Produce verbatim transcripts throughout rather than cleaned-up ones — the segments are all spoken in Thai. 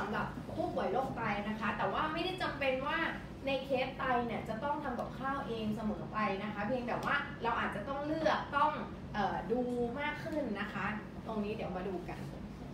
ำหรับผู้ป่วยโรคไตนะคะแต่ว่าไม่ได้จำเป็นว่าในเคสไตเนี่ยจะต้องทำกับข้าวเองเสมอไปนะคะเพียงแต่ว่าเราอาจจะต้องเลือกต้องเอ่อดูมากขึ้นนะคะตรงนี้เดี๋ยวมาดูกัน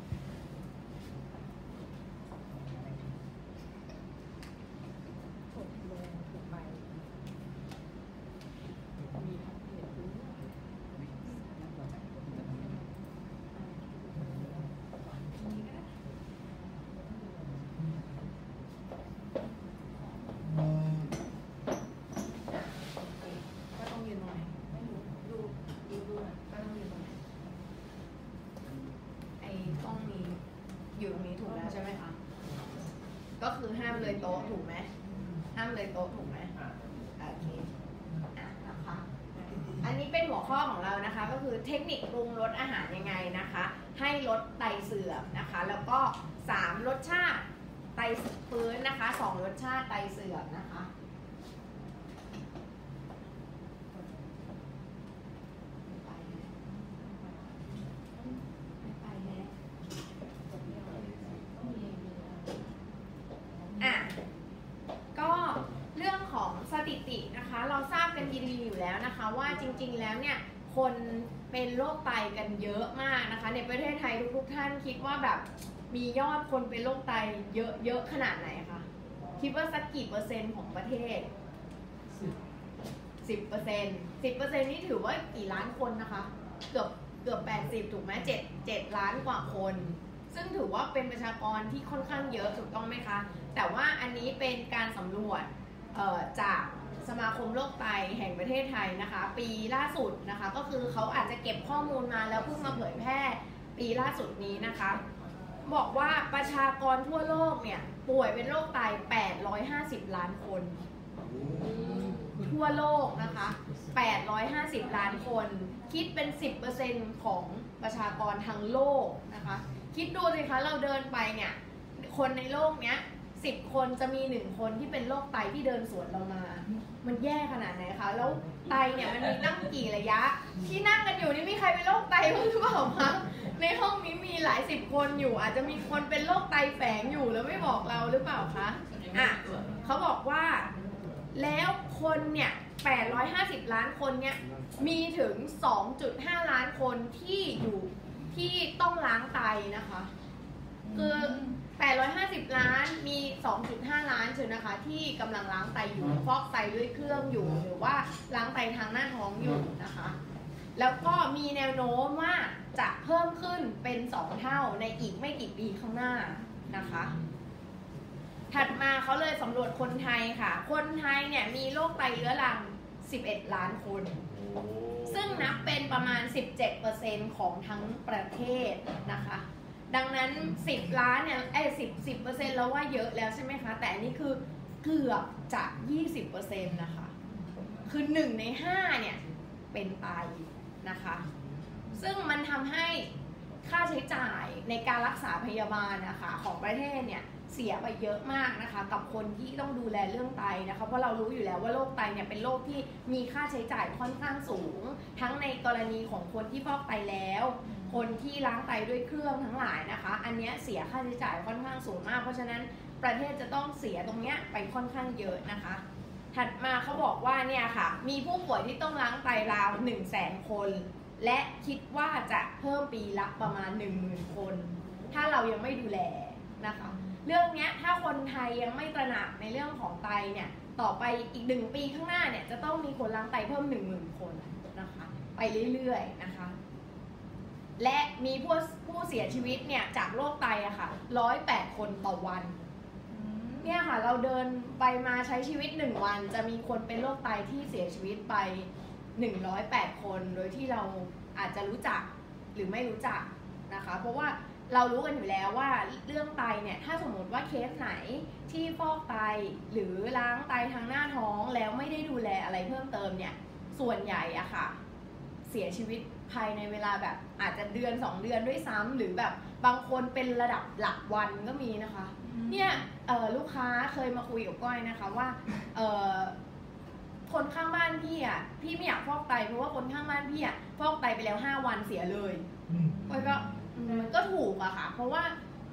อยู่ตรงนี้ถูกแล้วใช่ไหมคะก็คือห้ามเลยโต๊ะถูกไหมห้ามเลยโต๊ะถูกไหมโอเคนะคะอันนี้เป็นหัวข้อของเรานะคะก็คือเทคนิคปรุงรสอาหารยังไงนะคะให้ลดไตเสื่อมนะคะแล้วก็สามรสชาติไตฟื้นนะคะสองรสชาติไตเสื่อมนะคะนะคะเราทราบกันดีๆอยู่แล้วนะคะว่าจริงๆแล้วเนี่ยคนเป็นโรคไตกันเยอะมากนะคะในประเทศไทยทุกๆท่านคิดว่าแบบมียอดคนเป็นโรคไตเยอะๆขนาดไหนคะคิดว่าสักกี่เปอร์เซ็นต์ของประเทศ สิบเปอร์เซ็นต์ สิบเปอร์เซ็นต์นี่ถือว่ากี่ล้านคนนะคะเกือบเกือบแปดสิบถูกไหมเจ็ด เจ็ดล้านกว่าคนซึ่งถือว่าเป็นประชากรที่ค่อนข้างเยอะถูกต้องไหมคะแต่ว่าอันนี้เป็นการสำรวจจากสมาคมโรคไตแห่งประเทศไทยนะคะปีล่าสุดนะคะก็คือเขาอาจจะเก็บข้อมูลมาแล้วเพิ่งมาเผยแพร่ปีล่าสุดนี้นะคะบอกว่าประชากรทั่วโลกเนี่ยป่วยเป็นโรคไตแปดร้อยห้าสิบล้านคนทั่วโลกนะคะแปดร้อยห้าสิบล้านคนคิดเป็น สิบเปอร์เซ็นต์ ของประชากรทั้งโลกนะคะคิดดูสิคะเราเดินไปเนี่ยคนในโลกเนี้ยสิบคนจะมีหนึ่งคนที่เป็นโรคไตที่เดินสวนเรามามันแย่ขนาดไหนคะแล้วไตเนี่ยมันมีตั้งกี่ระยะที่นั่งกันอยู่นี่มีใครเป็นโรคไตบ้างหรือเปล่าคะในห้องนี้มีหลายสิบคนอยู่อาจจะมีคนเป็นโรคไตแฝงอยู่แล้วไม่บอกเราหรือเปล่าคะอ่ะเขาบอกว่าแล้วคนเนี่ยแปดร้อยห้าสิบล้านคนเนี่ยมีถึง สองจุดห้า ล้านคนที่อยู่ที่ต้องล้างไตนะคะคือแปดร้อยห้าสิบล้านมี สองจุดห้า ล้านเชียวนะคะที่กำลังล้างไตอยู่ฟอกไตด้วยเครื่องอยู่หรือว่าล้างไตทางหน้าท้องอยู่นะคะแล้วก็มีแนวโน้มว่าจะเพิ่มขึ้นเป็นสองเท่าในอีกไม่กี่ปีข้างหน้านะคะถัดมาเขาเลยสำรวจคนไทยค่ะคนไทยเนี่ยมีโรคไตเรื้อรังสิบเอ็ดล้านคนซึ่งนับเป็นประมาณ สิบเจ็ดเปอร์เซ็นต์ ของทั้งประเทศนะคะดังนั้นสิบล้านเนี่ยเอ้ยสิบ สิบเปอร์เซ็นต์แล้วว่าเยอะแล้วใช่ไหมคะแต่อันนี้คือเกือบจะ ยี่สิบเปอร์เซ็นต์ นะคะคือหนึ่งในห้าเนี่ยเป็นไตนะคะซึ่งมันทำให้ค่าใช้จ่ายในการรักษาพยาบาลนะคะของประเทศเนี่ยเสียไปเยอะมากนะคะกับคนที่ต้องดูแลเรื่องไตนะคะเพราะเรารู้อยู่แล้วว่าโรคไตเนี่ยเป็นโรคที่มีค่าใช้จ่ายค่อนข้างสูงทั้งในกรณีของคนที่ฟอกไตแล้วคนที่ล้างไตด้วยเครื่องทั้งหลายนะคะอันนี้เสียค่าใช้จ่ายค่อนข้างสูงมากเพราะฉะนั้นประเทศจะต้องเสียตรงเนี้ยไปค่อนข้างเยอะนะคะถัดมาเขาบอกว่าเนี่ยค่ะมีผู้ป่วยที่ต้องล้างไตราว หนึ่งแสน คนและคิดว่าจะเพิ่มปีละประมาณ หนึ่งหมื่น คนถ้าเรายังไม่ดูแลนะคะเรื่องนี้ถ้าคนไทยยังไม่ตระหนักในเรื่องของไตเนี่ยต่อไปอีกหนึ่งปีข้างหน้าเนี่ยจะต้องมีคนล้างไตเพิ่ม หนึ่งหมื่น คนนะคะไปเรื่อยๆนะคะและมีผู้ผู้เสียชีวิตเนี่ยจากโรคไตอะค่ะหนึ่งร้อยแปดคนต่อวันเนี่ยค่ะเราเดินไปมาใช้ชีวิตหนึ่งวันจะมีคนเป็นโรคไตที่เสียชีวิตไปหนึ่งร้อยแปดคนโดยที่เราอาจจะรู้จักหรือไม่รู้จักนะคะเพราะว่าเรารู้กันอยู่แล้วว่าเรื่องไตเนี่ยถ้าสมมติว่าเคสไหนที่ฟอกไตหรือล้างไตทางหน้าท้องแล้วไม่ได้ดูแลอะไรเพิ่มเติมเนี่ยส่วนใหญ่อะค่ะเสียชีวิตภายในเวลาแบบอาจจะเดือนสองเดือนด้วยซ้ำหรือแบบบางคนเป็นระดับหลักวันก็มีนะคะเนี่ยลูกค้าเคยมาคุยกับก้อยนะคะว่าคนข้างบ้านพี่อ่ะพี่ไม่อยากฟอกไตเพราะว่าคนข้างบ้านพี่อ่ะฟอกไตไปแล้วห้าวันเสียเลยก้อยก็มันก็ถูกอะค่ะเพราะว่า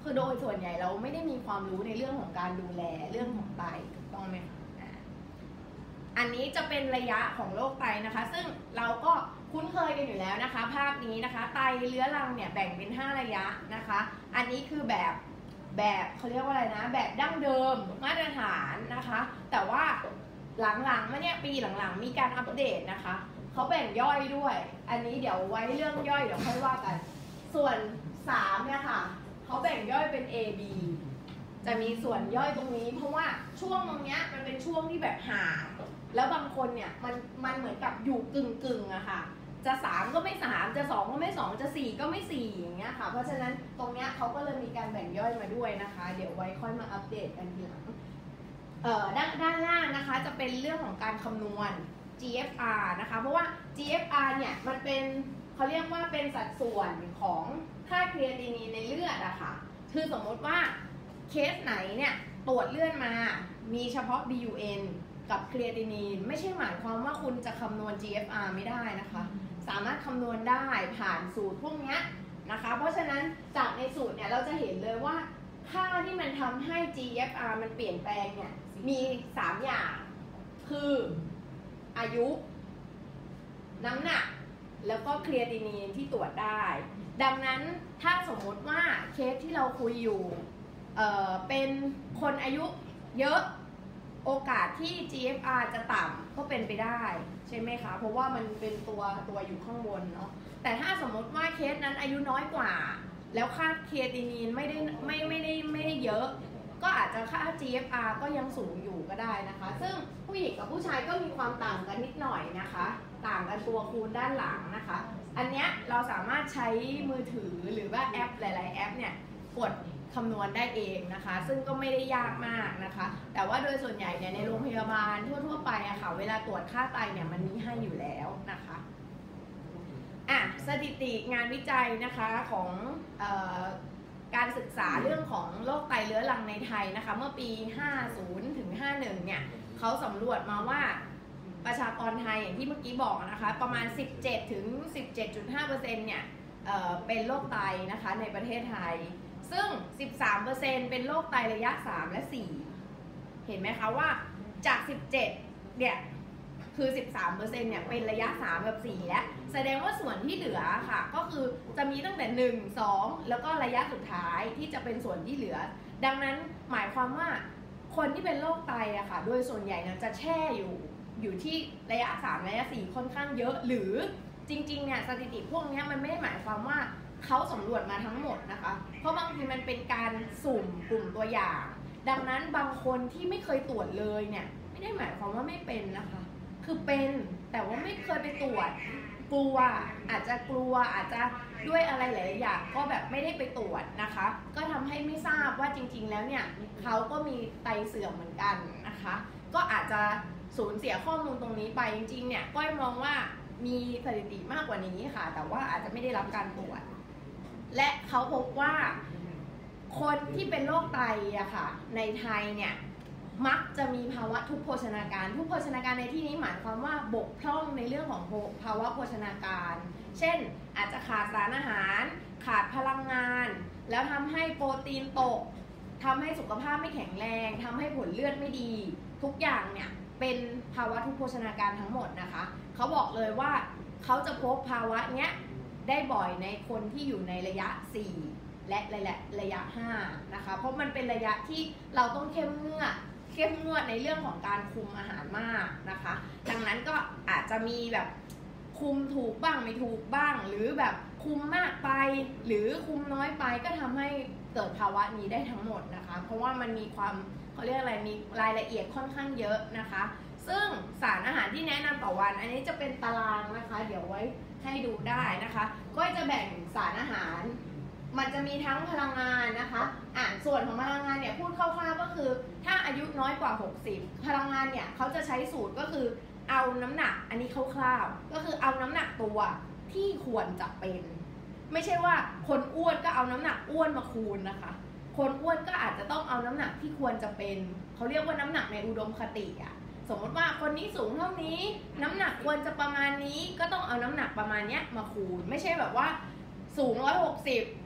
คือโดยส่วนใหญ่เราไม่ได้มีความรู้ในเรื่องของการดูแลเรื่องของไตถูกต้องไหมคะอันนี้จะเป็นระยะของโรคไตนะคะซึ่งเราก็คุ้นเคยกันอยู่แล้วนะคะภาพนี้นะคะไตเรื้อรังเนี่ยแบ่งเป็นห้าระยะนะคะอันนี้คือแบบแบบเขาเรียกว่าอะไรนะแบบดั้งเดิมมาตรฐานนะคะแต่ว่าหลังๆมาเนี่ยปีหลังๆมีการอัปเดตนะคะเขาแบ่งย่อยด้วยอันนี้เดี๋ยวไว้เรื่องย่อยเดี๋ยวค่อยว่ากันส่วนสามเนี่ยค่ะเขาแบ่งย่อยเป็น A B จะมีส่วนย่อยตรงนี้เพราะว่าช่วงตรงเนี้ยมันเป็นช่วงที่แบบห่างแล้วบางคนเนี่ยมันมันเหมือนกับอยู่กึ่งกึ่งอะค่ะจะสามก็ไม่สามจะสองก็ไม่สองจะสี่ก็ไม่สี่อย่างเงี้ยค่ะเพราะฉะนั้นตรงเนี้ยเขาก็เลยมีการแบ่งย่อยมาด้วยนะคะเดี๋ยวไว้ค่อยมาอัปเดตกันทีหลังเอ่อด้านด้านล่างนะคะจะเป็นเรื่องของการคำนวณ จี เอฟ อาร์ นะคะเพราะว่า จี เอฟ อาร์ เนี่ยมันเป็นเขาเรียกว่าเป็นสัดส่วนของค่าครีเอตินีนในเลือดอะค่ะคือสมมติว่าเคสไหนเนี่ยตรวจเลือดมามีเฉพาะ บี ยู เอ็น กับครีเอตินีนไม่ใช่หมายความว่าคุณจะคำนวณ จี เอฟ อาร์ ไม่ได้นะคะสามารถคำนวณได้ผ่านสูตรพวกนี้นะคะเพราะฉะนั้นจากในสูตรเนี่ยเราจะเห็นเลยว่าค่าที่มันทำให้ จี เอฟ อาร์ มันเปลี่ยนแปลงเนี่ยมีสามอย่างคืออายุน้ำหนักแล้วก็ครีเอตินีนที่ตรวจได้ดังนั้นถ้าสมมติว่าเคสที่เราคุยอยู่เอ่อเป็นคนอายุเยอะโอกาสที่ จี เอฟ อาร์ จะต่ำก็เป็นไปได้ใช่ไหมคะเพราะว่ามันเป็นตัวตัวอยู่ข้างบนเนาะแต่ถ้าสมมติว่าเคสนั้นอายุน้อยกว่าแล้วค่าครีเอตินีนไม่ได้ไม่ไม่ได้ไม่ได้เยอะก็อาจจะค่า จี เอฟ อาร์ ก็ยังสูงอยู่ก็ได้นะคะซึ่งผู้หญิงกับผู้ชายก็มีความต่างกันนิดหน่อยนะคะต่างกันตัวคูณด้านหลังนะคะอันเนี้ยเราสามารถใช้มือถือหรือว่าแอปหลายๆแอปเนี่ยกดคำนวณได้เองนะคะซึ่งก็ไม่ได้ยากมากนะคะแต่ว่าโดยส่วนใหญ่เนี่ยในโรงพยาบาลทั่วๆไปอะค่ะเวลาตรวจค่าไตเนี่ยมันมีให้อยู่แล้วนะคะอ่ะสถิติงานวิจัยนะคะของเอ่อการศึกษาเรื่องของโรคไตเรื้อรังในไทยนะคะเมื่อปีห้าสิบถึงห้าสิบเอ็ดเนี่ยเขาสำรวจมาว่าประชากรไทยอย่างที่เมื่อกี้บอกนะคะประมาณ สิบเจ็ดถึงสิบเจ็ดจุดห้าเปอร์เซ็นต์ เนี่ย เอ่อ เป็นโรคไตนะคะในประเทศไทยซึ่ง สิบสามเปอร์เซ็นต์ เป็นโรคไตระยะสามและสี่เห็นไหมคะว่าจากสิบเจ็ดเนี่ยคือ สิบสามเปอร์เซ็นต์ เนี่ยเป็นระยะสามกับสี่แล้วแสดงว่าส่วนที่เหลือค่ะก็คือจะมีตั้งแต่หนึ่ง สองแล้วก็ระยะสุดท้ายที่จะเป็นส่วนที่เหลือดังนั้นหมายความว่าคนที่เป็นโรคไตอะค่ะโดยส่วนใหญ่เนี่ยจะแช่อยู่อยู่ที่ระยะสามระยะสี่ค่อนข้างเยอะหรือจริงๆเนี่ยสถิติพวกนี้มันไม่ได้หมายความว่าเขาสำรวจมาทั้งหมดนะคะเพราะบางทีมันเป็นการสุ่มกลุ่มตัวอย่างดังนั้นบางคนที่ไม่เคยตรวจเลยเนี่ยไม่ได้หมายความว่าไม่เป็นนะคะคือเป็นแต่ว่าไม่เคยไปตรวจกลัวอาจจะกลัวอาจจะด้วยอะไรหลายๆอย่างก็แบบไม่ได้ไปตรวจนะคะก็ทำให้ไม่ทราบว่าจริงๆแล้วเนี่ยเขาก็มีไตเสื่อมเหมือนกันนะคะก็อาจจะสูญเสียข้อมูลตรงนี้ไปจริงๆเนี่ยก้อยมองว่ามีสถิติมากกว่านี้ค่ะแต่ว่าอาจจะไม่ได้รับการตรวจและเขาพบว่าคนที่เป็นโรคไตอะค่ะในไทยเนี่ยมักจะมีภาวะทุพโภชนาการทุพโภชนาการในที่นี้หมายความว่าบกพร่องในเรื่องของภาวะโภชนาการเช่นอาจจะขาดสารอาหารขาดพลังงานแล้วทำให้โปรตีนตกทำให้สุขภาพไม่แข็งแรงทำให้ผลเลือดไม่ดีทุกอย่างเนี่ยเป็นภาวะทุพโภชนาการทั้งหมดนะคะเขาบอกเลยว่าเขาจะพบภาวะเนี้ยได้บ่อยในคนที่อยู่ในระยะสี่และระยะระยะห้านะคะเพราะมันเป็นระยะที่เราต้องเข้มงวดเข้มงวดในเรื่องของการคุมอาหารมากนะคะดังนั้นก็อาจจะมีแบบคุมถูกบ้างไม่ถูกบ้างหรือแบบคุมมากไปหรือคุมน้อยไปก็ทำให้เกิดภาวะนี้ได้ทั้งหมดนะคะเพราะว่ามันมีความเขาเรียกอะไรมีรายละเอียดค่อนข้างเยอะนะคะซึ่งสารอาหารที่แนะนำต่อวันอันนี้จะเป็นตารางนะคะเดี๋ยวไว้ให้ดูได้นะคะก็จะแบ่งสารอาหารมันจะมีทั้งพลังงานนะคะอ่ะส่วนของพลังงานเนี่ยพูดคร่าวๆก็คือถ้าอายุน้อยกว่าหกสิบพลังงานเนี่ยเขาจะใช้สูตรก็คือเอาน้ำหนักอันนี้คร่าวๆก็คือเอาน้ำหนักตัวที่ควรจะเป็นไม่ใช่ว่าคนอ้วนก็เอาน้ำหนักอ้วนมาคูณนะคะคนอ้วนก็อาจจะต้องเอาน้ำหนักที่ควรจะเป็นเขาเรียกว่าน้ำหนักในอุดมคติอ่ะสมมติว่าคนนี้สูงเท่านี้น้ำหนักควรจะประมาณนี้ก็ต้องเอาน้ำหนักประมาณเนี้ยมาคูณไม่ใช่แบบว่าสูงหนึ่งร้อยหกสิบ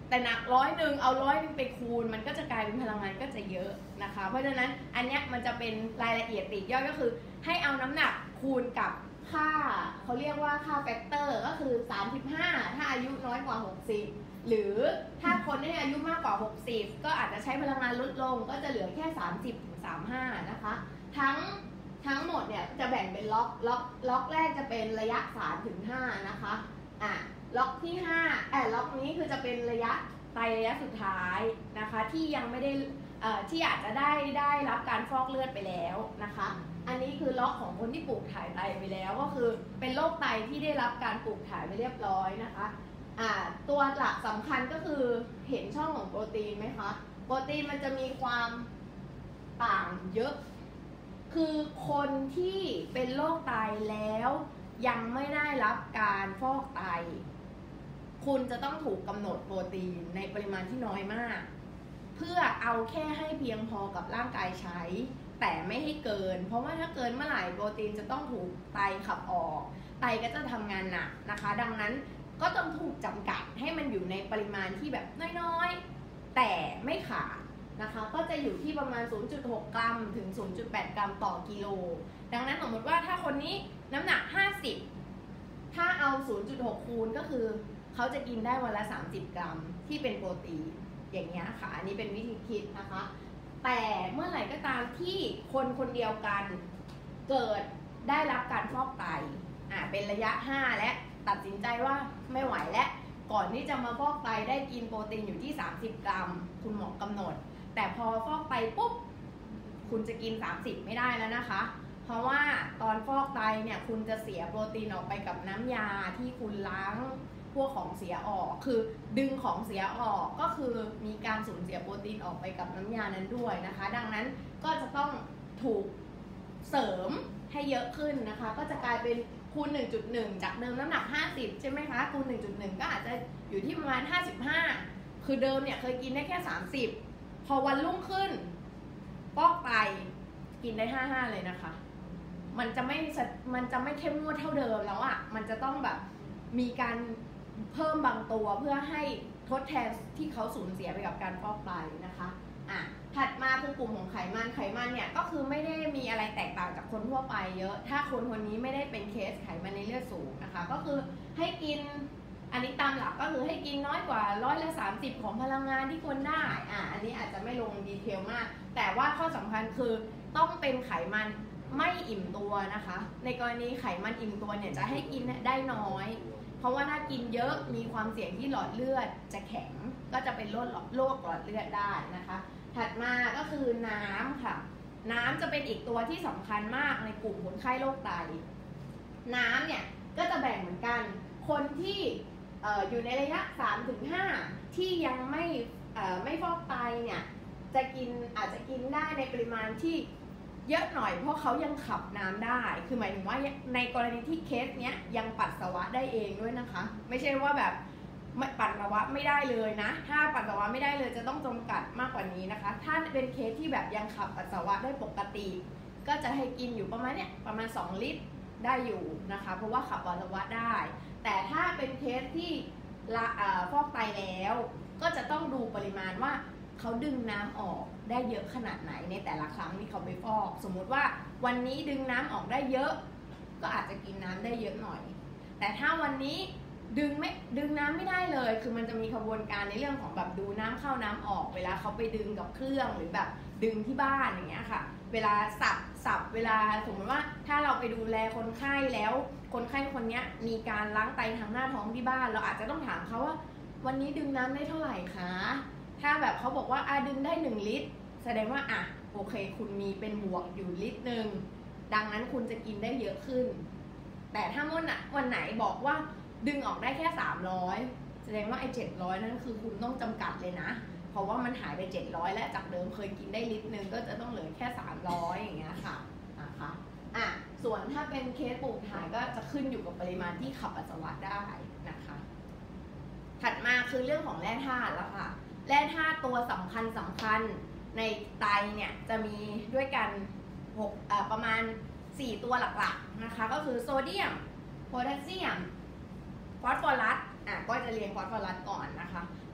แต่หนักร้อยหนึ่งเอาร้อยหนึ่งไปคูณมันก็จะกลายเป็นพลังงานก็จะเยอะนะคะเพราะฉะนั้นอันเนี้ยมันจะเป็นรายละเอียดปลีกย่อยก็คือให้เอาน้ำหนักคูณกับค่าเขาเรียกว่าค่าแฟกเตอร์ก็คือสามสิบห้าถ้าอายุน้อยกว่าหกสิบหรือถ้าคนที่อายุมากกว่าหกสิบก็อาจจะใช้พลังงานลดลงก็จะเหลือแค่สามสิบถึงสามสิบห้านะคะทั้งทั้งหมดเนี่ยจะแบ่งเป็นล็อกล็อกล็อกแรกจะเป็นระยะสามถึงห้านะคะอ่ะล็อกที่ห้าเอ่อล็อกนี้คือจะเป็นระยะไตระยะสุดท้ายนะคะที่ยังไม่ได้เอ่อที่อาจจะได้ได้รับการฟอกเลือดไปแล้วนะคะอันนี้คือล็อกของคนที่ปลูกถ่ายไตไปแล้วก็คือเป็นโรคไตที่ได้รับการปลูกถ่ายไปเรียบร้อยนะคะอ่าตัวหลักสำคัญก็คือเห็นช่องของโปรตีนไหมคะโปรตีนมันจะมีความต่างเยอะคือคนที่เป็นโรคไตแล้วยังไม่ได้รับการฟอกไตคุณจะต้องถูกกำหนดโปรตีนในปริมาณที่น้อยมากเพื่อเอาแค่ให้เพียงพอกับร่างกายใช้แต่ไม่ให้เกินเพราะว่าถ้าเกินเมื่อไหร่โปรตีนจะต้องถูกไตขับออกไตก็จะทำงานหนักนะคะดังนั้นก็ต้องถูกจำกัดให้มันอยู่ในปริมาณที่แบบน้อยๆแต่ไม่ขาดนะคะก็จะอยู่ที่ประมาณ ศูนย์จุดหก กรัมถึง ศูนย์จุดแปด กรัมต่อกิโลดังนั้นสมมติว่าถ้าคนนี้น้ำหนักห้าสิบถ้าเอา ศูนย์จุดหก คูณก็คือเขาจะกินได้วันละสามสิบกรัมที่เป็นโปรตีนอย่างเงี้ยค่ะอันนี้เป็นวิธีคิดนะคะแต่เมื่อไหร่ก็ตามที่คนคนเดียวกันเกิดได้รับการฟอกไตอ่าเป็นระยะห้าและตัดสินใจว่าไม่ไหวและก่อนที่จะมาฟอกไตได้กินโปรตีนอยู่ที่สามสิบกรัมคุณหมอกำหนดแต่พอฟอกไตปุ๊บคุณจะกินสามสิบไม่ได้แล้วนะคะเพราะว่าตอนฟอกไตเนี่ยคุณจะเสียโปรตีนออกไปกับน้ำยาที่คุณล้างพวกของเสียออกคือดึงของเสียออกก็คือมีการสูญเสียโปรตีนออกไปกับน้ำยานั้นด้วยนะคะดังนั้นก็จะต้องถูกเสริมให้เยอะขึ้นนะคะก็จะกลายเป็นคูณ หนึ่งจุดหนึ่ง จากเดิมน้ำหนักห้าสิบใช่ไหมคะคูณ หนึ่งจุดหนึ่ง ก็อาจจะอยู่ที่ประมาณห้าสิบห้าคือเดิมเนี่ยเคยกินได้แค่สามสิบพอวันรุ่งขึ้นฟอกไตกินได้ห้าสิบห้าเลยนะคะมันจะไม่มันจะไม่เข้มงวดเท่าเดิมแล้วอ่ะมันจะต้องแบบมีการเพิ่มบางตัวเพื่อให้ทดแทนที่เขาสูญเสียไปกับการฟอกไตนะคะอ่ะถัดมาคือกลุ่มของไขมันไขมันเนี่ยก็คือไม่ได้มีอะไรแตกต่างจากคนทั่วไปเยอะถ้าคนคนนี้ไม่ได้เป็นเคสไขมันในเลือดสูงนะคะก็คือให้กินอันนี้ตามหลักก็คือให้กินน้อยกว่าร้อยละสามสิบของพลังงานที่ควรได้อ่ะอันนี้อาจจะไม่ลงดีเทลมากแต่ว่าข้อสำคัญคือต้องเป็นไขมันไม่อิ่มตัวนะคะในกรณีไขมันอิ่มตัวเนี่ยจะให้กินได้น้อยเพราะว่าถ้ากินเยอะมีความเสี่ยงที่หลอดเลือดจะแข็งก็จะเป็นโรคโรคหลอดเลือดได้นะคะถัดมาก็คือน้ำค่ะน้ำจะเป็นอีกตัวที่สำคัญมากในกลุ่มคนไข้โรคไตน้ำเนี่ยก็จะแบ่งเหมือนกันคนที่เอ่ออยู่ในระยะ สามถึงห้า ที่ยังไม่เอ่อไม่ฟอกไตเนี่ยจะกินอาจจะกินได้ในปริมาณที่เยอะหน่อยเพราะเขายังขับน้ำได้คือหมายถึงว่าในกรณีที่เคสเนี้ยยังปัสสาวะได้เองด้วยนะคะไม่ใช่ว่าแบบปัสสาวะไม่ได้เลยนะถ้าปัสสาวะไม่ได้เลยจะต้องจำกัดมากกว่านี้นะคะถ้าเป็นเคสที่แบบยังขับปัสสาวะได้ปกติก็จะให้กินอยู่ประมาณเนี้ยประมาณสองลิตรได้อยู่นะคะเพราะว่าขับปัสสาวะได้แต่ถ้าเป็นเคสที่ละฟอกไตแล้วก็จะต้องดูปริมาณว่าเขาดึงน้ำออกได้เยอะขนาดไหนในแต่ละครั้งที่เขาไปฟอกสมมุติว่าวันนี้ดึงน้ำออกได้เยอะก็อาจจะกินน้ำได้เยอะหน่อยแต่ถ้าวันนี้ดึงไม่ดึงน้ำไม่ได้เลยคือมันจะมีขบวนการในเรื่องของแบบดูน้ำเข้าน้ำออกเวลาเขาไปดึงกับเครื่องหรือแบบดึงที่บ้านอย่างเงี้ยค่ะเวลาสับสับเวลาสมมติว่าถ้าเราไปดูแลคนไข้แล้วคนไข้คนนี้มีการล้างไตทางหน้าท้องที่บ้านเราอาจจะต้องถามเขาว่าวันนี้ดึงน้ำได้เท่าไหร่คะถ้าแบบเขาบอกว่าอ่ะดึงได้หนึ่งลิตรแสดงว่าอ่ะโอเคคุณมีเป็นบวกอยู่ลิตรหนึ่งดังนั้นคุณจะกินได้เยอะขึ้นแต่ถ้าวันน่ะวันไหนบอกว่าดึงออกได้แค่สามร้อยแสดงว่าไอ้เจ็ดร้อยนั่นคือคุณต้องจำกัดเลยนะเพราะว่ามันหายไปเจ็ดร้อยและจากเดิมเคยกินได้ลิตรหนึ่งก็จะต้องเหลือแค่สามร้อยอย่างเงี้ยค่ะนะคะอ่ะส่วนถ้าเป็นเคสปลูกถ่ายก็จะขึ้นอยู่กับปริมาณที่ขับปัสสาวะได้นะคะถัดมาคือเรื่องของแร่ธาตุแล้วค่ะแร่ธาตุตัวสำคัญสำคัญในไตเนี่ยจะมีด้วยกันหกเอ่อประมาณสี่ตัวหลักๆนะคะก็คือโซเดียมโพแทสเซียมฟอสฟอรัสอ่ะก็จะเรียนฟอสฟอรัสก่อนนะคะ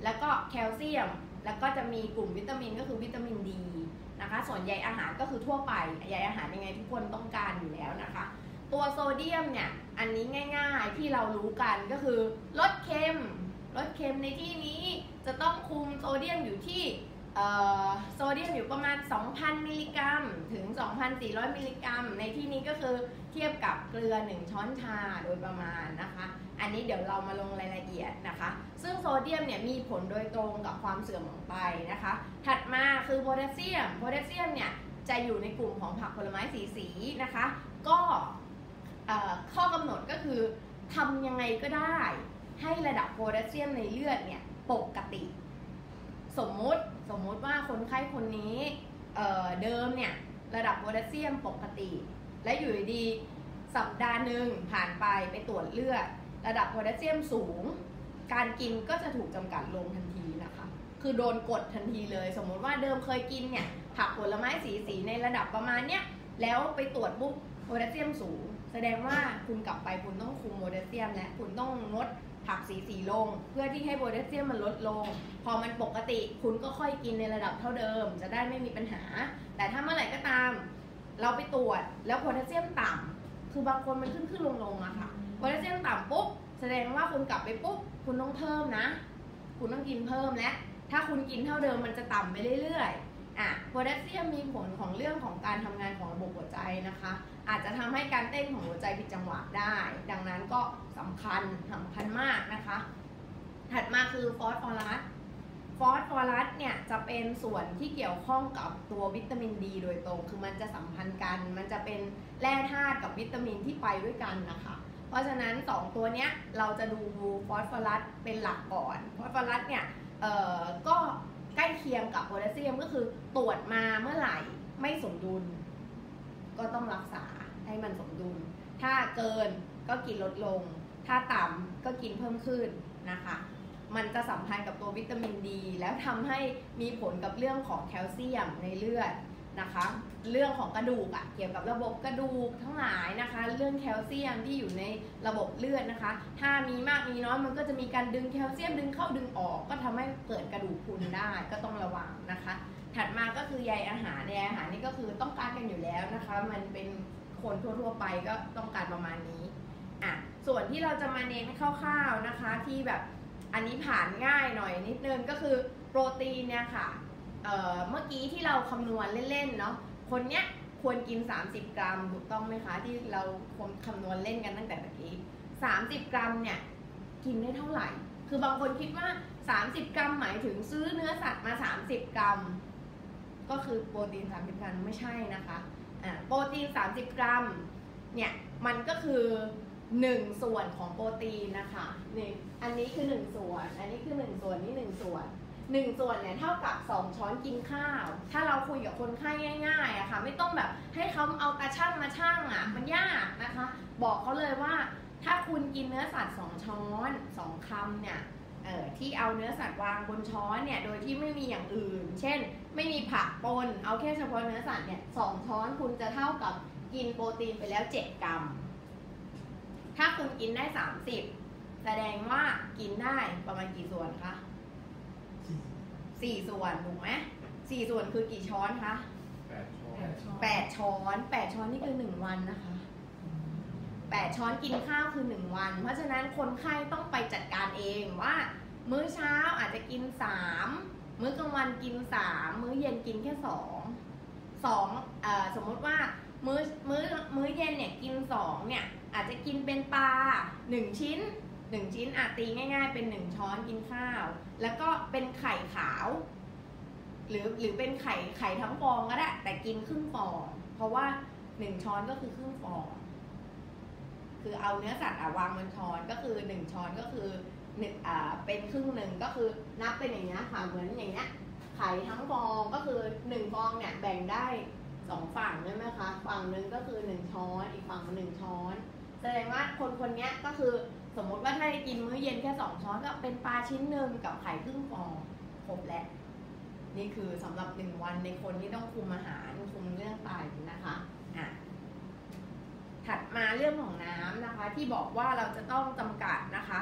แล้วก็แคลเซียมแล้วก็จะมีกลุ่มวิตามินก็คือวิตามินดีนะคะส่วนใยอาหารก็คือทั่วไปใยอาหารยังไงทุกคนต้องการอยู่แล้วนะคะตัวโซเดียมเนี่ยอันนี้ง่ายๆที่เรารู้กันก็คือลดเค็มลดเค็มในที่นี้จะต้องคุมโซเดียมอยู่ที่โซเดียมอยู่ประมาณ สองพัน มิลลิกรัมถึง สองพันสี่ร้อย มิลลิกรัมในที่นี้ก็คือเทียบกับเกลือหนึ่งช้อนชาโดยประมาณนะคะอันนี้เดี๋ยวเรามาลงรายละเอียดนะคะซึ่งโซเดียมเนี่ยมีผลโดยตรงกับความเสื่อมของไตนะคะถัดมาคือโพแทสเซียมโพแทสเซียมเนี่ยจะอยู่ในกลุ่มของผักผลไม้สีสีนะคะก็ข้อกำหนดก็คือทำยังไงก็ได้ให้ระดับโพแทสเซียมในเลือดเนี่ยปกติสมมุติสมมุติว่าคนไข้คนนี้เเดิมเนี่ยระดับโพแทสเซียมปกติและอยู่ดีสัปดาห์หนึ่งผ่านไปไปตรวจเลือดระดับโพแทสเซียมสูงการกินก็จะถูกจำกัดลงทันทีนะคะคือโดนกดทันทีเลยสมมุติว่าเดิมเคยกินเนี่ยผักผลไม้สีสีในระดับประมาณเนี้ยแล้วไปตรวจปุ๊บโพแทสเซียมสูงแสดงว่าคุณกลับไปคุณต้องคุมโพแทสเซียมและคุณต้องงดผักสีสีลงเพื่อที่ให้โพแทสเซียมมันลดลงพอมันปกติคุณก็ค่อยกินในระดับเท่าเดิมจะได้ไม่มีปัญหาแต่ถ้าเมื่อไหร่ก็ตามเราไปตรวจแล้วโพแทสเซียมต่ำคือบางคนมันขึ้นขึ้นลงลงอะค่ะโพแทสเซียมต่ำปุ๊บแสดงว่าคุณกลับไปปุ๊บคุณต้องเพิ่มนะคุณต้องกินเพิ่มและถ้าคุณกินเท่าเดิมมันจะต่ำไปเรื่อยๆอ่ะโพแทสเซียมมีผลของเรื่องของการทำงานของระบบหัวใจนะคะอาจจะทำให้การเต้นของหัวใจผิดจังหวะได้ดังนั้นก็สำคัญสำคัญมากนะคะถัดมาคือฟอสฟอรัสฟอสฟอรัสเนี่ยจะเป็นส่วนที่เกี่ยวข้องกับตัววิตามินดีโดยตรงคือมันจะสัมพันธ์กันมันจะเป็นแร่ธาตุกับวิตามินที่ไปด้วยกันนะคะเพราะฉะนั้นสองตัวเนี้ยเราจะดูฟอสฟอรัสเป็นหลักก่อนฟอสฟอรัสเนี่ยเอ่อก็ใกล้เคียงกับโพแทสเซียมก็คือตรวจมาเมื่อไหร่ไม่สมดุลก็ต้องรักษาให้มันสมดุลถ้าเกินก็กินลดลงถ้าต่ำก็กินเพิ่มขึ้นนะคะมันจะสัมพันธ์กับตัววิตามินดีแล้วทำให้มีผลกับเรื่องของแคลเซียมในเลือดนะคะเรื่องของกระดูกอะเกี่ยวกับระบบกระดูกทั้งหลายนะคะเรื่องแคลเซียมที่อยู่ในระบบเลือดนะคะถ้ามีมากมีน้อยมันก็จะมีการดึงแคลเซียมดึงเข้าดึงออกก็ทำให้เกิดกระดูกพรุนได้ก็ต้องระวังนะคะถัดมาก็คือใยอาหารใยอาหารนี่ก็คือต้องการกันอยู่แล้วนะคะมันเป็นคนทั่วๆไปก็ต้องการประมาณนี้อ่ะส่วนที่เราจะมาเน้นคร่าวๆนะคะที่แบบอันนี้ผ่านง่ายหน่อยนิดนึงก็คือโปรตีนเนี่ยค่ะ เ, เมื่อกี้ที่เราคำนวณเล่นๆเนาะคนเนี้ยควรกินสามสิบกรัมถูกต้องไหมคะที่เราคำนวณเล่นกันตั้งแต่เมื่อกี้สามสิบกรัมเนี่ยกินได้เท่าไหร่คือบางคนคิดว่าสามสิบกรัมหมายถึงซื้อเนื้อสัตว์มาสามสิบกรัมก็คือโปรตีนสามสิบกรัมไม่ใช่นะคะอ่าโปรตีนสามสิบกรัมเนี่ยมันก็คือหนึ่งส่วนของโปรตีนนะคะนี่อันนี้คือหนึ่งส่วนอันนี้คือหนึ่งส่วนนี่หนึ่งส่วนหนึ่งส่วนเนี่ยเท่ากับสองช้อนกินข้าวถ้าเราคุยกับคนไข้ง่ายๆอะค่ะไม่ต้องแบบให้เขาเอาตาชั่งมาชั่งอะมันยากนะคะบอกเขาเลยว่าถ้าคุณกินเนื้อสัตว์สองช้อนสองคำเนี่ยเอ่อที่เอาเนื้อสัตว์วางบนช้อนเนี่ยโดยที่ไม่มีอย่างอื่นเช่นไม่มีผักปนเอาแค่เฉพาะเนื้อสัตว์เนี่ยสองช้อนคุณจะเท่ากับกินโปรตีนไปแล้วเจ็ดกรัมถ้าคุณกินได้สามสิบแสดงว่ากินได้ประมาณกี่ส่วนคะสี่ส่วนถูกไหมสี่ส่วนคือกี่ช้อนคะแปดช้อนแปดช้อนแปดช้อนนี่คือหนึ่งวันนะคะแปดช้อนกินข้าวคือหนึ่งวันเพราะฉะนั้นคนไข้ต้องไปจัดการเองว่ามื้อเช้าอาจจะกินสามมื้อกลางวันกินสามมื้อเย็นกินแค่สองสองเอ่อสมมติว่ามื้อมื้อมื้อเย็นเนี่ยกินสองเนี่ยอาจจะกินเป็นปลาหนึ่งชิ้นหนึ่งชิ้นอาจตีง่ายๆเป็นหนึ่งช้อนกินข้าวแล้วก็เป็นไข่ขาวหรือหรือเป็นไข่ไข่ทั้งฟองก็ได้แต่กินครึ่งฟองเพราะว่าหนึ่งช้อนก็คือครึ่งฟองคือเอาเนื้อสัตว์วางบนช้อนก็คือหนึ่งช้อนก็คือหนึ่งอ่าเป็นครึ่งหนึ่งก็คือนับเป็นอย่างนี้ค่ะเหมือนอย่างเนี้ยไข่ทั้งฟองก็คือหนึ่งฟองเนี่ยแบ่งได้สองฝั่งใช่ไหมคะฝั่งหนึ่งก็คือหนึ่งช้อนอีกฝั่งหนึ่งช้อนแสดงว่าคนคนนี้ก็คือสมมติว่าถ้ากินมื้อเย็นแค่สองช้อนก็เป็นปลาชิ้นหนึ่งกับไข่ครึ่งฟองครบแล้วนี่คือสำหรับหนึ่งวันในคนที่ต้องคุมอาหารคุมเรื่องไตนะคะอ่ะถัดมาเรื่องของน้ำนะคะที่บอกว่าเราจะต้องจำกัดนะคะ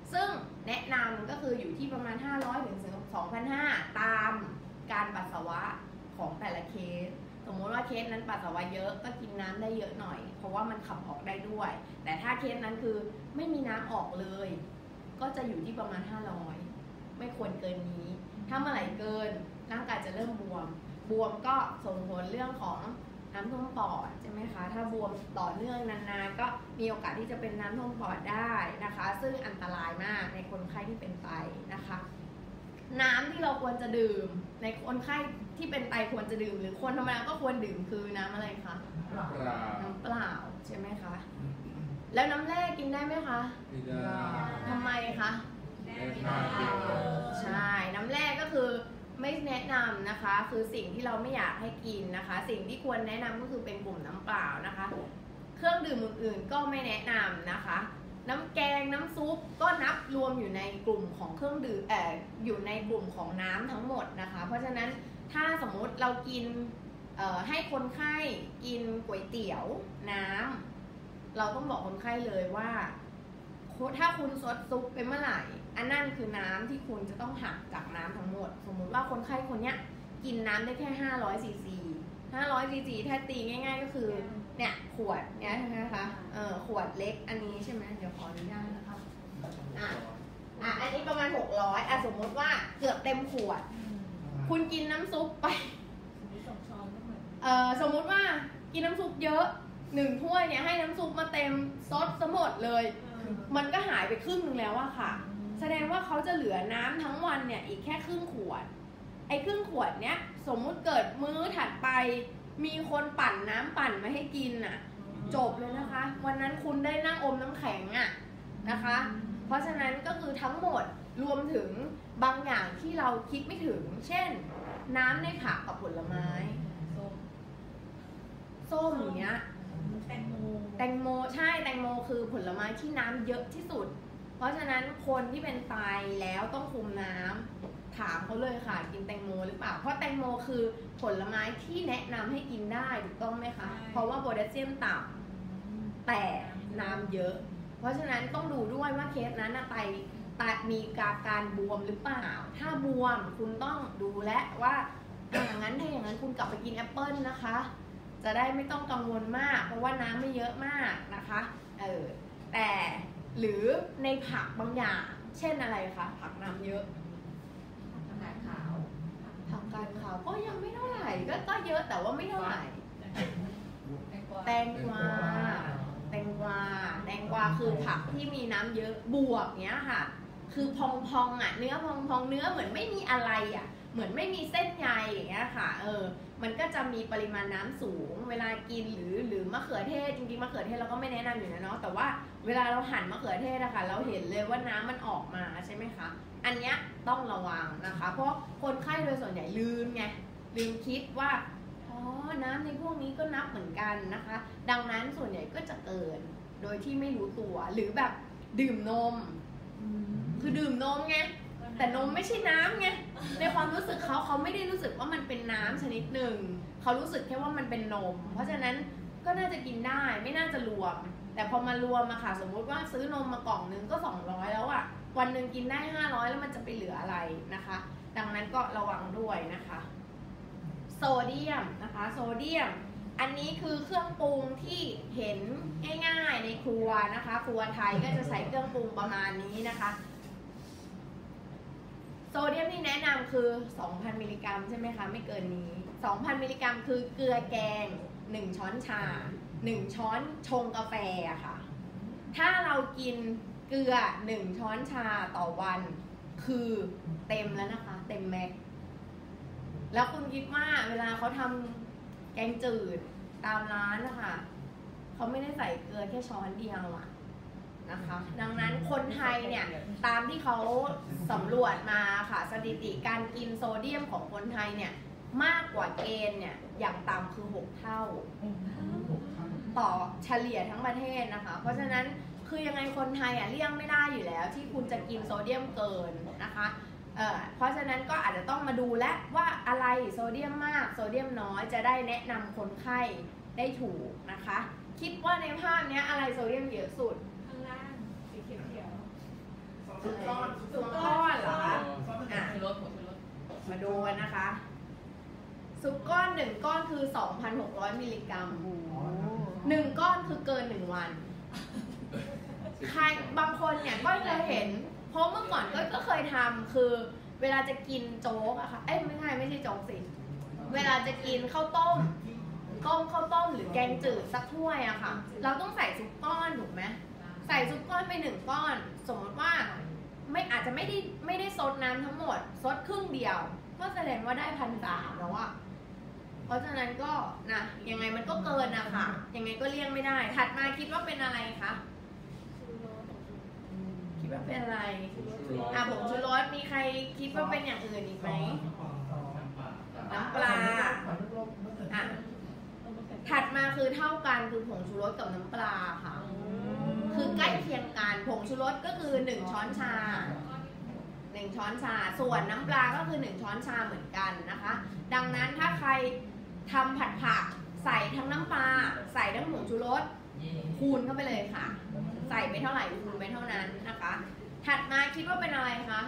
ซึ่งแนะนำก็คืออยู่ที่ประมาณห้าร้อยถึงสองพันห้าร้อยตามการปัสสาวะของแต่ละเคสสมมติว่าเคสนั้นปัสสาวะเยอะก็กินน้ำได้เยอะหน่อยเพราะว่ามันขับออกได้ด้วยแต่ถ้าเคสนั้นคือไม่มีน้ำออกเลยก็จะอยู่ที่ประมาณห้าร้อยไม่ควรเกินนี้ถ้าเมื่อไหร่เกินร่างกายจะเริ่มบวมบวมก็ส่งผลเรื่องของน้ำท่วมปอดใช่ไหมคะถ้าบวมต่อเนื่องนานๆก็มีโอกาสที่จะเป็นน้ำท่วมปอดได้นะคะซึ่งอันตรายมากในคนไข้ที่เป็นไตนะคะน้ำที่เราควรจะดื่มในคนไข้ที่เป็นไตควรจะดื่มหรือคนธรรมดาก็ควรดื่มคือน้ำอะไรคะน้ำเปล่าใช่ไหมคะแล้วน้ำแร่กินได้ไหมคะไม่ได้ทำไมคะใช่น้ำแร่ก็คือไม่แนะนำนะคะคือสิ่งที่เราไม่อยากให้กินนะคะสิ่งที่ควรแนะนำก็คือเป็นกลุ่มน้ำเปล่านะคะเครื่องดื่มอื่นๆก็ไม่แนะนำนะคะน้ำแกงน้ำซุปก็นับรวมอยู่ในกลุ่มของเครื่องดื่มเอ่ออยู่ในกลุ่มของน้ำทั้งหมดนะคะเพราะฉะนั้นถ้าสมมุติเรากินเอ่อให้คนไข้กินก๋วยเตี๋ยวน้ำเราต้องบอกคนไข้เลยว่าถ้าคุณซดซุปไปเมื่อไหร่อันนั่นคือน้ำที่คุณจะต้องหักจากน้ำทั้งหมดสมมุติว่าคนไข้คนนี้กินน้ำได้แค่ห้าร้อยซีซีห้าร้อยซีซีถ้าตีง่ายๆก็คือเนี่ยขวดเนี้ยใช่ไหมคะเออขวดเล็กอันนี้ใช่ไหมเดี๋ยวขออนุญาตนะคะอ่ะอ่ะอันนี้ประมาณหกร้อยอ่ะสมมติว่าเกือบเต็มขวดคุณกินน้ำซุปไปเออสมมุติว่ากินน้ำซุปเยอะหนึ่งถ้วยเนี่ยให้น้ำซุปมาเต็มซดซะหมดเลยมันก็หายไปครึ่งนึงแล้วอะค่ะแสดงว่าเขาจะเหลือน้ำทั้งวันเนี่ยอีกแค่ครึ่งขวดไอ้ครึ่งขวดเนี้ยสมมุติเกิดมื้อถัดไปมีคนปั่นน้ำปั่นมาให้กินอะจบเลยนะคะวันนั้นคุณได้นั่งอมน้ำแข็งอะนะคะเพราะฉะนั้นก็คือทั้งหมดรวมถึงบางอย่างที่เราคิดไม่ถึงเช่นน้ำในผักกับผลไม้ส้มอย่างเงี้ยแตงโมแตงโมใช่แตงโมคือผลไม้ที่น้ำเยอะที่สุดเพราะฉะนั้นคนที่เป็นไตแล้วต้องคุมน้ำถามเขาเลยค่ะกินแตงโมหรือเปล่าเพราะแตงโมคือผลไม้ที่แนะนำให้กินได้ถูกต้องไหมคะเพราะว่าโพแทสเซียมต่ำแต่น้ำเยอะเพราะฉะนั้นต้องดูด้วยว่าเคสนั้นไตไตมีการบวมหรือเปล่าถ้าบวมคุณต้องดูและว่าอย่างนั้นถ้าอย่างนั้นคุณกลับไปกินแอปเปิ้ลนะคะจะได้ไม่ต้องกังวลมากเพราะว่าน้ำไม่เยอะมากนะคะเออแต่หรือในผักบางอย่างเช่นอะไรคะผักน้ำเยอะผักกาดขาวผักกาดขาวก็ยังไม่เท่าไหร่ก็ก็เยอะแต่ว่าไม่เท่าไหร่แตงกวาแตงกวาแตงกวาคือผักที่มีน้ำเยอะบวกเนี้ยค่ะคือพองๆอ่ะเนื้อพองๆเนื้อเหมือนไม่มีอะไรอ่ะเหมือนไม่มีเส้นใยอย่างเงี้ยค่ะเออมันก็จะมีปริมาณน้ำสูงเวลากินหรือหรือมะเขือเทศจริงๆมะเขือเทศเราก็ไม่แนะนำอยู่นะเนาะแต่ว่าเวลาเราหั่นมะเขือเทศนะคะเราเห็นเลยว่าน้ำมันออกมาใช่ไหมคะอันเนี้ยต้องระวังนะคะเพราะคนไข้โดยส่วนใหญ่ลืมไงลืมคิดว่าอ๋อน้ำในพวกนี้ก็นับเหมือนกันนะคะดังนั้นส่วนใหญ่ก็จะเกินโดยที่ไม่รู้ตัวหรือแบบดื่มนมคือดื่มนมไงแต่นมไม่ใช่น้ำไงในความรู้สึกเขาเขาไม่ได้รู้สึกว่ามันเป็นน้ำชนิดหนึ่งเขารู้สึกแค่ว่ามันเป็นนมเพราะฉะนั้นก็น่าจะกินได้ไม่น่าจะรวมแต่พอมารวมอะค่ะสมมุติว่าซื้อนมมากล่องนึงก็สองร้อยแล้วอะวันหนึ่งกินได้ห้าร้อยแล้วมันจะไปเหลืออะไรนะคะดังนั้นก็ระวังด้วยนะคะโซเดียมนะคะโซเดียมอันนี้คือเครื่องปรุงที่เห็นง่ายๆในครัวนะคะครัวไทยก็จะใช้เครื่องปรุงประมาณนี้นะคะโซเดียมที่แนะนำคือ สองพัน มิลลิกรัมใช่ไหมคะไม่เกินนี้ สองพัน มิลลิกรัมคือเกลือแกงหนึ่งช้อนชาหนึ่งช้อนชงกาแฟอะค่ะถ้าเรากินเกลือหนึ่งช้อนชาต่อวันคือเต็มแล้วนะคะเต็มแม็กแล้วคุณคิดว่าเวลาเขาทำแกงจืดตามร้านนะคะเขาไม่ได้ใส่เกลือแค่ช้อนเดียวอะนะคะดังนั้นคนไทยเนี่ยตามที่เขาสำรวจมาค่ะสถิติการกินโซเดียมของคนไทยเนี่ยมากกว่าเกณฑ์เนี่ยอย่างต่ำคือหกเท่าต่อเฉลี่ยทั้งประเทศนะคะเพราะฉะนั้นคือยังไงคนไทยอ่ะเลี่ยงไม่ได้อยู่แล้วที่คุณจะกินโซเดียมเกินนะคะเอ่อเพราะฉะนั้นก็อาจจะต้องมาดูและว่าอะไรโซเดียมมากโซเดียมน้อยจะได้แนะนำคนไข้ได้ถูกนะคะคิดว่าในภาพนี้อะไรโซเดียมเยอะสุดข้างล่างสีเขียวๆซุปก้อนซุปก้อนเหรอคะอ่ะมาดูกันนะคะซุปก้อนหนึ่งก้อนคือ สองพันหกร้อย มิลลิกรัมหนึ่งก้อนคือเกินหนึ่งวันใครบางคนเนี่ยก็เคยเห็นเพราะเมื่อก่อนก็ก็เคยทำคือเวลาจะกินโจ๊กอะค่ะเอ้ยไม่ใช่ไม่ใช่โจ๊กสิเวลาจะกินข้าวต้มต้มข้าวต้มหรือแกงจืดสักถ้วยอะค่ะเราต้องใส่ซุปก้อนถูกไหมใส่ซุปก้อนไปหนึ่งก้อนสมมติว่าไม่อาจจะไม่ได้ไม่ได้ซดน้ำทั้งหมดซดครึ่งเดียวก็แสดงว่าได้พันสามแล้วอะเพราะฉะนั้นก็นะยังไงมันก็เกินอะค่ะยังไงก็เลี่ยงไม่ได้ถัดมาคิดว่าเป็นอะไรคะคิดว่าเป็นอะไรอ่ะผงชูรสมีใครคิดว่าเป็นอย่างอื่นอีกไหมน้ำปลาอ่ะถัดมาคือเท่ากันคือผงชูรสกับน้ำปลาค่ะคือใกล้เคียงกันผงชูรสก็คือหนึ่งช้อนชาหนึ่งช้อนชาส่วนน้ำปลาก็คือหนึ่งช้อนชาเหมือนกันนะคะดังนั้นถ้าใครทำผัดผักใส่ทั้งน้ำปลาใส่ทั้งผงชูรสคูณเข้าไปเลยค่ะใส่ไปเท่าไหร่คูณไปเท่านั้นนะคะถัดมาคิดว่าเป็นอะไรคะ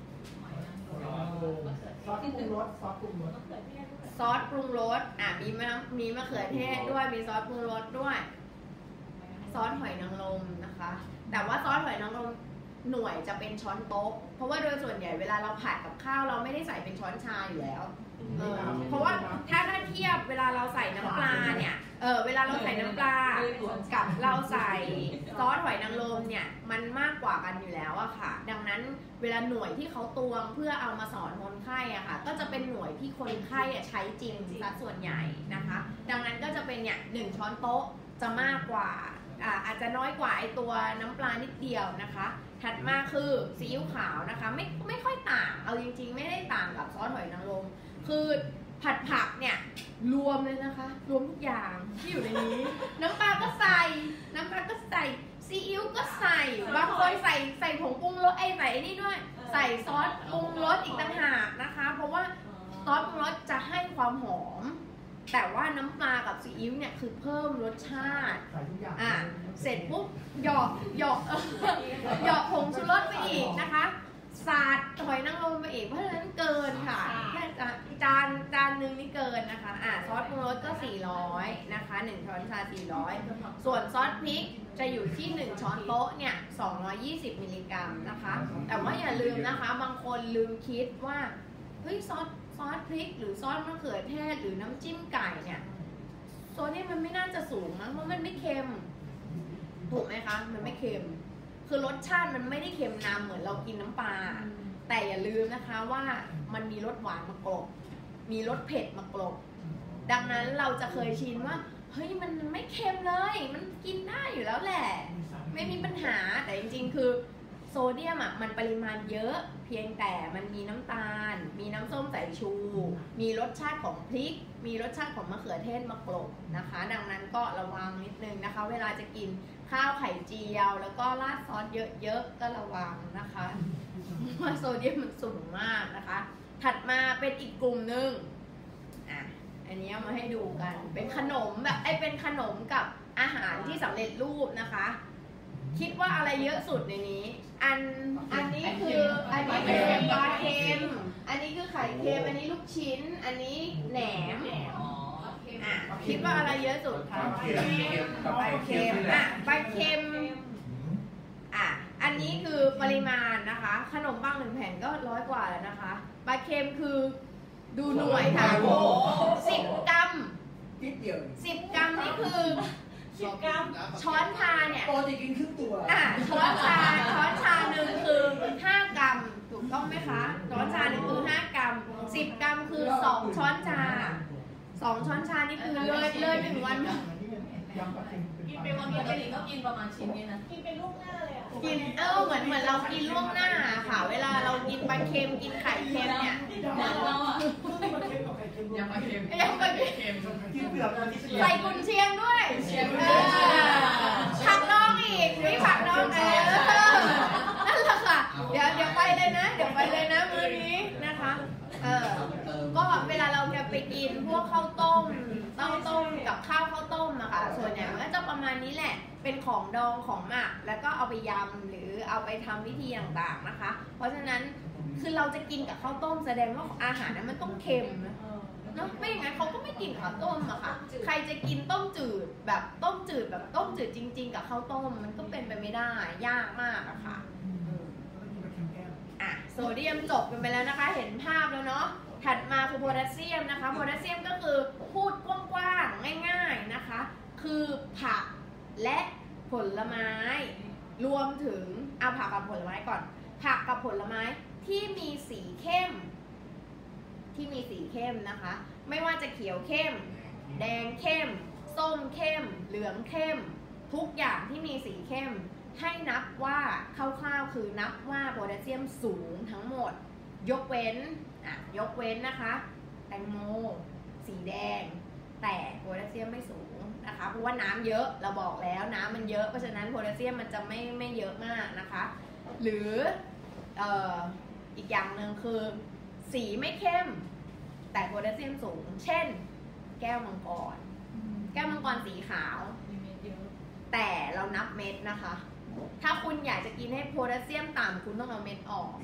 ซอสปรุงรสซอสปรุงรสซอสปรุงรสอ่ะมีมะมีมะเขือเทศด้วยมีซอสปรุงรสด้วยซอสหอยนางรมนะคะแต่ว่าซอสหอยนางรมหน่วยจะเป็นช้อนโต๊ะเพราะว่าโดยส่วนใหญ่เวลาเราผัดกับข้าวเราไม่ได้ใส่เป็นช้อนชาอยู่แล้วเออเพราะว่าถ้าถ้าเทียบเวลาเราใส่น้ำปลาเนี่ยเออเวลาเราใส่น้ำปลากับเราใส่ซอสหอยนางรมเนี่ยมันมากกว่ากันอยู่แล้วอะค่ะดังนั้นเวลาหน่วยที่เขาตวงเพื่อเอามาสอนคนไข้อะค่ะก็จะเป็นหน่วยที่คนไข้ใช้จริงซะส่วนใหญ่นะคะดังนั้นก็จะเป็นเนี่ยหนึ่งช้อนโต๊ะจะมากกว่าอ่าอาจจะน้อยกว่าไอตัวน้ำปลานิดเดียวนะคะถัดมาคือซีอิ๊วขาวนะคะไม่ไม่ค่อยต่างเอาจริงๆไม่ได้ต่างกับซอสหอยนางรมคือผัดผักเนี่ยรวมเลยนะคะรวมทุกอย่างที่อยู่ในนี้น้ำปลาก็ใส่น้ำปลาก็ใส่ซีอิ๊วก็ใส่บางคนใส่ใส่ผงปรุงรสไอ้ใส่นี่ด้วยใส่ซอสปรุงรสอีกต่างหากนะคะเพราะว่าซอสปรุงรสจะให้ความหอมแต่ว่าน้ำปลากับซีอิ๊วเนี่ยคือเพิ่มรสชาติอ่ะเสร็จปุ๊บหยอกหยอกหยอกผงชูรสไปอีกนะคะสาดหอยนางรมไปอีกเพราะฉะนั้นเกินค่ะแค่จานจานหนึ่งนี่เกินนะคะอ่ะซอสปรุงรสก็สี่ร้อยนะคะหนึ่งช้อนชาสี่ร้อยส่วนซอสพริกจะอยู่ที่หนึ่งช้อนโต๊ะเนี่ยสองร้อยยี่สิบมิลลิกรัมนะคะแต่ว่าอย่าลืมนะคะบางคนลืมคิดว่าเฮ้ยซอสซอสพริกหรือซอสมะเขือเทศหรือน้ำจิ้มไก่เนี่ยโซเดียมมันไม่น่าจะสูงมั้งเพราะมันไม่เค็มถูกไหมคะมันไม่เค็มคือรสชาติมันไม่ได้เค็มนำเหมือนเรากินน้ำปลาแต่อย่าลืมนะคะว่ามันมีรสหวานมากลบมีรสเผ็ดมากลบดังนั้นเราจะเคยชินว่าเฮ้ยมันไม่เค็มเลยมันกินได้อยู่แล้วแหละไม่มีปัญหาแต่จริงๆคือโซเดียมอ่ะมันปริมาณเยอะเพียงแต่มันมีน้ำตาลมีน้ำส้มสายชูมีรสชาติของพริกมีรสชาติของมะเขือเทศมากลบนะคะดังนั้นก็ระวังนิดนึงนะคะเวลาจะกินข้าวไข่เจียวแล้วก็ราดซอสเยอะๆก็ระวังนะคะว่าโซเดียมมันสูงมากนะคะถัดมาเป็นอีกกลุ่มหนึ่งอ่ะอันนี้เอามาให้ดูกันเป็นขนมแบบไอ้เป็นขนมกับอาหารที่สำเร็จรูปนะคะคิดว่าอะไรเยอะสุดในนี้อันอันนี้คืออันนี้เป็นปลาเค็มอันนี้คือไข่เค็มอันนี้ลูกชิ้นอันนี้แหนมอ่ะคิดว่าอะไรเยอะสุดคะปลาเค็มอ่ะปลาเค็มอ่ะอันนี้คือปริมาณนะคะขนมปังหนึ่งแผ่นก็ร้อยกว่าแล้วนะคะปลาเค็มคือดูหน่วยค่ะสิบกรัมสิบกรัมนี่คือสิบกรัมช้อนชาเนี่ยปกติกินครึ่งตัวอ่ะช้อนชาช้อนชาหนึ่งคือห้ากรัมถูกต้องไหมคะช้อนชาหนึ่งคือห้ากรัมสิบกรัมคือสองช้อนชาสองช้อนชานี่คือเลยเลยหนึ่งวันกินเป็นวันปกติก็กินประมาณชิ้นนี้นะกินเป็นลูกหน้าเลยอ่ะกินเออเหมือนเหมือนเรากินล่วงหน้าค่ะเวลาเรากินปลาเค็มกินไข่เค็มเนี่ยเราอ่ะยังปลาเค็มยังปลาเค็มกินเปลือกมันใส่กุนเชียงด้วยผักดองอีกนี่ผักดองเออนั่นแหละค่ะเดี๋ยวเดี๋ยวไปเลยนะเดี๋ยวไปเลยนะมื้อนี้นะคะเออก็เวลาเราจะไปกินพวกข้าวต้มข้าวต้มกับข้าวข้าวต้มอะค่ะส่วนใหญ่มันก็จะประมาณณนี้แหละเป็นของดองของหมักแล้วก็เอาไปยำหรือเอาไปทำวิธีต่างๆนะคะเพราะฉะนั้นคือเราจะกินกับข้าวต้มแสดงว่าอาหารนั้นมันต้องเค็มนะเนาะไม่อย่างนั้นเขาก็ไม่กินข้าวต้มอะค่ะใครจะกินต้มจืดแบบต้มจืดแบบต้มจืดจริงๆกับข้าวต้มมันก็เป็นไปไม่ได้ยากมากอะค่ะอ่ะโซเดียมจบกันไปแล้วนะคะเห็นภาพแล้วเนาะถัดมาคือโพแทสเซียมนะคะโพแทสเซียมก็คือพูดกว้างๆง่ายๆนะคะคือผักและผลไม้รวมถึงเอาผักกับผลไม้ก่อนผักกับผลไม้ที่มีสีเข้มที่มีสีเข้มนะคะไม่ว่าจะเขียวเข้มแดงเข้มส้มเข้มเหลืองเข้มทุกอย่างที่มีสีเข้มให้นับว่าคร่าวๆคือนับว่าโพแทสเซียมสูงทั้งหมดยกเว้นอ่ะยกเว้นนะคะแตงโมสีแดงแต่โพแทสเซียมไม่สูงนะคะเพราะว่าน้ำเยอะเราบอกแล้วน้ำมันเยอะเพราะฉะนั้นโพแทสเซียมมันจะไม่ไม่เยอะมากนะคะหรือเอ่ออีกอย่างหนึ่งคือสีไม่เข้มแต่โพแทสเซียมสูงเช่นแก้วมังกรแก้วมังกรสีขาวแต่เรานับเม็ดนะคะถ้าคุณอยากจะกินให้โพแทสเซียมต่ำคุณต้องเอาเม็ดออก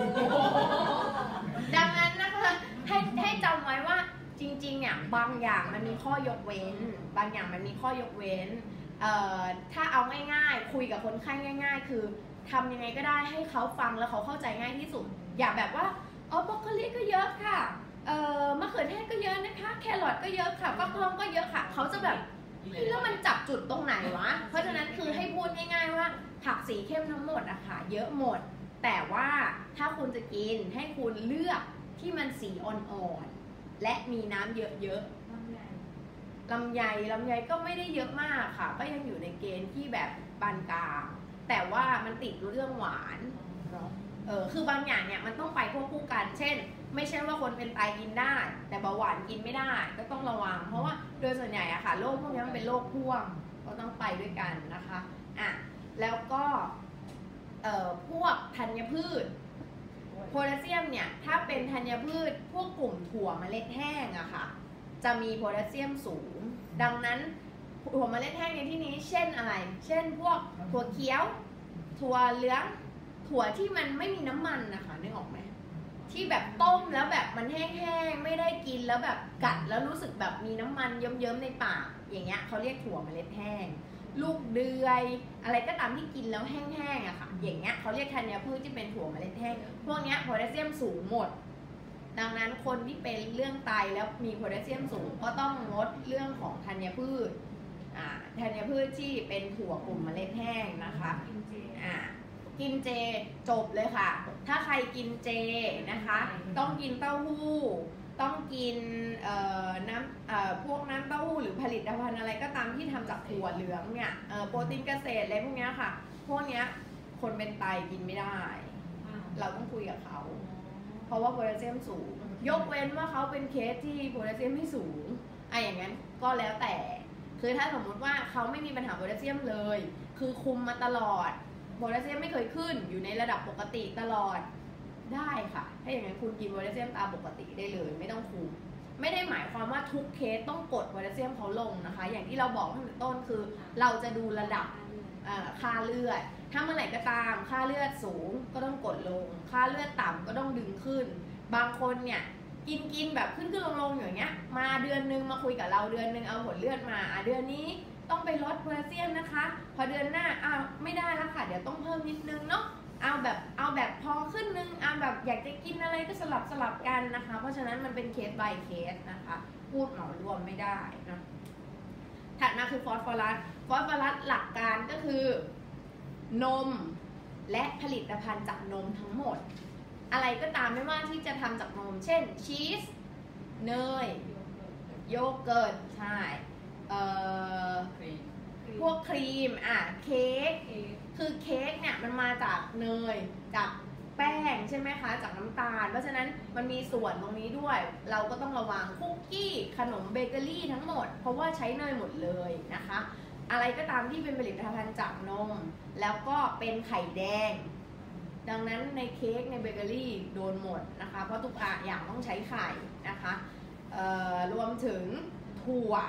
ดังนั้นนะคะให้ให้จำไว้ว่าจริงๆเนี่ยบางอย่างมันมีข้อยกเว้นบางอย่างมันมีข้อยกเว้นเอ่อถ้าเอาง่ายๆคุยกับคนไข้ง่ายๆคือทำยังไงก็ได้ให้เขาฟังแล้วเขาเข้าใจง่ายที่สุดอย่าแบบว่าอ๋อบรอกโคลีก็เยอะค่ะเอ่อมะเขือเทศก็เยอะนะคะแครอทก็เยอะค่ะฟักทองก็เยอะค่ะเขาจะแบบแล้วมันจับจุดตรงไหนวะเพราะฉะนั้นคือให้พูดง่ายๆว่าผักสีเข้มทั้งหมดอะค่ะเยอะหมดแต่ว่าถ้าคุณจะกินให้คุณเลือกที่มันสีอ่อนๆและมีน้ำเยอะๆลำไยลำไยก็ไม่ได้เยอะมากค่ะก็ยังอยู่ในเกณฑ์ที่แบบปานกลางแต่ว่ามันติดเรื่องหวานเออคือบางอย่างเนี่ยมันต้องไปควบคู่กันเช่นไม่ใช่ว่าคนเป็นไตกินได้แต่เบาหวานกินไม่ได้ก็ต้องระวังเพราะว่าโดยส่วนใหญ่อะค่ะโรคพวกนี้มันเป็นโรคพ่วงก็ต้องไปด้วยกันนะคะอ่ะแล้วก็เอ่อพวกธัญพืชโพแทสเซียมเนี่ยถ้าเป็นธัญพืชพวกกลุ่มถั่วเมล็ดแห้งอะค่ะจะมีโพแทสเซียมสูงดังนั้นถั่วเมล็ดแห้งในที่นี้เช่นอะไรเช่นพวกถั่วเขียวถั่วเหลืองถั่วที่มันไม่มีน้ำมันนะคะนึกออกไหมที่แบบต้มแล้วแบบมันแห้งๆไม่ได้กินแล้วแบบกัดแล้วรู้สึกแบบมีน้ำมันเยิ้มๆในปากอย่างเงี้ยเขาเรียกถั่วเมล็ดแห้งลูกเดือยอะไรก็ตามที่กินแล้วแห้งๆอะค่ะอย่างเงี้ยเขาเรียกธัญพืชที่เป็นถั่วเมล็ดแห้งพวกเนี้ยโพแทสเซียมสูงหมดดังนั้นคนที่เป็นเรื่องไตแล้วมีโพแทสเซียมสูงก็ต้องงดเรื่องของธัญพืชอ่าธัญพืชที่เป็นถั่วกลุ่มเมล็ดแห้งนะคะอ่ากินเจจบเลยค่ะถ้าใครกินเจนะคะต้องกินเต้าหู้ต้องกินเอ่อน้ำเอ่อพวกน้ำเต้าหู้หรือผลิตภัณฑ์อะไรก็ตามที่ทำจากถั่วเหลืองเนี่ยเอ่อโปรตีนเกษตรอะไรพวกเนี้ยค่ะพวกเนี้ยคนเป็นไตกินไม่ได้เราต้องคุยกับเขาเพราะว่าโพแทสเซียมสูงยกเว้นว่าเขาเป็นเคสที่โพแทสเซียมไม่สูงอ่ะอย่างนั้นก็แล้วแต่คือถ้าสมมุติว่าเขาไม่มีปัญหาโพแทสเซียมเลยคือคุมมาตลอดโพแทสเซียมไม่เคยขึ้นอยู่ในระดับปกติตลอดได้ค่ะถ้าอย่างนั้นคุณกินโพแทสเซียมตามปกติได้เลยไม่ต้องคุมไม่ได้หมายความว่าทุกเคสต้องกดโพแทสเซียมเขาลงนะคะอย่างที่เราบอกตั้งแต่ต้นคือเราจะดูระดับค่าเลือดถ้าเมื่อไหร่ก็ตามค่าเลือดสูงก็ต้องกดลงค่าเลือดต่ำก็ต้องดึงขึ้นบางคนเนี่ยกินกินแบบขึ้นขึ้นลงลงอย่างเงี้ยมาเดือนนึงมาคุยกับเราเดือนนึงเอาผลเลือดมาอ่ะเดือนนี้ต้องไปลดโพแทสเซียมนะคะพอเดือนหน้าอ้าวไม่ได้แล้วค่ะเดี๋ยวต้องเพิ่มนิดนึงเนาะเอาแบบเอาแบบพอขึ้นนึงเอาแบบอยากจะกินอะไรก็สลับสลับกันนะคะเพราะฉะนั้นมันเป็นเคส by เคสนะคะพูดเหมารวมไม่ได้นะถัดมาคือฟอสฟอรัสฟอสฟอรัสหลักการก็คือนมและผลิตภัณฑ์จากนมทั้งหมดอะไรก็ตามไม่ว่าที่จะทำจากนมเช่นชีสเนยโยเกิร์ตใช่เอ่อพวกครีมอ่ะเค้กคือเค้กเนี่ยมันมาจากเนยจากแป้งใช่ไหมคะจากน้ำตาลเพราะฉะนั้นมันมีส่วนตรงนี้ด้วยเราก็ต้องระวังคุกกี้ขนมเบเกอรี่ทั้งหมดเพราะว่าใช้เนยหมดเลยนะคะอะไรก็ตามที่เป็นผลิตภัณฑ์จากนมแล้วก็เป็นไข่แดงดังนั้นในเค้กในเบเกอรี่โดนหมดนะคะเพราะทุกอย่างต้องใช้ไข่นะคะรวมถึงถั่ว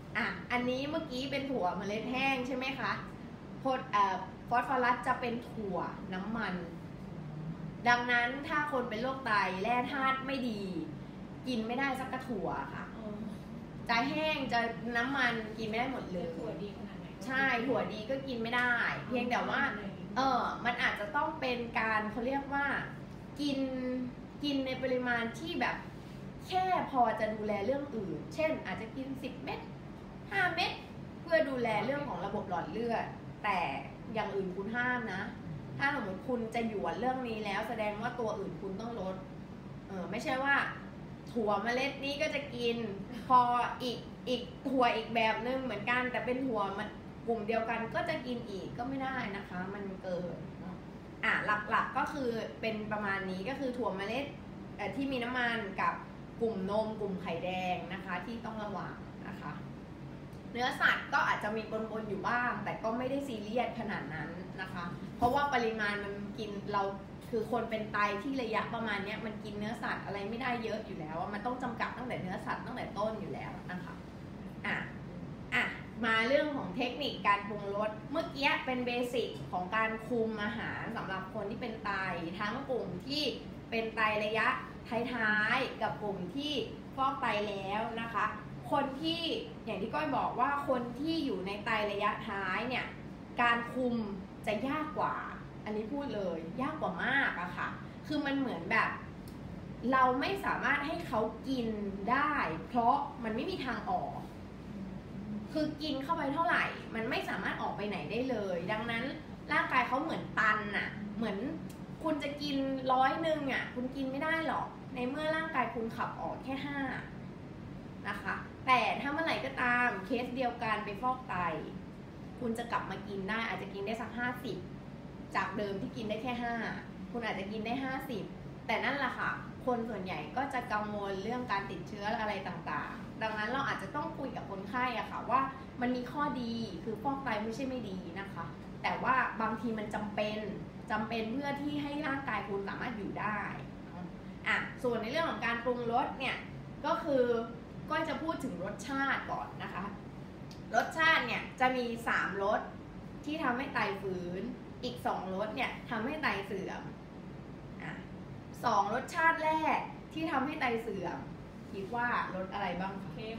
อ่ะอันนี้เมื่อกี้เป็นถั่วเมล็ดแห้งใช่ไหมคะโพดเอ่อฟอสฟอรัสจะเป็นถั่วน้ำมันดังนั้นถ้าคนเป็นโรคไตแร่ธาตุไม่ดีกินไม่ได้สักกระถั่วค่ะจะแห้งจะน้ำมันกินไม่ได้หมดเลยถั่วดีขนาดไหนใช่ถั่วดีก็กินไม่ได้เพียงแต่ว่าเออมันอาจจะต้องเป็นการเขาเรียกว่ากินกินในปริมาณที่แบบแค่พอจะดูแลเรื่องอื่นเช่นอาจจะกินสิบเม็ดห้าเม็ดเพื่อดูแลเรื่องของระบบหลอดเลือดแต่อย่างอื่นคุณห้ามนะถ้าสมมติคุณจะหยวนเรื่องนี้แล้วแสดงว่าตัวอื่นคุณต้องลดเออไม่ใช่ว่าถั่วเมล็ดนี้ก็จะกินพออีกอีกถั่วอีกแบบนึงเหมือนกันแต่เป็นถั่วมันกลุ่มเดียวกันก็จะกินอีกก็ไม่ได้นะคะมันเกินอ่ะหลักๆก็คือเป็นประมาณนี้ก็คือถั่วเมล็ดที่มีน้ำมันกับกลุ่มนมกลุ่มไข่แดงนะคะที่ต้องระวังนะคะเนื้อสัตว์ก็อาจจะมีปนๆอยู่บ้างแต่ก็ไม่ได้ซีเรียสขนาดนั้นนะคะเพราะว่าปริมาณมันกินเราคือคนเป็นไตที่ระยะประมาณนี้มันกินเนื้อสัตว์อะไรไม่ได้เยอะอยู่แล้วมันต้องจำกัดตั้งแต่เนื้อสัตว์ตั้งแต่ต้นอยู่แล้วนะคะอ่ะอ่ะมาเรื่องของเทคนิคการปรุงรสเมื่อกี้เป็นเบสิกของการคุมอาหารสำหรับคนที่เป็นไตทั้งกลุ่มที่เป็นไตระยะท้ายๆกับกลุ่มที่ฟอกไตแล้วนะคะคนที่อย่างที่ก้อยบอกว่าคนที่อยู่ในไตระยะท้ายเนี่ยการคุมจะยากกว่าอันนี้พูดเลยยากกว่ามากอะค่ะคือมันเหมือนแบบเราไม่สามารถให้เขากินได้เพราะมันไม่มีทางออกคือกินเข้าไปเท่าไหร่มันไม่สามารถออกไปไหนได้เลยดังนั้นร่างกายเขาเหมือนตันอะเหมือนคุณจะกินร้อยหนึ่งอะคุณกินไม่ได้หรอกในเมื่อร่างกายคุณขับออกแค่ห้านะคะแต่ถ้าเมื่อไหร่ก็ตามเคสเดียวกันไปฟอกไตคุณจะกลับมากินได้อาจจะกินได้สักห้าสิบจากเดิมที่กินได้แค่ห้าคุณอาจจะกินได้ห้าสิบแต่นั่นแหละค่ะคนส่วนใหญ่ก็จะกังวลเรื่องการติดเชื้ออะไรต่างๆดังนั้นเราอาจจะต้องคุยกับคนไข้อะค่ะว่ามันมีข้อดีคือฟอกไตไม่ใช่ไม่ดีนะคะแต่ว่าบางทีมันจำเป็นจำเป็นเพื่อที่ให้ร่างกายคุณสามารถอยู่ได้อ่ะส่วนในเรื่องของการปรุงรสเนี่ยก็คือก็จะพูดถึงรสชาติก่อนนะคะรสชาติเนี่ยจะมีสามรสที่ทำให้ไตฝืนอีกสองรสเนี่ยทำให้ไตเสื่อมอ่ะสองรสชาติแรกที่ทำให้ไตเสื่อมคิดว่ารสอะไรบ้างคะเค็ม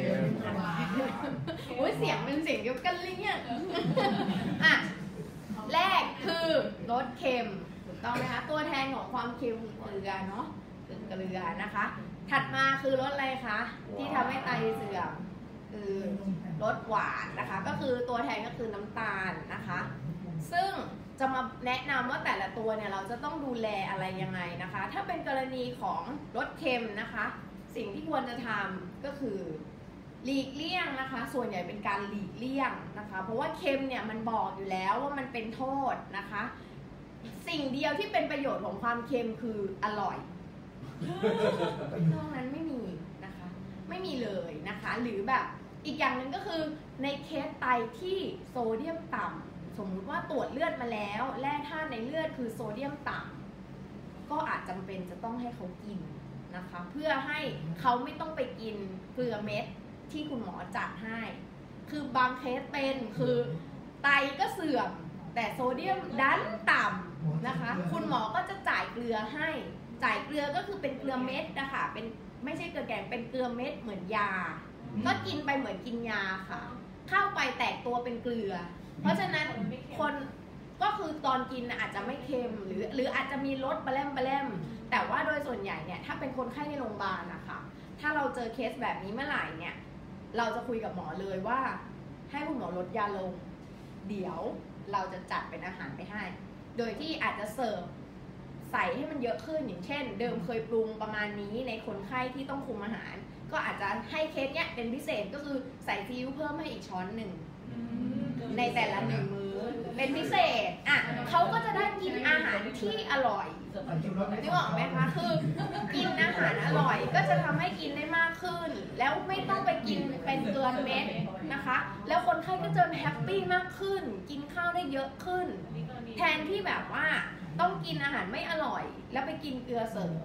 โอ้ยเสียงเป็นเสียงเดียวกันเลยเนี่ยอ่ะแรกคือรสเค็มถูกต้องไหมคะตัวแทนของความเค็มคือเกลือเนาะคือเกลือนะคะถัดมาคือรสอะไรคะที่ทำให้ไตเสื่อมคือรสหวานนะคะก็คือตัวแทนก็คือน้ำตาลนะคะซึ่งจะมาแนะนำว่าแต่ละตัวเนี่ยเราจะต้องดูแลอะไรยังไงนะคะถ้าเป็นกรณีของรสเค็มนะคะสิ่งที่ควรจะทำก็คือหลีกเลี่ยงนะคะส่วนใหญ่เป็นการหลีกเลี่ยงนะคะเพราะว่าเค็มเนี่ยมันบอกอยู่แล้วว่ามันเป็นโทษนะคะสิ่งเดียวที่เป็นประโยชน์ของความเค็มคืออร่อยนอกนั้นไม่มีนะคะไม่มีเลยนะคะหรือแบบอีกอย่างหนึ่งก็คือในเคสไตที่โซเดียมต่ำสมมุติว่าตรวจเลือดมาแล้วแร่ธาตุในเลือดคือโซเดียมต่ำก็อาจจำเป็นจะต้องให้เขากินนะคะเพื่อให้เขาไม่ต้องไปกินเกลือเม็ดที่คุณหมอจัดให้คือบางเคสเป็นคือไตก็เสื่อมแต่โซเดียมดันต่ำนะคะคุณหมอก็จะจ่ายเกลือให้จ่ายเกลือก็คือเป็นเกลือเม็ดนะคะเป็นไม่ใช่เกลือแกงเป็นเกลือเม็ดเหมือนยาก็กินไปเหมือนกินยาค่ะเข้าไปแตกตัวเป็นเกลือเพราะฉะนั้นคนก็คือตอนกินอาจจะไม่เค็มหรือหรืออาจจะมีรสปลาแรมปลาแรมแต่ว่าโดยส่วนใหญ่เนี่ยถ้าเป็นคนไข้ในโรงพยาบาลนะคะถ้าเราเจอเคสแบบนี้เมื่อไหร่เนี่ยเราจะคุยกับหมอเลยว่าให้คุณหมอลดยาลงเดี๋ยวเราจะจัดเป็นอาหารไปให้โดยที่อาจจะเสิร์ฟใส่ให้มันเยอะขึ้นอย่างเช่นเดิมเคยปรุงประมาณนี้ในคนไข้ที่ต้องคุมอาหารก็อาจจะให้เคสเนี้ยเป็นพิเศษก็คือใส่ซีอิ๊วเพิ่มให้อีกช้อนหนึ่งในแต่ละหนึ่งมื้อเป็นพิเศษอ่ะเขาก็จะได้กินอาหารที่อร่อยนึกออกไหมคะคือกินอาหารอร่อยก็จะทำให้กินได้มากขึ้นแล้วไม่ต้องไปกินเป็นเกลือเม็ดนะคะแล้วคนไข้ก็จะแฮปปี้มากขึ้นกินข้าวได้เยอะขึ้นแทนที่แบบว่าต้องกินอาหารไม่อร่อยแล้วไปกินเกลือเสริม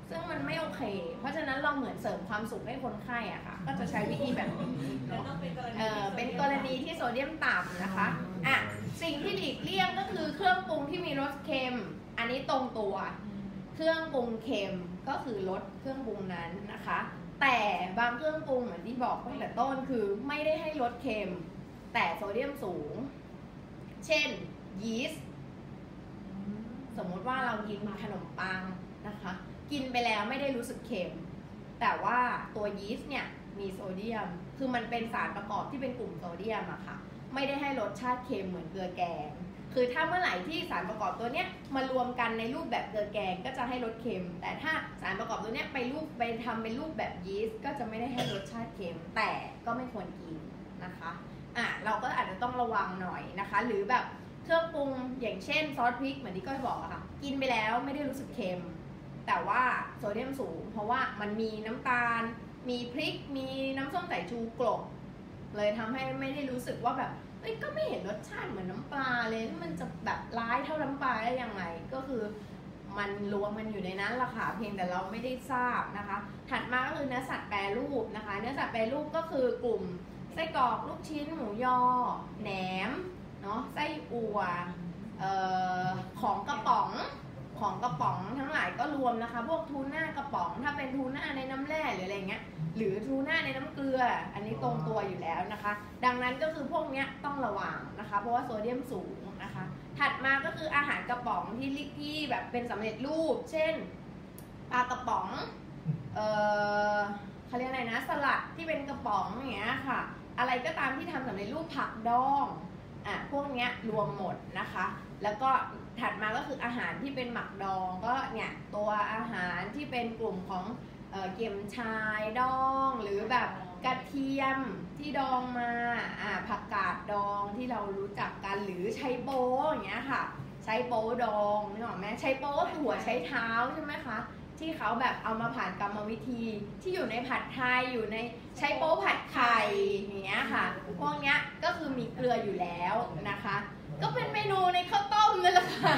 ซึ่งมันไม่โอเค เพราะฉะนั้นเราเหมือนเสริมความสุขให้คนไข้อะค่ะก็จะใช้วิธีแบบนี้เนาะเออเป็นกรณีที่โซเดียมต่ำนะคะอ่ะสิ่งที่หลีกเลี่ยงก็คือเครื่องปรุงที่มีรสเค็มอันนี้ตรงตัวเครื่องปรุงเค็มก็คือลดเครื่องปรุงนั้นนะคะแต่บางเครื่องปรุงเหมือนที่บอกตั้งแต่ต้นคือไม่ได้ให้ลดเค็มแต่โซเดียมสูงเช่นยีสต์สมมติว่าเรากินขนมปังนะคะกินไปแล้วไม่ได้รู้สึกเค็มแต่ว่าตัวยีสต์เนี่ยมีโซเดียมคือมันเป็นสารประกอบที่เป็นกลุ่มโซเดียมอะค่ะไม่ได้ให้รสชาติเค็มเหมือนเกลือแกงคือถ้าเมื่อไหร่ที่สารประกอบตัวเนี้ยมารวมกันในรูปแบบเกลือแกงก็จะให้รสเค็มแต่ถ้าสารประกอบตัวเนี้ยไปรูปไปทำเป็นรูปแบบยีสต์ก็จะไม่ได้ให้รสชาติเค็มแต่ก็ไม่ควรกินนะคะอ่ะเราก็อาจจะต้องระวังหน่อยนะคะหรือแบบเครื่องปรุงอย่างเช่นซอสพริกเหมือนที่ก้อยบอกอะค่ะกินไปแล้วไม่ได้รู้สึกเค็มแต่ว่าโซเดียมสูงเพราะว่ามันมีน้ำตาลมีพริกมีน้ำส้มสายชูกลบเลยทำให้ไม่ได้รู้สึกว่าแบบเอ้ยก็ไม่เห็นรสชาติเหมือนน้ำปลาเลยมันจะแบบร้ายเท่าน้ำปลาได้ยังไงก็คือมันรวมมันอยู่ในนั้นละค่ะเพียงแต่เราไม่ได้ทราบนะคะถัดมาก็คือเนื้อสัตว์แปรรูปนะคะเนื้อสัตว์แปรรูปก็คือกลุ่มไส้กรอกลูกชิ้นหมูยอแหนมเนาะไส้อั่วเอ่อของกระป๋องของกระป๋องทั้งหลายก็รวมนะคะพวกทูน่ากระป๋องถ้าเป็นทูน่าในน้ำแร่หรืออะไรเงี้ยหรือทูน่าในน้ำเกลืออันนี้ตรงตัวอยู่แล้วนะคะดังนั้นก็คือพวกเนี้ยต้องระวังนะคะเพราะว่าโซเดียมสูงนะคะถัดมาก็คืออาหารกระป๋องที่ลิที่แบบเป็นสำเร็จรูปเช่นปลากระป๋องเอ่อเขาเรียกอะไรนะสลัดที่เป็นกระป๋องอย่างเงี้ยค่ะอะไรก็ตามที่ทำสำเร็จรูปผักดองอ่ะพวกเนี้ยรวมหมดนะคะแล้วก็ถัดมาก็คืออาหารที่เป็นหมักดองก็เนี่ยตัวอาหารที่เป็นกลุ่มของเอ่อเกี๊ยมชายดองหรือแบบกระเทียมที่ดองมาอ่าผักกาดดองที่เรารู้จักกันหรือไชโป๊อย่างเงี้ยค่ะไชโป๊ดองนึกออกไหมไชโป๊ก็คือหัวไชเท้าใช่ไหมคะที่เขาแบบเอามาผ่านกรรมวิธีที่อยู่ในผัดไทยอยู่ในไชโป๊ผัดไข่อย่างเงี้ยค่ะพวกเนี้ยก็คือมีเกลืออยู่แล้วนะคะก็เป็นเมนูในข้าวต้มนั่นแหละค่ะ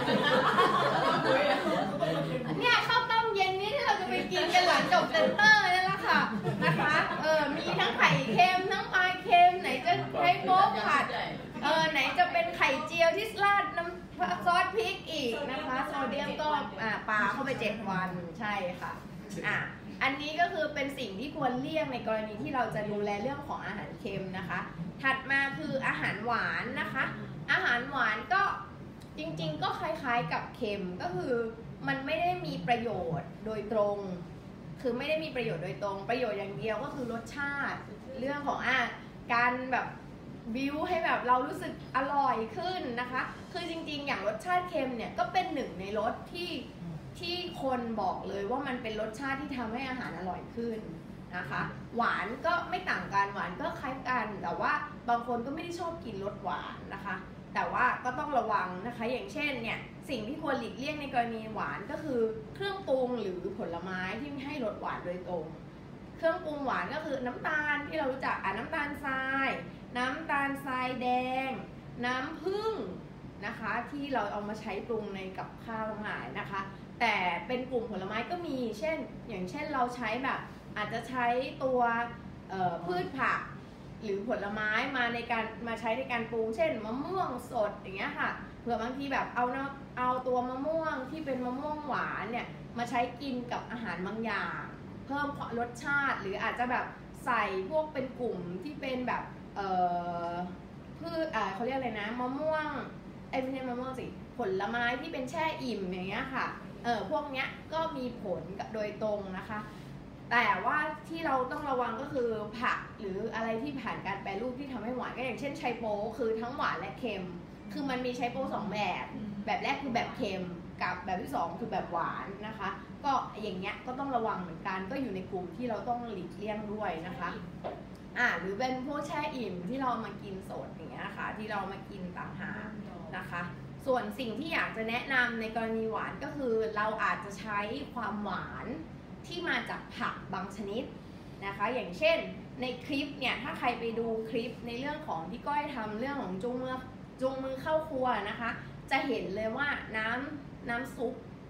เนี่ยข้าวต้มเย็นนี้ที่เราจะไปกินกันหลังจบเซ็นเตอร์นั่นแหละค่ะนะคะเออมีทั้งไข่เค็มทั้งปลาเค็มไหนจะไข่โป๊ผัดเออไหนจะเป็นไข่เจียวที่ราดน้ำซอสพริกอีกนะคะโซเดียมก็อ่าปลาเข้าไปเจ็ดวันใช่ค่ะอ่ะอันนี้ก็คือเป็นสิ่งที่ควรเลี่ยงในกรณีที่เราจะดูแลเรื่องของอาหารเค็มนะคะถัดมาคืออาหารหวานนะคะอาหารหวานก็จริงๆก็คล้ายๆกับเค็มก็คือมันไม่ได้มีประโยชน์โดยตรงคือไม่ได้มีประโยชน์โดยตรงประโยชน์อย่างเดียวก็คือรสชาติเรื่องของอ่ะการแบบบิวให้แบบเรารู้สึกอร่อยขึ้นนะคะคือจริงๆอย่างรสชาติเค็มเนี่ยก็เป็นหนึ่งในรสที่ที่คนบอกเลยว่ามันเป็นรสชาติที่ทำให้อาหารอร่อยขึ้นนะคะหวานก็ไม่ต่างกันหวานก็คล้ายกันแต่ว่าบางคนก็ไม่ได้ชอบกินรสหวานนะคะแต่ว่าก็ต้องระวังนะคะอย่างเช่นเนี่ยสิ่งที่ควรหลีกเลี่ยงในกรณีหวานก็คือเครื่องปรุงหรือผลไม้ที่ไม่ให้รสหวานโดยตรงเครื่องปรุงหวานก็คือน้ำตาลที่เรารู้จักอ่ะน้ำตาลทรายน้ำตาลทรายแดงน้ำผึ้งนะคะที่เราเอามาใช้ปรุงในกับข้าวทั้งหลายนะคะแต่เป็นกลุ่มผลไม้ก็มีเช่นอย่างเช่นเราใช้แบบอาจจะใช้ตัวพืชผักหรือผลไม้มาในการมาใช้ในการปรุงเช่นมะม่วงสดอย่างเงี้ยค่ะเผื่อบางทีแบบเอาเนาะเอาตัวมะม่วงที่เป็นมะม่วงหวานเนี่ยมาใช้กินกับอาหารบางอย่างเพิ่มรสชาติหรืออาจจะแบบใส่พวกเป็นกลุ่มที่เป็นแบบเอ่อพืชอ่าเขาเรียกอะไรนะมะม่วงไอ้ไม่ใช่มะม่วงสิผลไม้ที่เป็นแช่อิ่มอย่างเงี้ยค่ะเออพวกเนี้ยก็มีผลโดยตรงนะคะแต่ว่าที่เราต้องระวังก็คือผักหรืออะไรที่ผ่านการแปรรูปที่ทำให้หวานก็อย่างเช่นไชโป๊คือทั้งหวานและเค็มคือมันมีไชโป๊สองแบบแบบแรกคือแบบเค็มกับแบบที่สองคือแบบหวานนะคะก็อย่างเงี้ยก็ต้องระวังเหมือนกันก็อยู่ในกลุ่มที่เราต้องหลีกเลี่ยงด้วยนะคะอ่าหรือเป็นพวกแช่อิ่มที่เรามากินสดอย่างเงี้ยค่ะที่เรามากินต่างหากนะคะส่วนสิ่งที่อยากจะแนะนำในกรณีหวานก็คือเราอาจจะใช้ความหวานที่มาจากผักบางชนิดนะคะอย่างเช่นในคลิปเนี่ยถ้าใครไปดูคลิปในเรื่องของที่ก้อยทำเรื่องของจูงมือจูงมือเข้าครัวนะคะจะเห็นเลยว่าน้ำน้ำซุป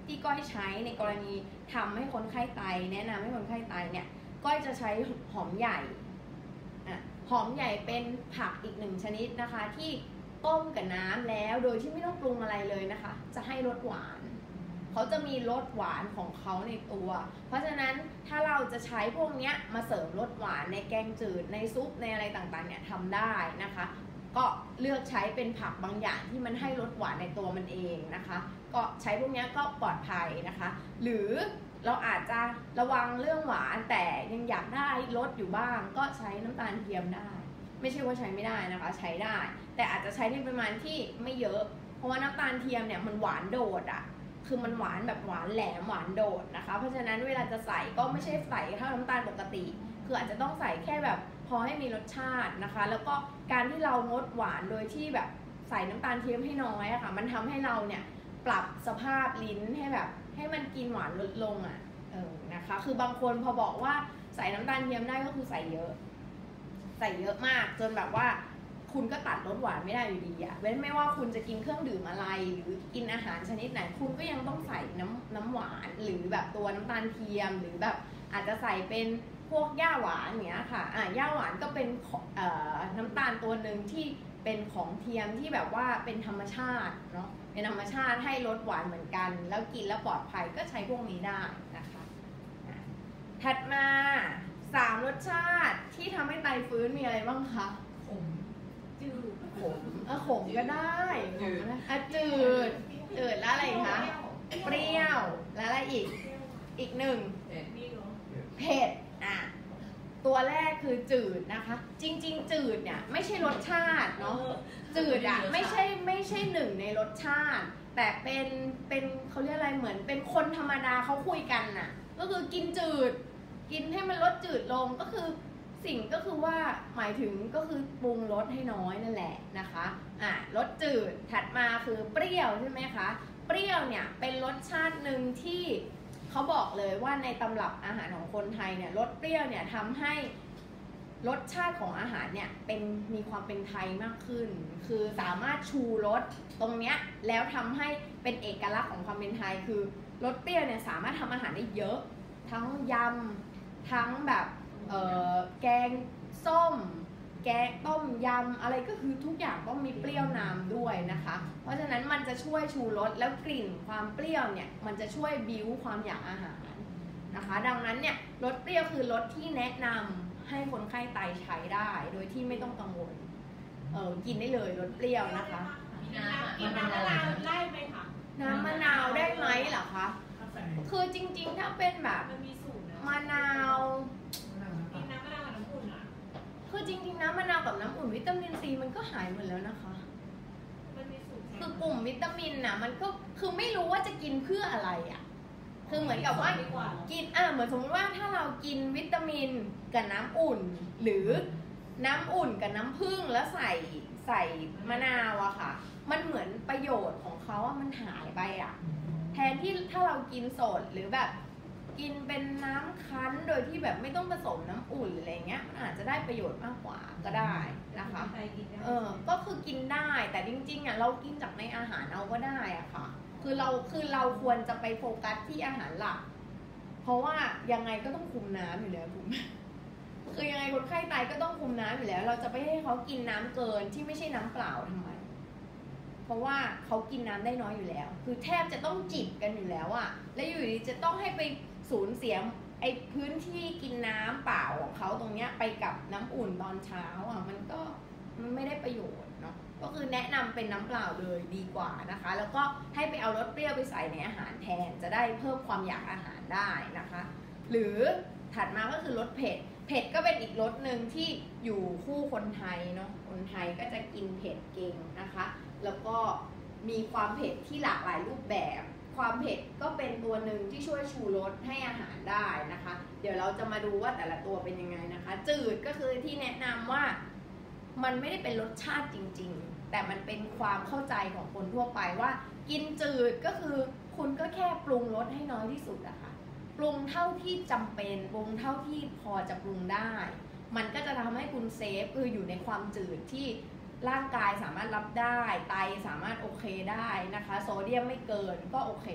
ที่ก้อยใช้ในกรณีทำให้คนไข้ไตแนะนำให้คนไข้ไตเนี่ยก้อยจะใช้หอมใหญ่อ่ะหอมใหญ่เป็นผักอีกหนึ่งชนิดนะคะที่ต้มกับน้ำแล้วโดยที่ไม่ต้องปรุงอะไรเลยนะคะจะให้รสหวานเขาจะมีรสหวานของเขาในตัวเพราะฉะนั้นถ้าเราจะใช้พวกนี้มาเสริมรสหวานในแกงจืดในซุปในอะไรต่างๆเนี่ยทำได้นะคะก็เลือกใช้เป็นผักบางอย่างที่มันให้รสหวานในตัวมันเองนะคะก็ใช้พวกนี้ก็ปลอดภัยนะคะหรือเราอาจจะระวังเรื่องหวานแต่ยังอยากได้รสอยู่บ้างก็ใช้น้ำตาลเทียมได้ไม่ใช่ว่าใช้ไม่ได้นะคะใช้ได้แต่อาจจะใช้ในปริมาณที่ไม่เยอะเพราะว่าน้ำตาลเทียมเนี่ยมันหวานโดดอ่ะคือมันหวานแบบหวานแหลมหวานโดดนะคะเพราะฉะนั้นเวลาจะใส่ก็ไม่ใช่ใส่เท่าน้ำตาลปกติคืออาจจะต้องใส่แค่แบบพอให้มีรสชาตินะคะแล้วก็การที่เรางดหวานโดยที่แบบใส่น้ำตาลเทียมให้น้อยอะค่ะมันทำให้เราเนี่ยปรับสภาพลิ้นให้แบบให้มันกินหวานลดลงอ่ะเออนะคะคือบางคนพอบอกว่าใส่น้ำตาลเทียมได้ก็คือใส่เยอะใส่เยอะมากจนแบบว่าคุณก็ตัดรสหวานไม่ได้อยู่ดีอะเว้นไม่ว่าคุณจะกินเครื่องดื่มอะไรหรือกินอาหารชนิดไหนคุณก็ยังต้องใส่น้ำน้ำหวานหรือแบบตัวน้ำตาลเทียมหรือแบบอาจจะใส่เป็นพวกย่าหวานอย่างเงี้ยค่ะอ่ะย่าหวานก็เป็นเอ่อน้ำตาลตัวหนึ่งที่เป็นของเทียมที่แบบว่าเป็นธรรมชาติเนาะเป็นธรรมชาติให้รสหวานเหมือนกันแล้วกินแล้วปลอดภัยก็ใช้พวกนี้ได้นะคะถัดมาสามรสชาติที่ทำให้ไตฟื้นมีอะไรบ้างคะขมจืดขมเออขมก็ได้จืดอ่ะจืดจืดแล้วอะไรคะเปรี้ยวแล้วอะไรอีกอีกหนึ่งเผ็ดอ่ะตัวแรกคือจืดนะคะจริงๆจืดเนี่ยไม่ใช่รสชาติเนาะจืดอ่ะไม่ใช่ไม่ใช่หนึ่งในรสชาติแต่เป็นเป็นเขาเรียกอะไรเหมือนเป็นคนธรรมดาเขาคุยกันน่ะก็คือกินจืดกินให้มันลดจืดลงก็คือสิ่งก็คือว่าหมายถึงก็คือปรุงรสให้น้อยนั่นแหละนะคะอ่ะรสจืดถัดมาคือเปรี้ยวใช่ไหมคะเปรี้ยวเนี่ยเป็นรสชาติหนึ่งที่เขาบอกเลยว่าในตำรับอาหารของคนไทยเนี่ยรสเปรี้ยวเนี่ยทำให้รสชาติของอาหารเนี่ยเป็นมีความเป็นไทยมากขึ้นคือสามารถชูรสตรงเนี้ยแล้วทำให้เป็นเอกลักษณ์ของความเป็นไทยคือรสเปรี้ยวเนี่ยสามารถทำอาหารได้เยอะทั้งยำทั้งแบบเอ่อแกงส้มแกงต้มยำอะไรก็คือทุกอย่างต้องมีเปรี้ยวนำด้วยนะคะเพราะฉะนั้นมันจะช่วยชูรสแล้วกลิ่นความเปรี้ยวเนี่ยมันจะช่วยบิ้วความอยากอาหารนะคะดังนั้นเนี่ยรสเปรี้ยวคือรสที่แนะนำให้คนไข้ไตใช้ได้โดยที่ไม่ต้องกังวลเออกินได้เลยรสเปรี้ยวนะคะน้ำกินน้ำมะนาวได้ไหมคะน้ำมะนาวได้ไหมเหรอคะคือจริงๆถ้าเป็นแบบมะนาวกินน้ำมะนาวกับน้ำอุ่นอ่ะคือจริงๆน้ำมะนาวกับน้ำอุ่นวิตามินซีมันก็หายหมดแล้วนะคะมันมีสูตรคือกลุ่มวิตามินน่ะมันก็คือไม่รู้ว่าจะกินเพื่ออะไรอ่ะคือเหมือนกับว่ากินอ่ะเหมือนสมมติว่าถ้าเรากินวิตามินกับน้ำอุ่นหรือน้ำอุ่นกับน้ำผึ้งแล้วใส่ใส่มะนาวอะค่ะมันเหมือนประโยชน์ของเขาอะมันหายไปอะแทนที่ถ้าเรากินสดหรือแบบกินเป็นน้ำคั้นโดยที่แบบไม่ต้องผสมน้ำอุ่นอะไรเงี้ยมันอาจจะได้ประโยชน์มากกว่าก็ได้นะคะเออก็คือกินได้แต่จริงๆอะเรากินจากในอาหารเอาก็ได้อะค่ะคือเราคือเราควรจะไปโฟกัสที่อาหารหลักเพราะว่ายังไงก็ต้องคุมน้ำอยู่แล้วถูกไหมคือยังไงคนไข้ไตก็ต้องคุมน้ำอยู่แล้วเราจะไปให้เขากินน้ำเกินที่ไม่ใช่น้ำเปล่าทำไมเพราะว่าเขากินน้ำได้น้อยอยู่แล้วคือแทบจะต้องจิบกันอยู่แล้วอะแล้วอยู่ดีจะต้องให้ไปสูญเสียไอ้พื้นที่กินน้ำเปล่าของเขาตรงเนี้ยไปกับน้ำอุ่นตอนเช้าอะมันก็มันไม่ได้ประโยชน์เนาะก็คือแนะนำเป็นน้ำเปล่าเลยดีกว่านะคะแล้วก็ให้ไปเอารสเปรี้ยวไปใส่ในอาหารแทนจะได้เพิ่มความอยากอาหารได้นะคะหรือถัดมาก็คือรสเผ็ดเผ็ดก็เป็นอีกรสหนึ่งที่อยู่คู่คนไทยเนาะคนไทยก็จะกินเผ็ดเก่งนะคะแล้วก็มีความเผ็ดที่หลากหลายรูปแบบความเผ็ดก็เป็นตัวหนึ่งที่ช่วยชูรสให้อาหารได้นะคะเดี๋ยวเราจะมาดูว่าแต่ละตัวเป็นยังไงนะคะจืดก็คือที่แนะนำว่ามันไม่ได้เป็นรสชาติจริงๆแต่มันเป็นความเข้าใจของคนทั่วไปว่ากินจืดก็คือคุณก็แค่ปรุงรสให้น้อยที่สุดอะค่ะปรุงเท่าที่จำเป็นปรุงเท่าที่พอจะปรุงได้มันก็จะทำให้คุณเซฟคืออยู่ในความจืดที่ร่างกายสามารถรับได้ไตสามารถโอเคได้นะคะโซเดียมไม่เกินก็โอเค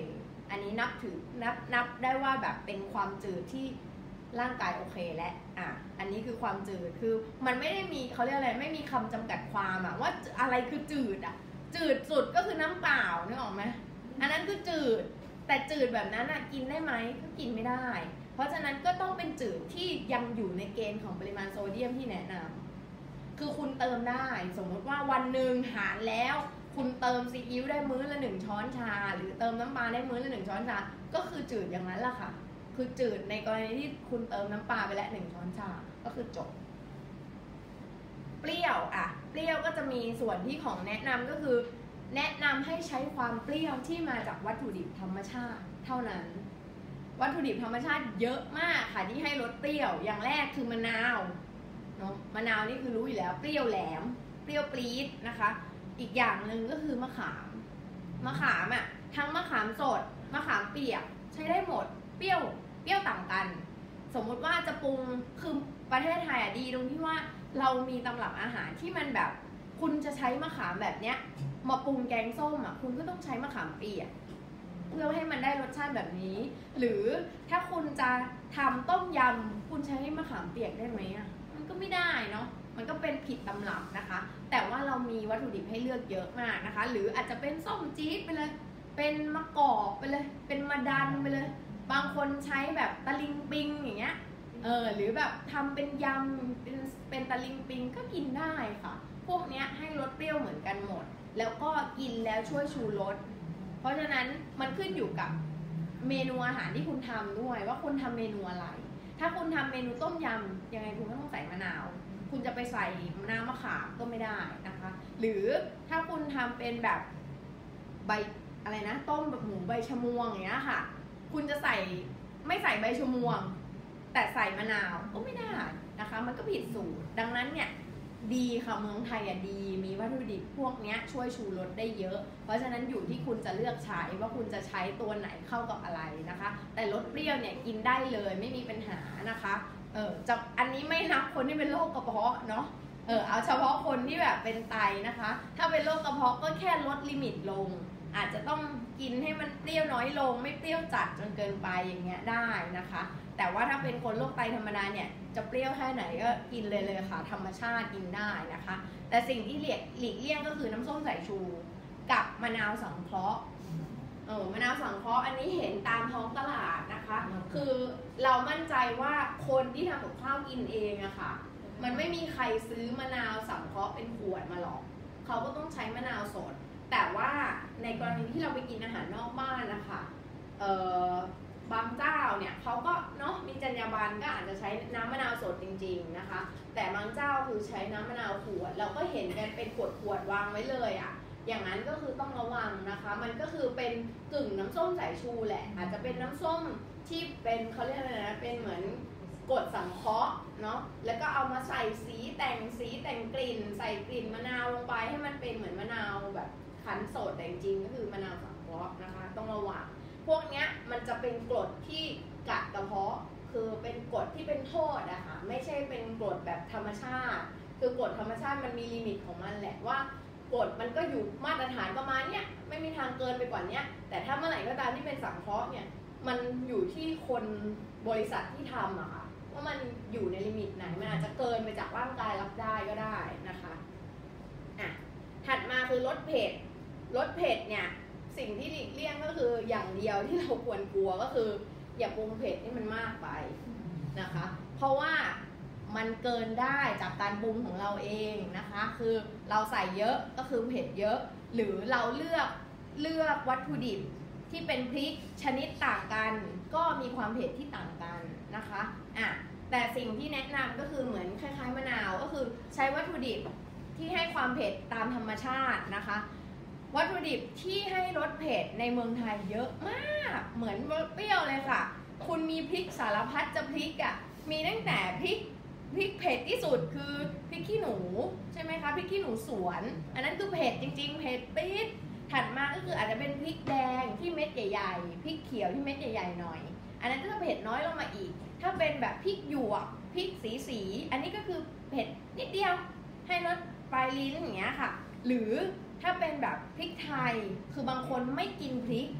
อันนี้นับถือนับนับได้ว่าแบบเป็นความจืดที่ร่างกายโอเคและอ่ะอันนี้คือความจืดคือมันไม่ได้มีเขาเรียกอะไรไม่มีคำจำกัดความอะว่าอะไรคือจืดอะจืดสุดก็คือน้ำเปล่านึกออกไหมอันนั้นคือจืดแต่จืดแบบนั้นอะกินได้ไหมก็กินไม่ได้เพราะฉะนั้นก็ต้องเป็นจืดที่ยังอยู่ในเกณฑ์ของปริมาณโซเดียมที่แนะนำคือคุณเติมได้สมมติว่าวันหนึ่งหารแล้วคุณเติมซีอิ๊วได้มื้อละหนึ่งช้อนชาหรือเติมน้ำปลาได้มื้อละหนึ่งช้อนชาก็คือจืดอย่างนั้นแหละค่ะคือจืดในกรณีที่คุณเติมน้ำปลาไปแล้วหนึ่งช้อนชาก็คือจบเปรี้ยวอ่ะเปรี้ยวก็จะมีส่วนที่ของแนะนำก็คือแนะนำให้ใช้ความเปรี้ยวที่มาจากวัตถุดิบธรรมชาติเท่านั้นวัตถุดิบธรรมชาติเยอะมากค่ะที่ให้รสเปรี้ยวอย่างแรกคือมะนาวเนาะมะนาวนี่คือรู้อยู่แล้วเปรี้ยวแหลมเปรี้ยวปรี๊ดนะคะอีกอย่างหนึ่งก็คือมะขามมะขามอ่ะทั้งมะขามสดมะขามเปียกใช้ได้หมดเปรี้ยวเปรี้ยวต่างกันสมมุติว่าจะปรุงคือประเทศไทยอ่ะดีตรงที่ว่าเรามีตำรับอาหารที่มันแบบคุณจะใช้มะขามแบบเนี้ยมาปรุงแกงส้มอ่ะคุณก็ต้องใช้มะขามเปียกเพื่อให้มันได้รสชาติแบบนี้หรือถ้าคุณจะทำต้มยำคุณใช้มะขามเปียกได้ไหมอ่ะมันก็ไม่ได้เนาะมันก็เป็นผิดตำรับนะคะแต่ว่าเรามีวัตถุดิบให้เลือกเยอะมากนะคะหรืออาจจะเป็นส้มจี๊ดไปเลยเป็นมะกอกไปเลยเป็นมะดันไปเลยบางคนใช้แบบตะลิงปิงอย่างเงี้ยเออหรือแบบทำเป็นยำเป็นเป็นตะลิงปิงก็กินได้ค่ะพวกเนี้ยให้รสเปรี้ยวเหมือนกันหมดแล้วก็กินแล้วช่วยชูรสเพราะฉะนั้นมันขึ้นอยู่กับเมนูอาหารที่คุณทำด้วยว่าคุณทำเมนูอะไรถ้าคุณทำเมนูต้มยำยังไงคุณก็ต้องใส่มะนาวคุณจะไปใส่น้ำมะขามก็ไม่ได้นะคะหรือถ้าคุณทำเป็นแบบใบอะไรนะต้มแบบหมูใบชะมวงอย่างเงี้ยค่ะคุณจะใส่ไม่ใส่ใบชะมวงแต่ใส่มะนาวก็ไม่ได้นะคะมันก็ผิดสูตรดังนั้นเนี่ยดีค่ะเมืองไทยอ่ะดีมีวัตถุดิบพวกนี้ช่วยชูรสได้เยอะเพราะฉะนั้นอยู่ที่คุณจะเลือกใช้ว่าคุณจะใช้ตัวไหนเข้ากับอะไรนะคะแต่รสเปรี้ยวเนี่ยกินได้เลยไม่มีปัญหานะคะเออจะอันนี้ไม่นับคนที่เป็นโรคกระเพาะเนาะเออเอาเฉพาะคนที่แบบเป็นไตนะคะถ้าเป็นโรคกระเพาะก็แค่ลดลิมิตลงอาจจะต้องกินให้มันเปรี้ยวน้อยลงไม่เปรี้ยวจัดจนเกินไปอย่างเงี้ยได้นะคะแต่ว่าถ้าเป็นคนโรคไตธรรมดาเนี่ยจะเปรี้ยวแค่ไหนก็กินเลยเลยค่ะธรรมชาติกินได้นะคะแต่สิ่งที่หลีกหลีกเลี่ยงก็คือน้ำส้มสายชูกับมะนาวสังเคราะห์เออมะนาวสังเคราะห์อันนี้เห็นตามท้องตลาดนะคะคือเรามั่นใจว่าคนที่ทำกับข้าวกินเองอะค่ะมันไม่มีใครซื้อมะนาวสังเคราะห์เป็นขวดมาหรอกเขาก็ต้องใช้มะนาวสดแต่ว่าในกรณีที่เราไปกินอาหารนอกบ้านนะคะเอ่อบางเจ้าเนี่ยเขาก็เนาะมีจรรยาบรรณก็อาจจะใช้น้ำมะนาวสดจริงๆนะคะแต่บางเจ้าคือใช้น้ำมะนาวขวดเราก็เห็นกันเป็นขวดขวดวางไว้เลยอะอย่างนั้นก็คือต้องระวังนะคะมันก็คือเป็นกึ่งน้ำส้มสายชูแหละอาจจะเป็นน้ำส้มที่เป็นเขาเรียกอะไรนะเป็นเหมือนกรดสังเคราะห์เนาะแล้วก็เอามาใส่สีแต่งสีแต่งกลิ่นใส่กลิ่นมะนาวลงไปให้มันเป็นเหมือนมะนาวแบบคั้นสดแต่จริงๆก็คือมะนาวสังเคราะห์นะคะต้องระวังพวกเนี้ยมันจะเป็นกรดที่กัดกระเพาะคือเป็นกรดที่เป็นโทษอะค่ะไม่ใช่เป็นกรดแบบธรรมชาติคือกรดธรรมชาติมันมีลิมิตของมันแหละว่ากรดมันก็อยู่มาตรฐานประมาณเนี้ยไม่มีทางเกินไปกว่านี้แต่ถ้าเมื่อไหร่ก็ตามที่เป็นสังเคราะห์เนี่ยมันอยู่ที่คนบริษัทที่ทำอะค่ะว่ามันอยู่ในลิมิตไหนมันอาจจะเกินไปจากร่างกายรับได้ก็ได้นะคะอ่ะถัดมาคือลดเผ็ดลดเผ็ดเนี่ยสิ่งที่หลีกเลี่ยงก็คืออย่างเดียวที่เราควรกลัวก็คืออย่าปรุงเผ็ดให้มันมากไปนะคะเพราะว่ามันเกินได้จากการปรุงของเราเองนะคะคือเราใส่เยอะก็คือเผ็ดเยอะหรือเราเลือกเลือกวัตถุดิบที่เป็นพริกชนิดต่างกันก็มีความเผ็ดที่ต่างกันนะคะอ่ะแต่สิ่งที่แนะนำก็คือเหมือนคล้ายๆมะนาวก็คือใช้วัตถุดิบที่ให้ความเผ็ดตามธรรมชาตินะคะวัตถุดิบที่ให้รสเผ็ดในเมืองไทยเยอะมากเหมือนเปรี้ยวเลยค่ะคุณมีพริกสารพัดจะพริกอ่ะมีตั้งแต่พริกพริกเผ็ดที่สุดคือพริกขี้หนูใช่ไหมคะพริกขี้หนูสวนอันนั้นคือเผ็ดจริงๆเผ็ดปี๊ดถัดมาก็คืออาจจะเป็นพริกแดงที่เม็ดใหญ่ๆพริกเขียวที่เม็ดใหญ่ๆหน่อยอันนั้นก็จะเผ็ดน้อยลงมาอีกถ้าเป็นแบบพริกหยวกพริกสีสีอันนี้ก็คือเผ็ดนิดเดียวให้รสปลายลิ้นอย่างเงี้ยค่ะหรือถ้าเป็นแบบพริกไทยคือบางคนไม่กินพริก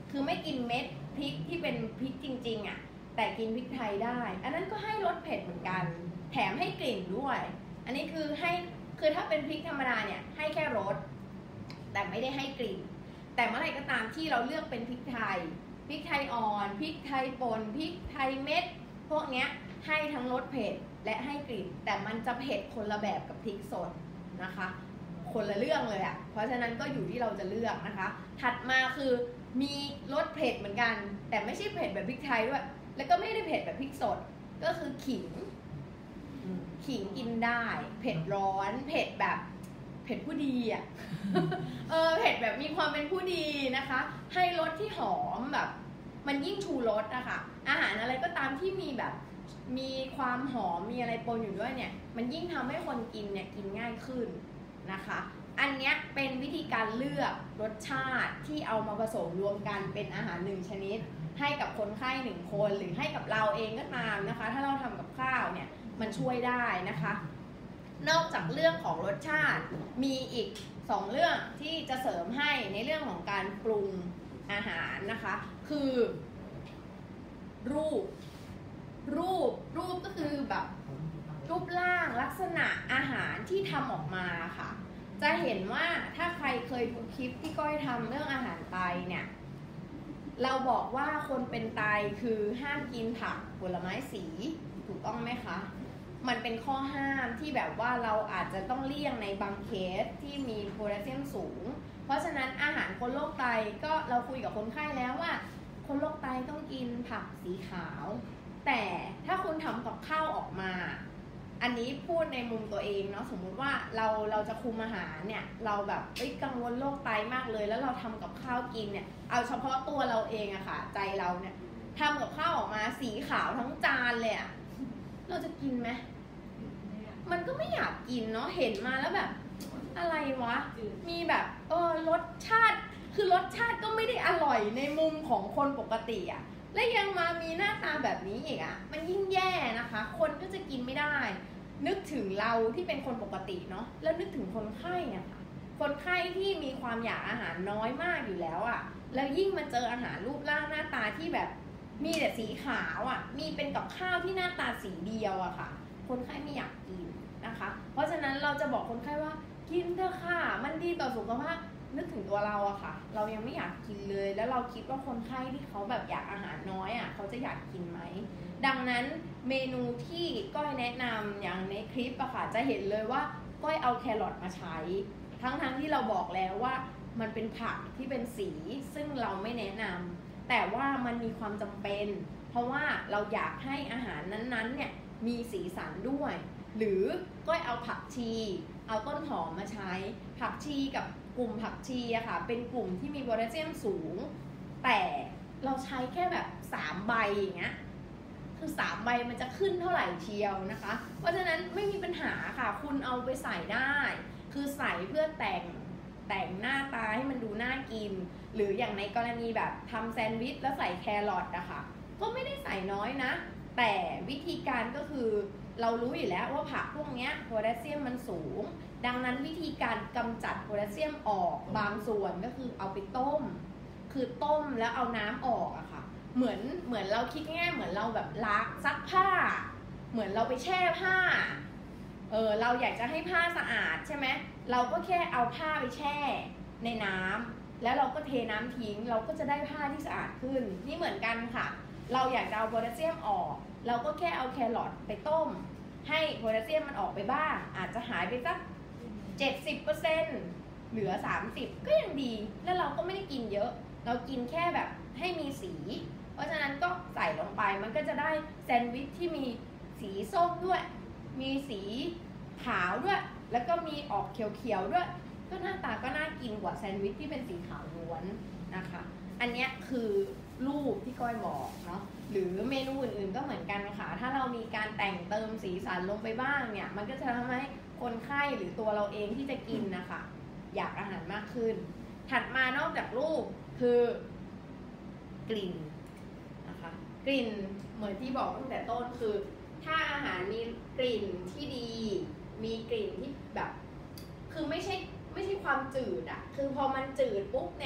คือไม่กินเม็ดพริกที่เป็นพริกจริงๆอ่ะแต่กินพริกไทยได้อันนั้นก็ให้รสเผ็ดเหมือนกันแถมให้กลิ่นด้วยอันนี้คือให้คือถ้าเป็นพริกธรรมดาเนี่ยให้แค่รสแต่ไม่ได้ให้กลิ่นแต่เมื่อไหร่ก็ตามที่เราเลือกเป็นพริกไทยพริกไทยอ่อนพริกไทยป่นพริกไทยเม็ดพวกเนี้ยให้ทั้งรสเผ็ดและให้กลิ่นแต่มันจะเผ็ดคนละแบบกับพริกสดนะคะคนละเรื่องเลยอ่ะเพราะฉะนั้นก็อยู่ที่เราจะเลือกนะคะถัดมาคือมีรสเผ็ดเหมือนกันแต่ไม่ใช่เผ็ดแบบพริกไทยด้วยแล้วก็ไม่ได้เผ็ดแบบพริกสดก็คือขิงขิงกินได้เผ็ดร้อนเผ็ดแบบเผ็ดผู้ดีอ่ะ เออเผ็ดแบบมีความเป็นผู้ดีนะคะให้รสที่หอมแบบมันยิ่งชูรสอะค่ะอาหารอะไรก็ตามที่มีแบบมีความหอมมีอะไรปนอยู่ด้วยเนี่ยมันยิ่งทำให้คนกินเนี่ยกินง่ายขึ้นนะคะอันเนี้ยเป็นวิธีการเลือกรสชาติที่เอามาผสมรวมกันเป็นอาหารหนึ่งชนิดให้กับคนไข้หนึ่งคนหรือให้กับเราเองก็ตามนะคะถ้าเราทำกับข้าวเนี่ยมันช่วยได้นะคะนอกจากเรื่องของรสชาติมีอีกสองเรื่องที่จะเสริมให้ในเรื่องของการปรุงอาหารนะคะคือรูปรูปรูปก็คือแบบรูปร่างลักษณะอาหารที่ทำออกมาค่ะจะเห็นว่าถ้าใครเคยดูคลิปที่ก้อยทำเรื่องอาหารไตเนี่ยเราบอกว่าคนเป็นไตคือห้ามกินผักผลไม้สีถูกต้องไหมคะมันเป็นข้อห้ามที่แบบว่าเราอาจจะต้องเลี่ยงในบางเคสที่มีโพแทสเซียมสูงเพราะฉะนั้นอาหารคนโรคไตก็เราคุยกับคนไข้แล้วว่าคนโรคไตต้องกินผักสีขาวแต่ถ้าคุณทำกับข้าวออกมาอันนี้พูดในมุมตัวเองเนาะสมมุติว่าเราเราจะคุมอาหารเนี่ยเราแบบเอ้ยกังวลโรคไตมากเลยแล้วเราทำกับข้าวกินเนี่ยเอาเฉพาะตัวเราเองอะค่ะใจเราเนี่ยทำกับข้าวออกมาสีขาวทั้งจานเลยอะเราจะกินไหมมันก็ไม่อยากกินเนาะเห็นมาแล้วแบบอะไรวะมีแบบเออรสชาติคือรสชาติก็ไม่ได้อร่อยในมุมของคนปกติอะและยังมามีหน้าตาแบบนี้อีกอะมันยิ่งแย่นะคะคนก็จะกินไม่ได้นึกถึงเราที่เป็นคนปกติเนาะแล้วนึกถึงคนไข้อะค่ะคนไข้ที่มีความอยากอาหารน้อยมากอยู่แล้วอะแล้วยิ่งมาเจออาหารรูปร่างหน้าตาที่แบบมีแต่สีขาวอะมีเป็นกับข้าวที่หน้าตาสีเดียวอะค่ะคนไข้ไม่อยากกินนะคะเพราะฉะนั้นเราจะบอกคนไข้ว่ากินเถอะค่ะมันดีต่อสุขภาพนึกถึงตัวเราอะค่ะเรายังไม่อยากกินเลยแล้วเราคิดว่าคนไข้ที่เขาแบบอยากอาหารน้อยอะเขาจะอยากกินไหมดังนั้นเมนูที่ก้อยแนะนำอย่างในคลิปอะค่ะจะเห็นเลยว่าก้อยเอาแครอทมาใช้ทั้งๆที่เราบอกแล้วว่ามันเป็นผักที่เป็นสีซึ่งเราไม่แนะนำแต่ว่ามันมีความจำเป็นเพราะว่าเราอยากให้อาหารนั้นๆเนี่ยมีสีสันด้วยหรือก้อยเอาผักชีเอาต้นหอมมาใช้ผักชีกับกลุ่มผักชีอะค่ะเป็นกลุ่มที่มีโพแทสเซียมสูงแต่เราใช้แค่แบบสามใบอย่างเงี้ยคือสามใบมันจะขึ้นเท่าไหร่เชียวนะคะเพราะฉะนั้นไม่มีปัญหาค่ะคุณเอาไปใส่ได้คือใส่เพื่อแต่งแต่งหน้าตาให้มันดูน่ากินหรืออย่างในกรณีแบบทำแซนด์วิชแล้วใส่แครอทอะค่ะก็ไม่ได้ใส่น้อยนะแต่วิธีการก็คือเรารู้อยู่แล้วว่าผักพวกนี้โพแทสเซียมมันสูงดังนั้นวิธีการกำจัดโพแทสเซียมออกบางส่วนก็คือเอาไปต้มคือต้มแล้วเอาน้ำออกอะค่ะเหมือนเหมือนเราคิดง่ายเหมือนเราแบบล้างซักผ้าเหมือนเราไปแช่ผ้าเออเราอยากจะให้ผ้าสะอาดใช่ไหมเราก็แค่เอาผ้าไปแช่ในน้ำแล้วเราก็เทน้ำทิ้งเราก็จะได้ผ้าที่สะอาดขึ้นนี่เหมือนกันค่ะเราอยากจะเอาโพแทสเซียมออกเราก็แค่เอาแครอทไปต้มให้โพแทสเซียมมันออกไปบ้างอาจจะหายไปสัก เจ็ดสิบเปอร์เซ็นต์ เหลือสามสิบก็ยังดีแล้วเราก็ไม่ได้กินเยอะเรากินแค่แบบให้มีสีเพราะฉะนั้นก็ใส่ลงไปมันก็จะได้แซนด์วิชที่มีสีส้มด้วยมีสีขาวด้วยแล้วก็มีออกเขียวๆด้วยก็หน้าตาก็น่ากินกว่าแซนด์วิชที่เป็นสีขาวล้วนนะคะอันนี้คือรูปที่ก้อยบอกเนาะหรือเมนูอื่นๆก็เหมือนกันค่ะถ้าเรามีการแต่งเติมสีสันลงไปบ้างเนี่ยมันก็จะทำให้คนไข้หรือตัวเราเองที่จะกินนะคะอยากอาหารมากขึ้นถัดมานอกจากรูปคือกลิ่นนะคะกลิ่นเหมือนที่บอกตั้งแต่ต้นคือถ้าอาหารมีกลิ่นที่ดีมีกลิ่นที่แบบคือไม่ใช่ไม่ใช่ความจืดอะคือพอมันจืดปุ๊บเนี่ย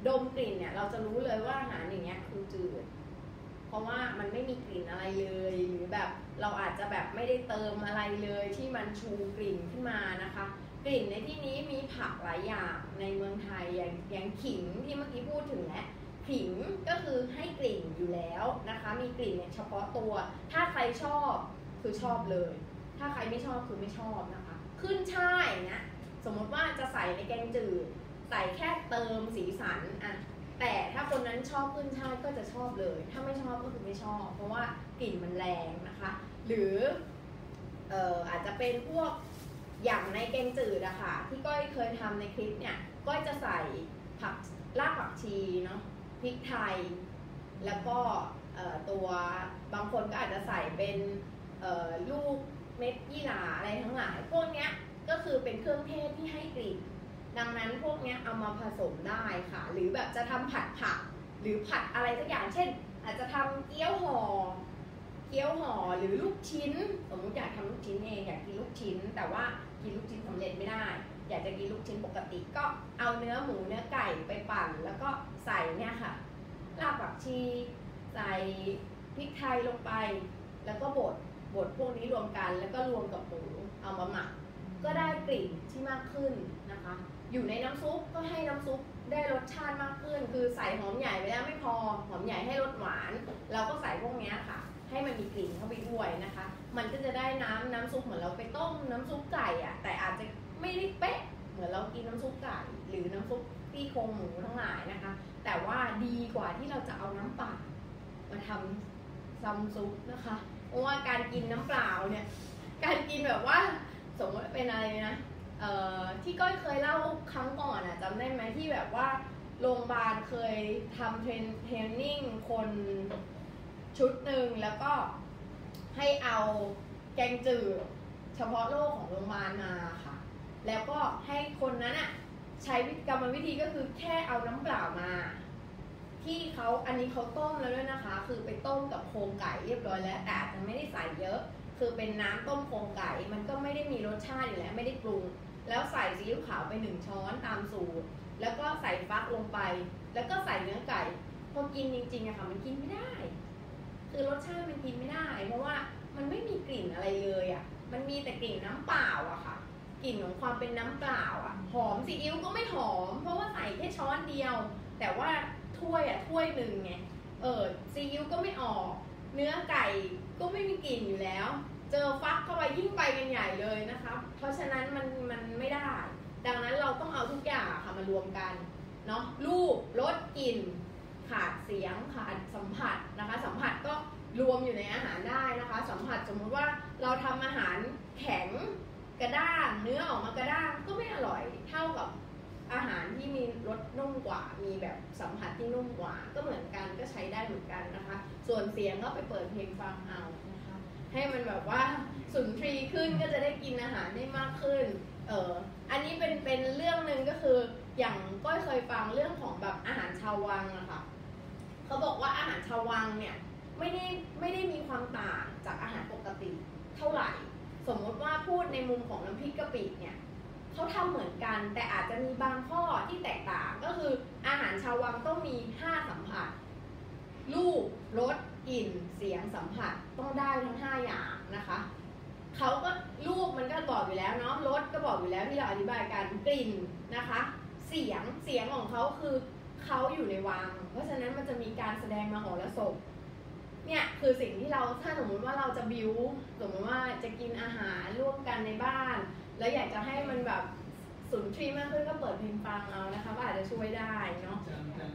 ดมกลิ่นเนี่ยเราจะรู้เลยว่าอาหารอย่างเงี้ยคือจืดเพราะว่ามันไม่มีกลิ่นอะไรเลยหรือแบบเราอาจจะแบบไม่ได้เติมอะไรเลยที่มันชูกลิ่นขึ้นมานะคะกลิ่นในที่นี้มีผักหลายอย่างในเมืองไทยอย่างอย่างขิงที่เมื่อกี้พูดถึงแล้วขิงก็คือให้กลิ่นอยู่แล้วนะคะมีกลิ่นเนี่ยเฉพาะตัวถ้าใครชอบคือชอบเลยถ้าใครไม่ชอบคือไม่ชอบนะคะขึ้นช่ายนะสมมติว่าจะใส่ในแกงจืดใส่แค่เติมสีสันอะแต่ถ้าคนนั้นชอบขึ้นช่ายก็จะชอบเลยถ้าไม่ชอบก็คือไม่ชอบเพราะว่ากลิ่นมันแรงนะคะหรือเอ่ออาจจะเป็นพวกอย่างในแกงจืดอะค่ะที่ก้อยเคยทำในคลิปเนี่ยก้อยจะใส่ผักรากผักชีเนาะพริกไทยแล้วก็ตัวบางคนก็อาจจะใส่เป็นลูกเม็ดยี่หร่าอะไรทั้งหลายพวกเนี้ยก็คือเป็นเครื่องเทศที่ให้กลิ่นดังนั้นพวกเนี้ยเอามาผสมได้ค่ะหรือแบบจะทำผัดผักหรือผัดอะไรสักอย่างเช่นอาจจะทำเกี๊ยวห่อเกี๊ยวห่อหรือลูกชิ้นสมมติอยากทำลูกชิ้นเองอยากกินลูกชิ้นแต่ว่ากินลูกชิ้นสำเร็จไม่ได้อยากจะกินลูกชิ้นปกติก็เอาเนื้อหมูเนื้อไก่ไปปั่นแล้วก็ใส่เนี่ยค่ะรากผักชีใส่พริกไทยลงไปแล้วก็บดบดพวกนี้รวมกันแล้วก็รวมกับหมูเอามาหมักก็ได้กลิ่นที่มากขึ้นนะคะอยู่ในน้ำซุปก็ให้น้ำซุปได้รสชาติมากขึ้นคือใส่หอมใหญ่ไปแล้วไม่พอหอมใหญ่ให้รสหวานเราก็ใส่พวกนี้ค่ะให้มันมีกลิ่นเข้าไปด้วยนะคะมันก็จะได้น้ำน้ำซุปเหมือนเราไปต้มน้ำซุปไก่อะแต่อาจจะไม่ได้เป๊ะเหมือนเรากินน้ำซุปไก่หรือน้ำซุปซี่โครงหมูทั้งหลายนะคะแต่ว่าดีกว่าที่เราจะเอาน้ำเปล่ามาทำซัมซุปนะคะเพราะว่าการกินน้ำเปล่าเนี่ยการกินแบบว่าสมมติเป็นอะไรนะเอ่อที่ก้อยเคยเล่าครั้งก่อนอะจำได้ไหมที่แบบว่าโรงพยาบาลเคยทำเทรนเทรนนิ่งคนชุดหนึ่งแล้วก็ให้เอาแกงจืดเฉพาะโรคของโรงพยาบาลมาค่ะแล้วก็ให้คนนั้นอะใช้กรรมวิธีก็คือแค่เอาน้ำเปล่ามาที่เขาอันนี้เขาต้มแล้วด้วยนะคะคือไปต้มกับโครงไก่เรียบร้อยแล้วแต่อาจจะไม่ได้ใส่เยอะคือเป็นน้ำต้มโครงไก่มันก็ไม่ได้มีรสชาติอยู่แล้วไม่ได้ปรุงแล้วใส่ซีอิ๊วขาวไปหนึ่งช้อนตามสูตรแล้วก็ใส่ฟักลงไปแล้วก็ใส่เนื้อไก่พอกินจริงๆอะค่ะมันกินไม่ได้คือรสชาติมันกินไม่ได้เพราะว่ามันไม่มีกลิ่นอะไรเลยอะมันมีแต่กลิ่นน้ำเปล่าอะค่ะกลิ่นของความเป็นน้ำเปล่าอะหอมซีอิ๊วก็ไม่หอมเพราะว่าใส่แค่ช้อนเดียวแต่ว่าถ้วยอะถ้วยหนึ่งไงเออซีอิ๊วก็ไม่ออกเนื้อไก่ก็ไม่มีกลิ่นอยู่แล้วเจอฟักเข้าไปยิ่งไปกันใหญ่เลยนะคะเพราะฉะนั้นมันมันไม่ได้ดังนั้นเราต้องเอาทุกอย่างค่ะมารวมกันเนาะรูปรสกลิ่นขาดเสียงขาดสัมผัสนะคะสัมผัสก็รวมอยู่ในอาหารได้นะคะสัมผัสสมมุติว่าเราทำอาหารแข็งกระด้างเนื้อออกมากระด้างก็ไม่อร่อยเท่ากับอาหารที่มีรสนุ่มกว่ามีแบบสัมผัสที่นุ่มกว่าก็เหมือนกันก็ใช้ได้เหมือนกันนะคะส่วนเสียงก็ไปเปิดเพลงฟังเอานะคะให้มันแบบว่าสุนทรีขึ้นก็จะได้กินอาหารได้มากขึ้นเอออันนี้เป็นเป็นเรื่องนึงก็คืออย่างก็เคยฟังเรื่องของแบบอาหารชาววังอะค่ะเขาบอกว่าอาหารชาววังเนี่ยไม่ได้ไม่ได้มีความต่างจากอาหารปกติเท่าไหร่สมมติว่าพูดในมุมของน้ำพริกกะปิเนี่ยเขาทำเหมือนกันแต่อาจจะมีบางข้อที่แตกต่างก็คืออาหารชาววังต้องมีห้าสัมผัสรูปรสกลิ่นเสียงสัมผัสต้องได้ทั้งห้าอย่างนะคะเขาก็รูปมันก็บอกอยู่แล้วเนาะรสก็บอกอยู่แล้วที่เราอธิบายกันกลิ่นนะคะเสียงเสียงของเขาคือเขาอยู่ในวังเพราะฉะนั้นมันจะมีการแสดงมโหรสพเนี่ยคือสิ่งที่เราถ้าสมมติว่าเราจะบิวสมมติว่าจะกินอาหารร่วมกันในบ้านแล้วอยากจะให้มันแบบสุนทรีมากขึ้นก็เปิดเพลงฟังเอานะคะว่าอาจจะช่วยได้เนาะ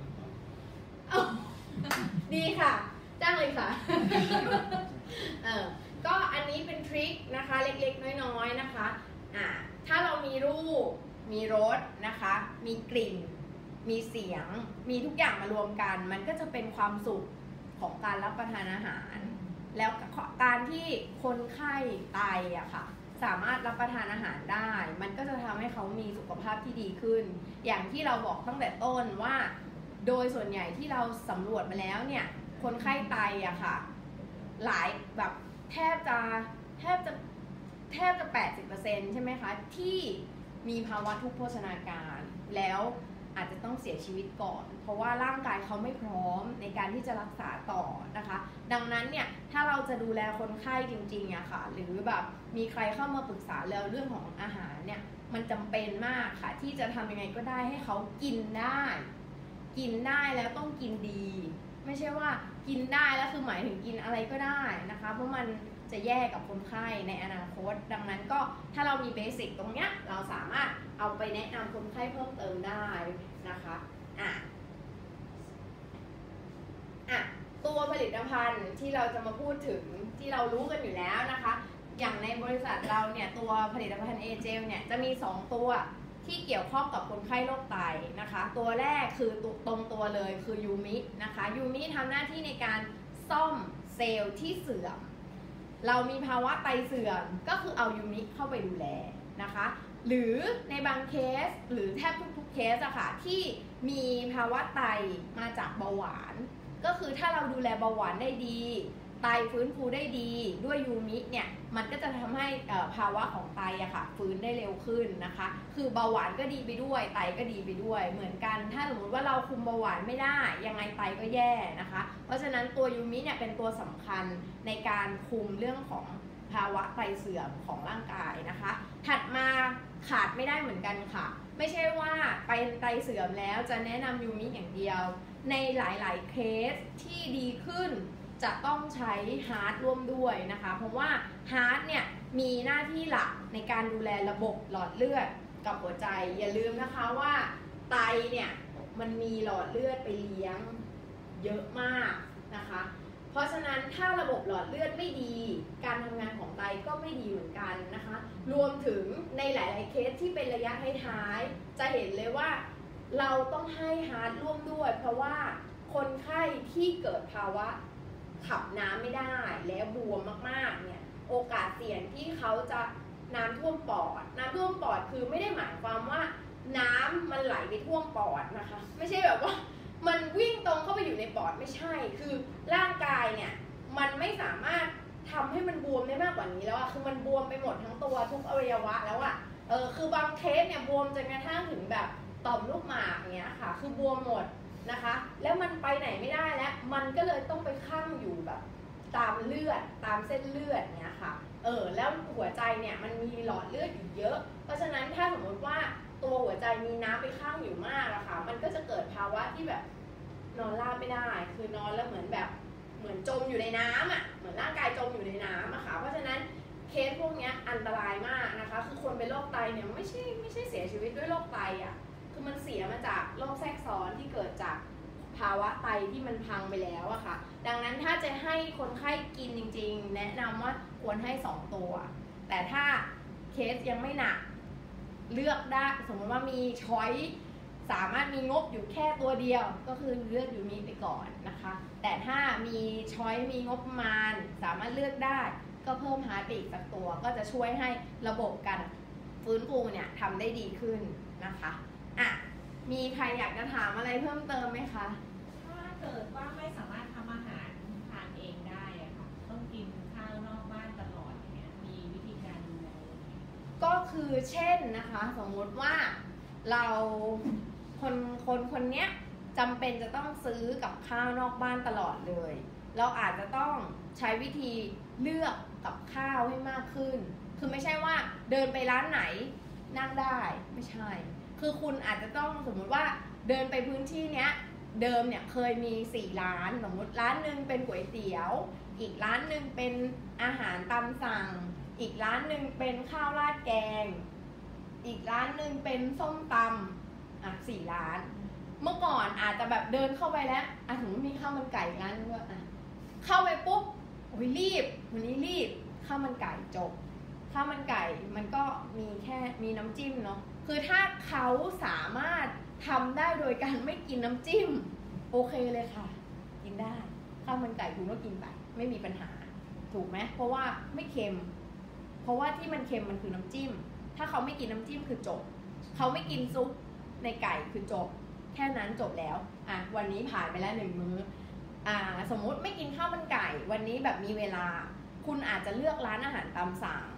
ดีค่ะจ้างเลยค่ะเออก็อันนี้เป็นทริคนะคะเล็กๆน้อยๆนะคะอ่าถ้าเรามีรูปมีรสนะคะมีกลิ่นมีเสียงมีทุกอย่างมารวมกันมันก็จะเป็นความสุขของการรับประทานอาหารแล้วการที่คนไข้ไตอะค่ะสามารถรับประทานอาหารได้มันก็จะทำให้เขามีสุขภาพที่ดีขึ้นอย่างที่เราบอกตั้งแต่ต้นว่าโดยส่วนใหญ่ที่เราสำรวจมาแล้วเนี่ยคนไข้ไตอะค่ะหลายแบบแทบจะแทบจะแทบจะ แปดสิบเปอร์เซ็นต์ ใช่ไหมคะที่มีภาวะทุพโภชนาการแล้วอาจจะต้องเสียชีวิตก่อนเพราะว่าร่างกายเขาไม่พร้อมในการที่จะรักษาต่อนะคะดังนั้นเนี่ยถ้าเราจะดูแลคนไข้จริงๆอะค่ะหรือแบบมีใครเข้ามาปรึกษาแล้วเรื่องของอาหารเนี่ยมันจำเป็นมากค่ะที่จะทำยังไงก็ได้ให้เขากินได้กินได้แล้วต้องกินดีไม่ใช่ว่ากินได้แล้วคือหมายถึงกินอะไรก็ได้นะคะเพราะมันจะแย่กับคนไข้ในอนาคตดังนั้นก็ถ้าเรามีเบสิกตรงเนี้ยเราสามารถเอาไปแนะนำคนไข้เพิ่มเติมได้นะคะอ่ะอ่ะตัวผลิตภัณฑ์ที่เราจะมาพูดถึงที่เรารู้กันอยู่แล้วนะคะอย่างในบริษัทเราเนี่ยตัวผลิตภัณฑ์เอเจลเนี่ยจะมีสองตัวที่เกี่ยวข้องกับคนไข้โรคไตนะคะตัวแรกคือตรงตัวเลยคือยูมินะคะยูมิทำหน้าที่ในการซ่อมเซลล์ที่เสื่อมเรามีภาวะไตเสื่อมก็คือเอายูมิเข้าไปดูแลนะคะหรือในบางเคสหรือแทบทุกๆเคสอะค่ะที่มีภาวะไตมาจากเบาหวานก็คือถ้าเราดูแลเบาหวานได้ดีไตฟื้นฟูได้ดีด้วยยูมิเนี่ยมันก็จะทำให้ภาวะของไตอะค่ะฟื้นได้เร็วขึ้นนะคะคือเบาหวานก็ดีไปด้วยไตก็ดีไปด้วยเหมือนกันถ้าสมมติว่าเราคุมเบาหวานไม่ได้ยังไงไตก็แย่นะคะเพราะฉะนั้นตัวยูมิเนี่ยเป็นตัวสำคัญในการคุมเรื่องของภาวะไตเสื่อมของร่างกายนะคะถัดมาขาดไม่ได้เหมือนกันค่ะไม่ใช่ว่าไปไตเสื่อมแล้วจะแนะนำยูมิอย่างเดียวในหลายๆเคสที่ดีขึ้นจะต้องใช้ฮาร์ทร่วมด้วยนะคะเพราะว่าฮาร์ทเนี่ยมีหน้าที่หลักในการดูแลระบบหลอดเลือดกับหัวใจอย่าลืมนะคะว่าไตเนี่ยมันมีหลอดเลือดไปเลี้ยงเยอะมากนะคะเพราะฉะนั้นถ้าระบบหลอดเลือดไม่ดีการทำงานของไตก็ไม่ดีเหมือนกันนะคะรวมถึงในหลายๆเคสที่เป็นระยะท้ายๆจะเห็นเลยว่าเราต้องให้ฮาร์ทร่วมด้วยเพราะว่าคนไข้ที่เกิดภาวะขับน้ำไม่ได้แล้วบวมมากๆเนี่ยโอกาสเสี่ยงที่เขาจะน้ำท่วมปอดน้ำท่วมปอดคือไม่ได้หมายความว่าน้ำมันไหลไปท่วมปอดนะคะไม่ใช่แบบว่ามันวิ่งตรงเข้าไปอยู่ในปอดไม่ใช่คือร่างกายเนี่ยมันไม่สามารถทำให้มันบวมได้มากกว่านี้แล้วอะคือมันบวมไปหมดทั้งตัวทุกอวัยวะแล้วอะเออคือบางเคสเนี่ยบวมจนกระทั่งถึงแบบต่อมลูกหมากเนี้ยค่ะคือบวมหมดนะคะแล้วมันไปไหนไม่ได้แล้วมันก็เลยต้องไปคั่งอยู่แบบตามเลือดตามเส้นเลือดเนี้ยค่ะเออแล้วหัวใจเนี่ยมันมีหลอดเลือดอยู่เยอะเพราะฉะนั้นถ้าสมมติว่าตัวหัวใจมีน้ำไปคั่งอยู่มากอะค่ะมันก็จะเกิดภาวะที่แบบนอนราบไม่ได้คือนอนแล้วเหมือนแบบเหมือนจมอยู่ในน้ำอะเหมือนร่างกายจมอยู่ในน้ำอะค่ะเพราะฉะนั้นเคสพวกนี้อันตรายมากนะคะคือคนเป็นโรคไตเนี่ยไม่ใช่ไม่ใช่เสียชีวิตด้วยโรคไตอะคือมันเสียมาจากโรคแทรกซ้อนที่เกิดจากภาวะไตที่มันพังไปแล้วอะค่ะดังนั้นถ้าจะให้คนไข้กินจริงๆแนะนำว่าควรให้สองตัวแต่ถ้าเคสยังไม่หนักเลือกได้สมมติว่ามีช้อยสามารถมีงบอยู่แค่ตัวเดียวก็คือเลือกยูมิไปก่อนนะคะแต่ถ้ามีช้อยมีงบประมาณสามารถเลือกได้ก็เพิ่มฮาร์ทไปอีกสักตัวก็จะช่วยให้ระบบการฟื้นฟูเนี่ยทำได้ดีขึ้นนะคะอ่ะมีใครอยากจะถามอะไรเพิ่มเติมไหมคะถ้าเกิดว่าไม่สามารถทำอาหารทานเองได้อะค่ะต้องกินข้าวนอกบ้านตลอดอย่างเงี้ยมีวิธีการดูแลยังไงก็คือเช่นนะคะสมมติว่าเราคนคนคนเนี้ยจำเป็นจะต้องซื้อกับข้าวนอกบ้านตลอดเลยเราอาจจะต้องใช้วิธีเลือกกับข้าวให้มากขึ้นคือไม่ใช่ว่าเดินไปร้านไหนนั่งได้ไม่ใช่คือคุณอาจจะต้องสมมุติว่าเดินไปพื้นที่เนี้ยเดิมเนี่ยเคยมีสี่ร้านสมมติร้านหนึ่งเป็นก๋วยเตี๋ยวอีกร้านหนึ่งเป็นอาหารตามสั่งอีกร้านหนึ่งเป็นข้าวราดแกงอีกร้านหนึ่งเป็นส้มตำอ่ะสี่ร้านเมื่อก่อนอาจจะแบบเดินเข้าไปแล้วอ่ะสมมติมีข้าวมันไก่ร้านนึงอ่ะเข้าไปปุ๊บโอ้ยรีบวันนี้รีบข้าวมันไก่จบข้าวมันไก่มันก็มีแค่มีน้ำจิ้มเนาะคือถ้าเขาสามารถทำได้โดยการไม่กินน้ำจิ้มโอเคเลยค่ะกินได้ข้าวมันไก่คุณก็กินไปไม่มีปัญหาถูกไหมเพราะว่าไม่เค็มเพราะว่าที่มันเค็มมันคือน้ำจิ้มถ้าเขาไม่กินน้ำจิ้มคือจบเขาไม่กินซุปในไก่คือจบแค่นั้นจบแล้วอ่ะวันนี้ผ่านไปแล้วหนึ่งมื้ออ่าสมมุติไม่กินข้าวมันไก่วันนี้แบบมีเวลาคุณอาจจะเลือกร้านอาหารตามสั่ง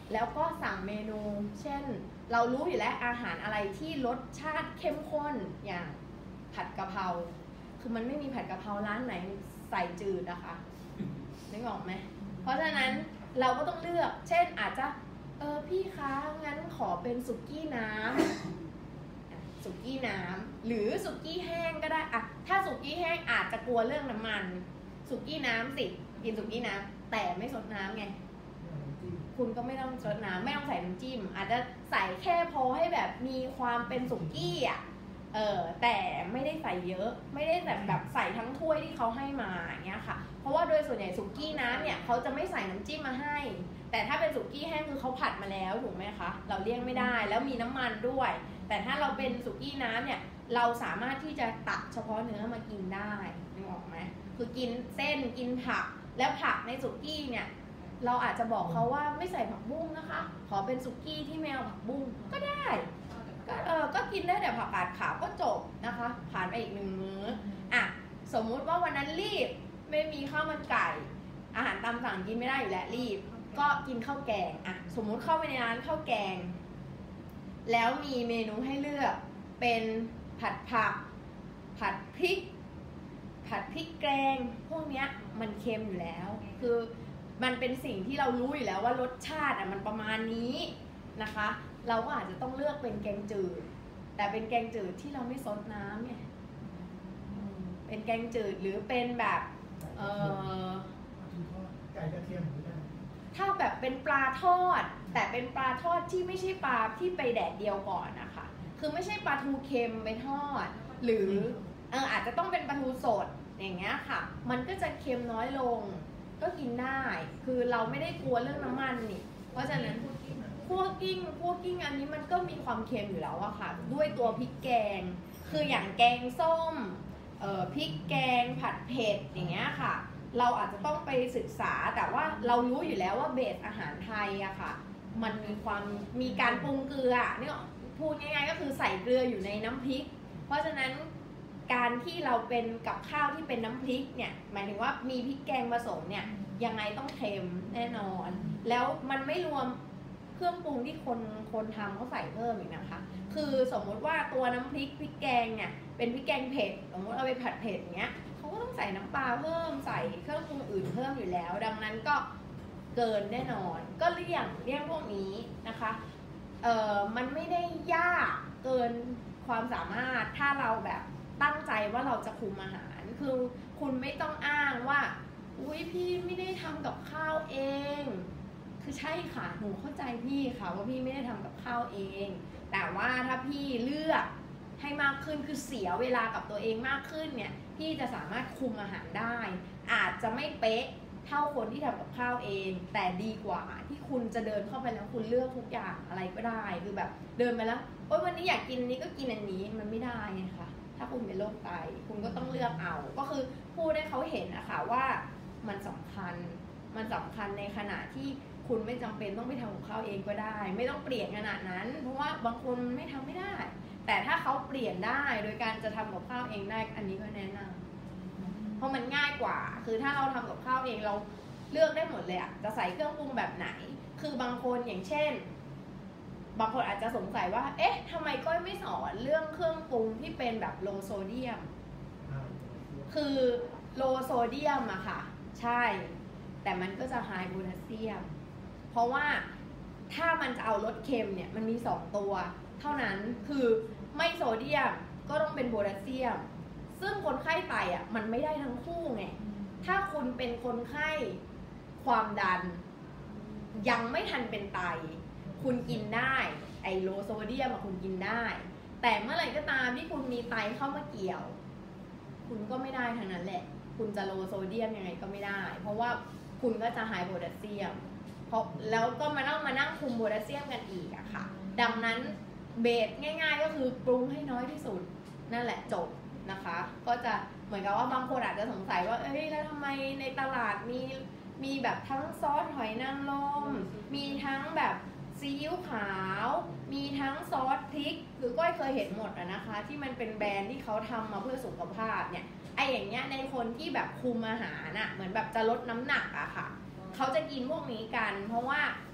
แล้วก็สั่งเมนูเช่นเรารู้อยู่แล้วอาหารอะไรที่รสชาติเข้มข้นอย่างผัดกะเพราคือมันไม่มีผัดกะเพราร้านไหนใส่จืดนะคะนึกออกไหมเพราะฉะนั้นเราก็ต้องเลือกเช่นอาจจะเออพี่คะงั้นขอเป็นสุกี้น้ำสุกี้น้ำหรือสุกี้แห้งก็ได้อะถ้าสุกี้แห้งอาจจะกลัวเรื่องน้ำมันสุกี้น้ำสิกินสุกี้น้ำแต่ไม่สดน้ำไงคุณก็ไม่ต้องซดน้ำไม่ต้องใส่น้ำจิ้มอาจจะใส่แค่พอให้แบบมีความเป็นสุกี้อ่ะเออแต่ไม่ได้ใส่เยอะไม่ได้แบบแบบใส่ทั้งถ้วยที่เขาให้มาอย่างเงี้ยค่ะเพราะว่าโดยส่วนใหญ่สุกี้น้ำเนี่ยเขาจะไม่ใส่น้ำจิ้มมาให้แต่ถ้าเป็นสุกี้แห้งคือเขาผัดมาแล้วถูกไหมคะเราเลี่ยงไม่ได้แล้วมีน้ำมันด้วยแต่ถ้าเราเป็นสุกี้น้ำเนี่ยเราสามารถที่จะตักเฉพาะเนื้อมากินได้นึกออกไหมคือกินเส้นกินผักแล้วผักในสุกี้เนี่ยเราอาจจะบอกเขาว่าไม่ใส่ผักบุ้งนะคะขอเป็นสุกี้ที่ไม่เอาผักบุ้งก็ได้ก็เออก็กินได้แต่ผักกาดขาวก็จบนะคะผ่านไปอีกหนึ่งมื้ออ่ะสมมุติว่าวันนั้นรีบไม่มีข้าวมันไก่อาหารตามสั่งกินไม่ได้อยู่แล้วรีบก็กินข้าวแกงอ่ะสมมุติเข้าไปในร้านข้าวแกงแล้วมีเมนูให้เลือกเป็นผัดผักผัดพริกผัดพริกแกงพวกเนี้ยมันเค็มอยู่แล้วคือมันเป็นสิ่งที่เรารู้อยู่แล้วว่ารสชาติอ่ะมันประมาณนี้นะคะเราก็อาจจะต้องเลือกเป็นแกงจืดแต่เป็นแกงจืดที่เราไม่ซดน้ำเนี่ยเป็นแกงจืดหรือเป็นแบบเอ่อไก่กระเทียมหรือได้ถ้าแบบเป็นปลาทอดแต่เป็นปลาทอดที่ไม่ใช่ปลาที่ไปแดดเดียวก่อนนะคะคือไม่ใช่ปลาทูเค็มไปทอดหรือเอออาจจะต้องเป็นปลาทูสดอย่างเงี้ยค่ะมันก็จะเค็มน้อยลงก็กินได้คือเราไม่ได้กลัวเรื่องน้ำมันนี่เพราะฉะนั้นคั่วกิ้งคั่วกิ้งอันนี้มันก็มีความเค็มอยู่แล้วอะค่ะด้วยตัวพริกแกงคืออย่างแกงส้มเอ่อพริกแกงผัดเผ็ดอย่างเงี้ยค่ะเราอาจจะต้องไปศึกษาแต่ว่าเรารู้อยู่แล้วว่าเบสอาหารไทยอะค่ะมันมีความมีการปรุงเกลือเนี่ยพูดง่ายๆก็คือใส่เกลืออยู่ในน้ำพริกเพราะฉะนั้นการที่เราเป็นกับข้าวที่เป็นน้ำพริกเนี่ยหมายถึงว่ามีพริกแกงผสมเนี่ยยังไงต้องเค็มแน่นอนแล้วมันไม่รวมเครื่องปรุงที่คนคนทำเขาใส่เพิ่มอีกนะคะคือสมมติว่าตัวน้ำพริกพริกแกงเนี่ยเป็นพริกแกงเผ็ดสมมติเอาไปผัดเผ็ดอย่างเงี้ยเขาก็ต้องใส่น้ำปลาเพิ่มใส่เครื่องปรุงอื่นเพิ่มอยู่แล้วดังนั้นก็เกินแน่นอนก็เลี่ยงเลี่ยงพวกนี้นะคะเอ่อมันไม่ได้ยากเกินความสามารถถ้าเราแบบตั้งใจว่าเราจะคุมอาหารคือคุณไม่ต้องอ้างว่าอุ๊ยพี่ไม่ได้ทำกับข้าวเองคือใช่ค่ะหนูเข้าใจพี่ค่ะว่าพี่ไม่ได้ทำกับข้าวเองแต่ว่าถ้าพี่เลือกให้มากขึ้นคือเสียเวลากับตัวเองมากขึ้นเนี่ยพี่จะสามารถคุมอาหารได้อาจจะไม่เป๊ะเท่าคนที่ทำกับข้าวเองแต่ดีกว่าที่คุณจะเดินเข้าไปแล้วคุณเลือกทุกอย่างอะไรก็ได้คือแบบเดินไปแล้วโอ๊ยวันนี้อยากกินนี้ก็กินอันนี้มันไม่ได้ไงคะถ้าคุณเป็นโรคไตคุณก็ต้องเลือกเอาก็คือพูดให้เขาเห็นนะคะว่ามันสำคัญมันสำคัญในขณะที่คุณไม่จำเป็นต้องไปทำกับข้าวเองก็ได้ไม่ต้องเปลี่ยนขนาดนั้นเพราะว่าบางคนไม่ทำไม่ได้แต่ถ้าเขาเปลี่ยนได้โดยการจะทำกับข้าวเองได้อันนี้ก็แนะนำเพราะมันง่ายกว่าคือถ้าเราทำกับข้าวเองเราเลือกได้หมดเลยอะจะใส่เครื่องปรุงแบบไหนคือบางคนอย่างเช่นบางคนอาจจะสงสัยว่าเอ๊ะทำไมก้อยไม่สอนเรื่องเครื่องปรุงที่เป็นแบบโลโซเดียมคือโลโซเดียมอะค่ะใช่แต่มันก็จะไฮโพแทสเซียมเพราะว่าถ้ามันจะเอารสเค็มเนี่ยมันมีสองตัวเท่านั้นคือไม่โซเดียมก็ต้องเป็นโพแทสเซียมซึ่งคนไข้ไตอ่ะมันไม่ได้ทั้งคู่ไงถ้าคุณเป็นคนไข้ความดันยังไม่ทันเป็นไตคุณกินได้ไอโลโซเดียมอะคุณกินได้แต่เมื่อไหร่ก็ตามที่คุณมีไตเข้ามาเกี่ยวคุณก็ไม่ได้ทั้งนั้นแหละคุณจะโลโซเดียมยังไงก็ไม่ได้เพราะว่าคุณก็จะไฮโพแทสเซียมเพราะแล้วก็มานั่งมานั่งคุมโพแทสเซียมกันอีกอะค่ะดังนั้นเบสง่ายๆก็คือปรุงให้น้อยที่สุดนั่นแหละจบนะคะก็จะเหมือนกับว่าบางคนอาจจะสงสัยว่าเอ้ยแล้วทำไมในตลาดมีมีแบบทั้งซอสหอยนางรมมีทั้งแบบซีอิ๊วขาวมีทั้งซอสพริกคือก้อยเคยเห็นหมดอะนะคะที่มันเป็นแบรนด์ที่เขาทำมาเพื่อสุขภาพเนี่ยไออย่างเงี้ยในคนที่แบบคุมอาหารอะเหมือนแบบจะลดน้ำหนักอะค่ะเขาจะกินพวกนี้กันเพราะว่าพ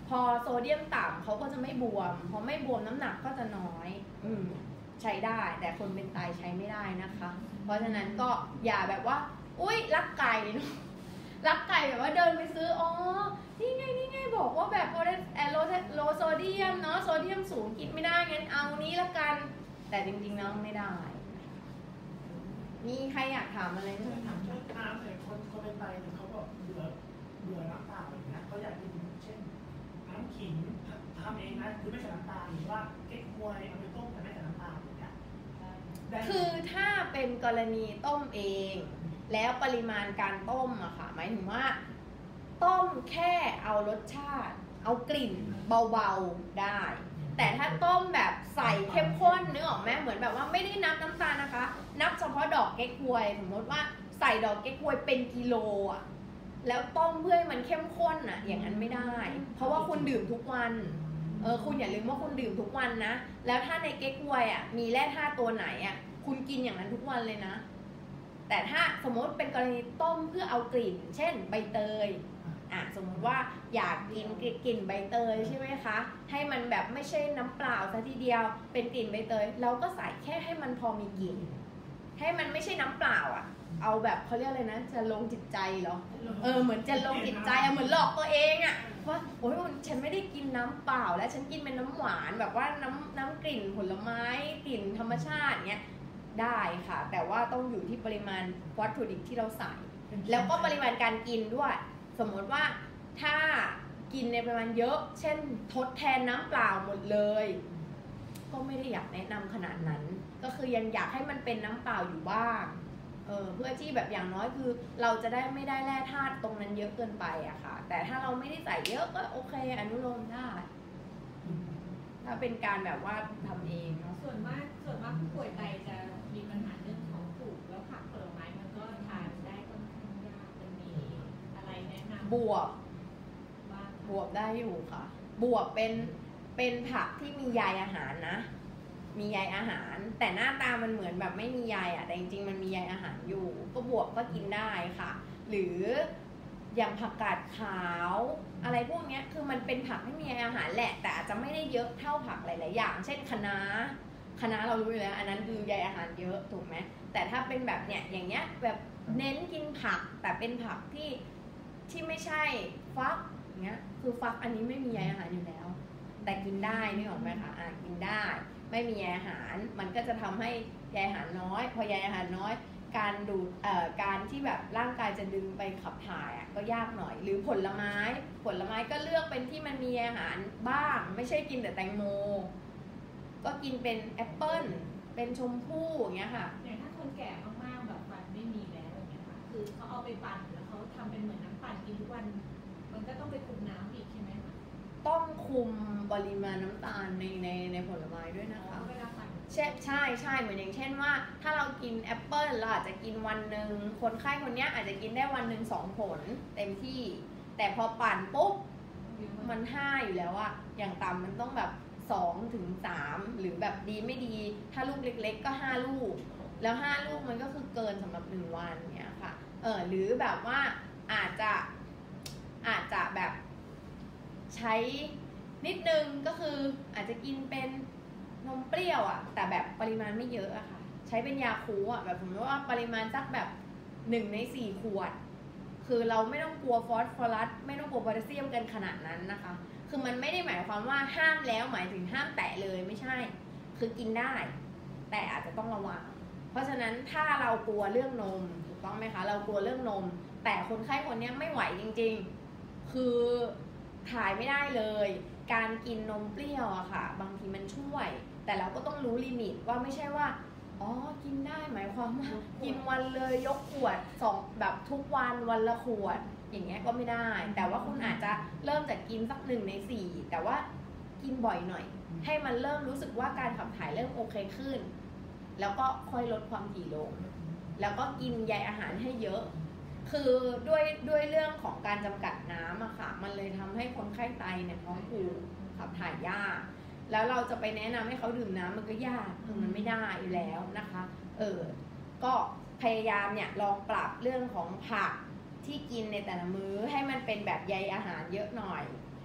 พอโซเดียมต่ำเขาก็จะไม่บวมพอไม่บวมน้ำหนักก็จะน้อยอืมใช้ได้แต่คนเป็นไตใช้ไม่ได้นะคะ เพราะฉะนั้นก็อย่าแบบว่าอุ้ยรักไก่เนาะรักไก่แบบว่าเดินไปซื้ออ๋อนี่ไงนี่ไงบอกว่าแบบโพแทสโลโลโซเดียมเนาะโซเดียมสูงกินไม่ได้งั้นเอานี้ละกันแต่จริงๆแล้วไม่ได้มีใครอยากถามอะไรไหมถามเรื่องน้ำเนี่ยคนคนเป็นไตเนี่ยเขาก็เบื่อเบื่อน้ำเปล่าอย่างเงี้ยเขาอยากกินเช่นน้ำขิงทำเองนะคือไม่ใส่น้ำตาลหรือว่าเก๊กฮวยเอาไปต้มแต่ไม่ใส่น้ำตาลอย่างเงี้ยได้ไหมคือถ้าเป็นกรณีต้มเองแล้วปริมาณการต้มอะค่ะหมายถึงว่าต้มแค่เอารสชาติเอากลิ่นเบาๆได้แต่ถ้าต้มแบบใส่เข้มข้นนึกออกไหมเหมือนแบบว่าไม่ได้นับน้ำตาลนะคะนับเฉพาะดอกเก๊กฮวยสมมติว่าใส่ดอกเก๊กฮวยเป็นกิโลอะแล้วต้มเพื่อให้มันเข้มข้นอะอย่างนั้นไม่ได้ เพราะว่าคุณดื่มทุกวันเออคุณอย่าลืมว่าคุณดื่มทุกวันนะแล้วถ้าในเก๊กฮวยอะมีแร่ธาตุตัวไหนอะคุณกินอย่างนั้นทุกวันเลยนะแต่ถ้าสมมติเป็นกรณีต้มเพื่อเอากลิ่นเช่นใบเตยอ่ะสมมติว่าอยากกินกลิ่นใบเตยใช่ไหมคะให้มันแบบไม่ใช่น้ำเปล่าซะทีเดียวเป็นกลิ่นใบเตยเราก็ใส่แค่ให้มันพอมีกลิ่นให้มันไม่ใช่น้ำเปล่าอ่ะเอาแบบเขาเรียกอะไรนะจะลงจิตใจเหรอเออเหมือนจะลงจิตใจอะเหมือนหลอกตัวเองอ่ะว่าโอ๊ยฉันไม่ได้กินน้ำเปล่าแล้วฉันกินเป็นน้ำหวานแบบว่าน้ำน้ำกลิ่นผลไม้กลิ่นธรรมชาติเงี้ยได้ค่ะแต่ว่าต้องอยู่ที่ปริมาณวัตถุดิบที่เราใส่แล้วก็ปริมาณการกินด้วยสมมติว่าถ้ากินในปริมาณเยอะเช่นทดแทนน้ำเปล่าหมดเลยก็ไม่ได้อยากแนะนำขนาดนั้นก็คือยังอยากให้มันเป็นน้ำเปล่าอยู่บ้างเออเพื่อที่แบบอย่างน้อยคือเราจะได้ไม่ได้แร่ธาตุตรงนั้นเยอะเกินไปอะค่ะแต่ถ้าเราไม่ได้ใส่เยอะก็โอเคอนุโลมได้ถ้าเป็นการแบบว่าทำเองเนาะส่วนมากส่วนมากผู้ป่วยไตจะมีปัญหาเรื่องท้องผูกแล้วผักผลไม้มันก็ทานได้ค่อนข้างยากจะมีอะไรแนะนำบวบบ้างบวบได้อยู่ค่ะ บวบเป็นเป็นผักที่มีใยอาหารนะ มีใยอาหาร แต่หน้าตามันเหมือนแบบไม่มีใยอ่ะแต่จริงๆมันมีใยอาหารอยู่ ก็บวบก็กินได้ค่ะ หรืออย่างผักกาดขาวอะไรพวกนี้คือมันเป็นผักที่มีใยอาหารแหละแต่อาจจะไม่ได้เยอะเท่าผักหลายๆอย่างเช่นคะน้าคะน้าเรารู้อยู่แล้วอันนั้นคือใยอาหารเยอะถูกไหมแต่ถ้าเป็นแบบเนี้ยอย่างเงี้ยแบบเน้นกินผักแต่เป็นผักที่ที่ไม่ใช่ฟักเงี้ยคือฟักอันนี้ไม่มีใยอาหารอยู่แล้วแต่กินได้นึกออกไหมคะอ่ะกินได้ไม่มีใยอาหารมันก็จะทำให้ใยอาหารน้อยพอใยอาหารน้อยการดูดเอ่อการที่แบบร่างกายจะดึงไปขับถ่ายอ่ะก็ยากหน่อยหรือผลไม้ผลไม้ก็เลือกเป็นที่มันมีอาหารบ้างไม่ใช่กินแต่แตงโมก็กินเป็นแอปเปิ้ลเป็นชมพู่อย่างเงี้ยค่ะอย่างถ้าคนแก่มากๆแบบฟันไม่มีแล้วอย่างเงี้ยค่ะคือเขาเอาไปปั่นแล้วเขาทำเป็นเหมือนน้ำปั่นกินทุกวันมันก็ต้องไปคุมน้ำอีกใช่ไหมคะต้องคุมปริมาณน้ำตาลในในในผลไม้ด้วยนะคะเวลาปั่นใช่ใช่ใช่เหมือนอย่างเช่นว่าถ้าเรากินแอปเปิลเราอาจจะกินวันหนึ่งคนไข้คนนี้อาจจะกินได้วันหนึ่งสองผลเต็มที่แต่พอปั่นปุ๊บมันห้าอยู่แล้วอะอย่างต่ำมันต้องแบบสองถึงสามหรือแบบดีไม่ดีถ้าลูกเล็กๆก็ห้าลูกแล้วห้าลูกมันก็คือเกินสำหรับหนึ่งวันเนี้ยค่ะเออหรือแบบว่าอาจจะอาจจะแบบใช้นิดนึงก็คืออาจจะกินเป็นนมเปรี้ยวอ่ะแต่แบบปริมาณไม่เยอะอะค่ะใช้เป็นยาคูอ่ะแบบผมว่าปริมาณสักแบบหนึ่งในสี่ขวดคือเราไม่ต้องกลัวฟอสฟอรัสไม่ต้องกลัวโพแทสเซียมกันขนาดนั้นนะคะคือมันไม่ได้หมายความว่าห้ามแล้วหมายถึงห้ามแตะเลยไม่ใช่คือกินได้แต่อาจจะต้องระวังเพราะฉะนั้นถ้าเรากลัวเรื่องนมถูกต้องไหมคะเรากลัวเรื่องนมแต่คนไข้คนนี้ไม่ไหวจริงๆคือถ่ายไม่ได้เลยการกินนมเปรี้ยวอะค่ะบางทีมันช่วยแต่เราก็ต้องรู้ลิมิตว่าไม่ใช่ว่าอ๋อกินได้หมายความว่ากินวันเลยยกขวดสองแบบทุกวันวันละขวดอย่างเงี้ยก็ไม่ได้แต่ว่าคุณอาจจะเริ่มจากกินสักหนึ่งในสี่แต่ว่ากินบ่อยหน่อยให้มันเริ่มรู้สึกว่าการขับถ่ายเริ่มโอเคขึ้นแล้วก็ค่อยลดความถี่ลงแล้วก็กินใยอาหารให้เยอะคือด้วยด้วยเรื่องของการจำกัดน้ำอะค่ะมันเลยทำให้คนไข้ไตเนี่ยท้องผูกขับถ่ายยากแล้วเราจะไปแนะนำให้เขาดื่มน้ำมันก็ยากคือมันไม่ได้อยู่แล้วนะคะเออก็พยายามเนี่ยลองปรับเรื่องของผักที่กินในแต่ละมื้อให้มันเป็นแบบใยอาหารเยอะหน่อย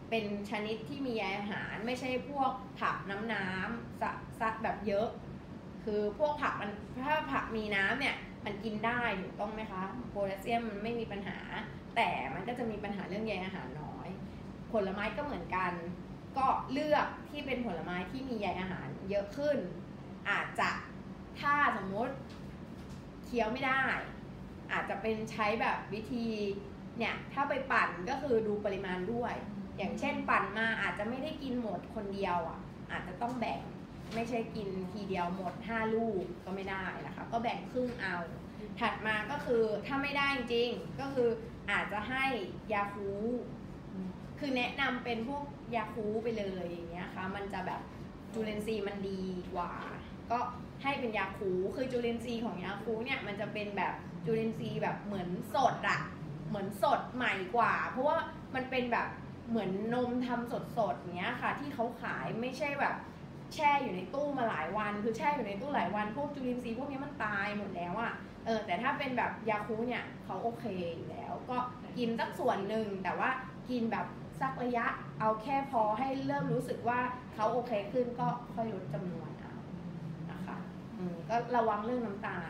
เป็นชนิดที่มีใยอาหารไม่ใช่พวกผักน้ำน้ำซะซะแบบเยอะคือพวกผักมันถ้าผักมีน้ำเนี่ยมันกินได้ถูกต้องไหมคะโพแทสเซียมมันไม่มีปัญหาแต่มันก็จะมีปัญหาเรื่องใยอาหารน้อยผลไม้ก็เหมือนกันก็เลือกที่เป็นผลไม้ที่มีใยอาหารเยอะขึ้นอาจจะถ้าสมมติเคี้ยวไม่ได้อาจจะเป็นใช้แบบวิธีเนี่ยถ้าไปปั่นก็คือดูปริมาณด้วยอย่างเช่นปั่นมาอาจจะไม่ได้กินหมดคนเดียวอ่ะอาจจะต้องแบ่งไม่ใช่กินทีเดียวหมดห้าลูกก็ไม่ได้นะคะก็แบ่งครึ่งเอาถัดมาก็คือถ้าไม่ได้จริงก็คืออาจจะให้ยาคูคือแนะนำเป็นพวกยาคูไปเลยอย่างเงี้ยค่ะมันจะแบบจุลินทรีย์มันดีกว่าก็ให้เป็นยาคูคือจุลินทรีย์ของยาคูเนี่ยมันจะเป็นแบบจุลินทรีย์แบบเหมือนสดอะเหมือนสดใหม่กว่าเพราะว่ามันเป็นแบบเหมือนนมทำสดๆอย่างเงี้ยค่ะที่เขาขายไม่ใช่แบบแช่อยู่ในตู้มาหลายวันคือแช่อยู่ในตู้หลายวันพวกจุลินทรีย์พวกนี้มันตายหมดแล้วอะเออแต่ถ้าเป็นแบบยาคูเนี่ยเขาโอเคอยู่แล้วก็กินสักส่วนหนึ่งแต่ว่ากินแบบสักระยะเอาแค่พอให้เริ่มรู้สึกว่าเขาโอเคขึ้นก็ค่อยลดจำนวนเอานะคะอืมก็ระวังเรื่องน้ำตาล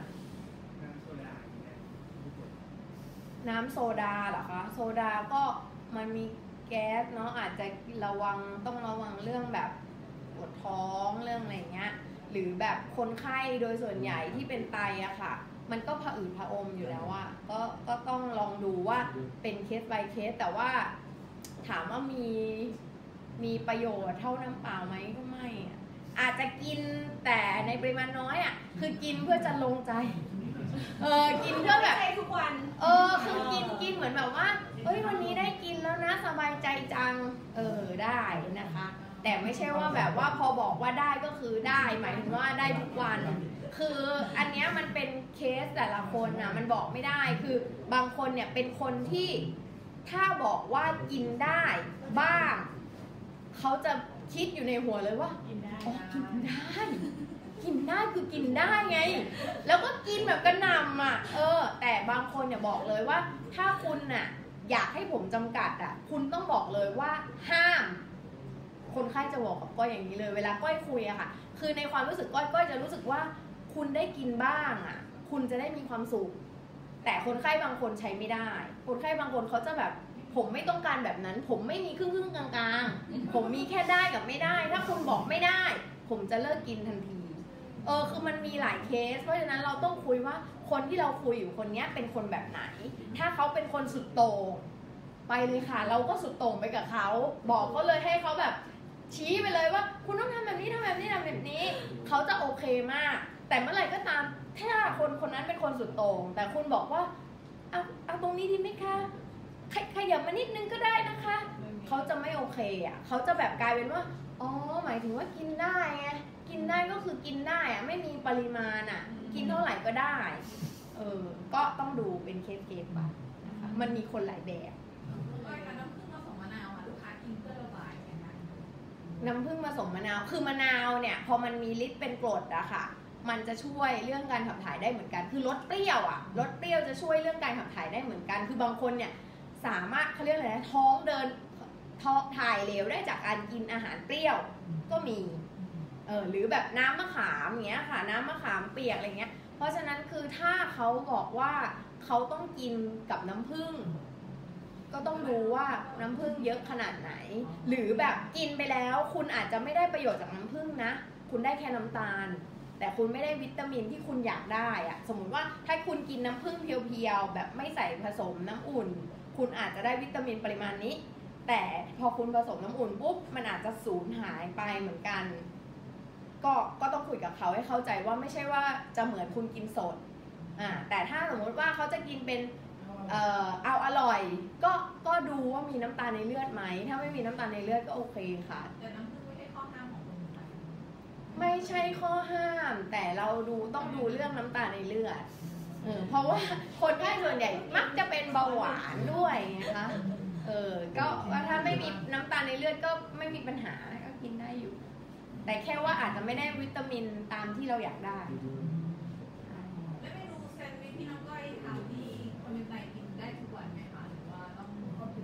น้ำโซดาเหรอคะโซดาก็มันมีแก๊สเนาะอาจจะระวังต้องระวังเรื่องแบบปวดท้องเรื่องอะไรเงี้ยหรือแบบคนไข้โดยส่วนใหญ่ที่เป็นไตอะค่ะมันก็ผะอืดผะอมอยู่แล้วอะก็ก็ต้องลองดูว่าเป็นเคส by เคสแต่ว่าถามว่ามีมีประโยชน์เท่าน้ำเปล่าไหมก็ไม่อะอาจจะกินแต่ในปริมาณน้อยอะคือกินเพื่อจะลงใจเออกินเพื่อแบบทุกวันเออคือกินกินเหมือนแบบว่าเอ้ยวันนี้ได้กินแล้วนะสบายใจจังเออได้นะคะแต่ไม่ใช่ว่าแบบว่าพอบอกว่าได้ก็คือได้หมายถึงว่าได้ทุกวันคืออันเนี้ยมันเป็นเคสแต่ละคนนะมันบอกไม่ได้คือบางคนเนี่ยเป็นคนที่ถ้าบอกว่ากินได้บ้างเขาจะคิดอยู่ในหัวเลยว่ากินได้อ๋อกินได้กินได้คือกินได้ไงแล้วก็กินแบบกระหน่ำอ่ะเออแต่บางคนเนี่ยบอกเลยว่าถ้าคุณน่ะอยากให้ผมจำกัดอ่ะคุณต้องบอกเลยว่าห้ามคนไข้จะบอกกับก้อยอย่างนี้เลยเวลาก้อยคุยอะค่ะคือในความรู้สึกก้อยก้อยจะรู้สึกว่าคุณได้กินบ้างอ่ะคุณจะได้มีความสุขแต่คนไข้บางคนใช้ไม่ได้คนไข้บางคนเขาจะแบบผมไม่ต้องการแบบนั้นผมไม่มีครึ่งครึ่งกลางๆผมมีแค่ได้กับไม่ได้ถ้าคุณบอกไม่ได้ผมจะเลิกกินทันทีเออคือมันมีหลายเคสเพราะฉะนั้นเราต้องคุยว่าคนที่เราคุยอยู่คนนี้เป็นคนแบบไหนถ้าเขาเป็นคนสุดโต่งไปเลยค่ะเราก็สุดโต่งไปกับเขาบอกเขาเลยให้เขาแบบชี้ไปเลยว่าคุณต้องทำแบบนี้ทำแบบนี้ทำแบบนี้เขาจะโอเคมากแต่เมื่อไหร่ก็ตามถ้าคนคนนั้นเป็นคนสุดโต่งแต่คุณบอกว่าเอาเอาตรงนี้ดีไหมคะขยับมานิดนึงก็ได้นะคะเขาจะไม่โอเคอ่ะเขาจะแบบกลายเป็นว่าอ๋อหมายถึงว่ากินได้ไงกินได้ก็คือกินได้อะไม่มีปริมาณอ่ะกินเท่าไหร่ก็ได้เออก็ต้องดูเป็นเคสเคสไปนะคะมันมีคนหลายแบบน้ำผึ้งผสมมะนาวอ่ะลูกค้ากินเพื่อระบายนะคะน้ำผึ้งผสมมะนาวคือมะนาวเนี่ยพอมันมีฤทธิ์เป็นกรดอะค่ะมันจะช่วยเรื่องการขับถ่ายได้เหมือนกันคือลดเปรี้ยวอะลดเปรี้ยวจะช่วยเรื่องการขับถ่ายได้เหมือนกันคือบางคนเนี่ยสามารถเขาเรียกอะไรนะท้องเดินท้องถ่ายเหลวได้จากการกินอาหารเปรี้ยวก็มีเออหรือแบบน้ำมะขามอย่างเงี้ยค่ะน้ำมะขามเปียกอะไรเงี้ยเพราะฉะนั้นคือถ้าเขาบอกว่าเขาต้องกินกับน้ำผึ้งก็ต้องดูว่าน้ำผึ้งเยอะขนาดไหนหรือแบบกินไปแล้วคุณอาจจะไม่ได้ประโยชน์จากน้ำผึ้งนะคุณได้แค่น้ำตาลแต่คุณไม่ได้วิตามินที่คุณอยากได้อะสมมุติว่าถ้าคุณกินน้ำผึ้งเพียวๆแบบไม่ใส่ผสมน้ำอุ่นคุณอาจจะได้วิตามินปริมาณนี้แต่พอคุณผสมน้ำอุ่นปุ๊บมันอาจจะสูญหายไปเหมือนกันก็ก็ต้องคุยกับเขาให้เข้าใจว่าไม่ใช่ว่าจะเหมือนคุณกินสดอ่าแต่ถ้าสมมติว่าเขาจะกินเป็นเอ่อเอาอร่อยก็ก็ดูว่ามีน้ำตาลในเลือดไหมถ้าไม่มีน้ำตาลในเลือดก็โอเคค่ะแต่น้ำผึ้งไม่ใช่ข้อห้ามของคนไทยไม่ใช่ข้อห้ามแต่เราดูต้องดูเรื่องน้ำตาลในเลือดเออเพราะว่าคนไข้ส่วนใหญ่มักจะเป็นเบาหวานด้วยนะคะเออก็ว่าถ้าไม่มีน้ำตาลในเลือดก็ไม่มีปัญหาก็กินได้อยู่แต่แค่ว่าอาจจะไม่ได้วิตามินตามที่เราอยากได้แล้วเมนูแซนด์วิชที่น้องก้อยทำที่คนเป็นไตกินได้ทุกวันไหมคะหรือว่าต้องกินได้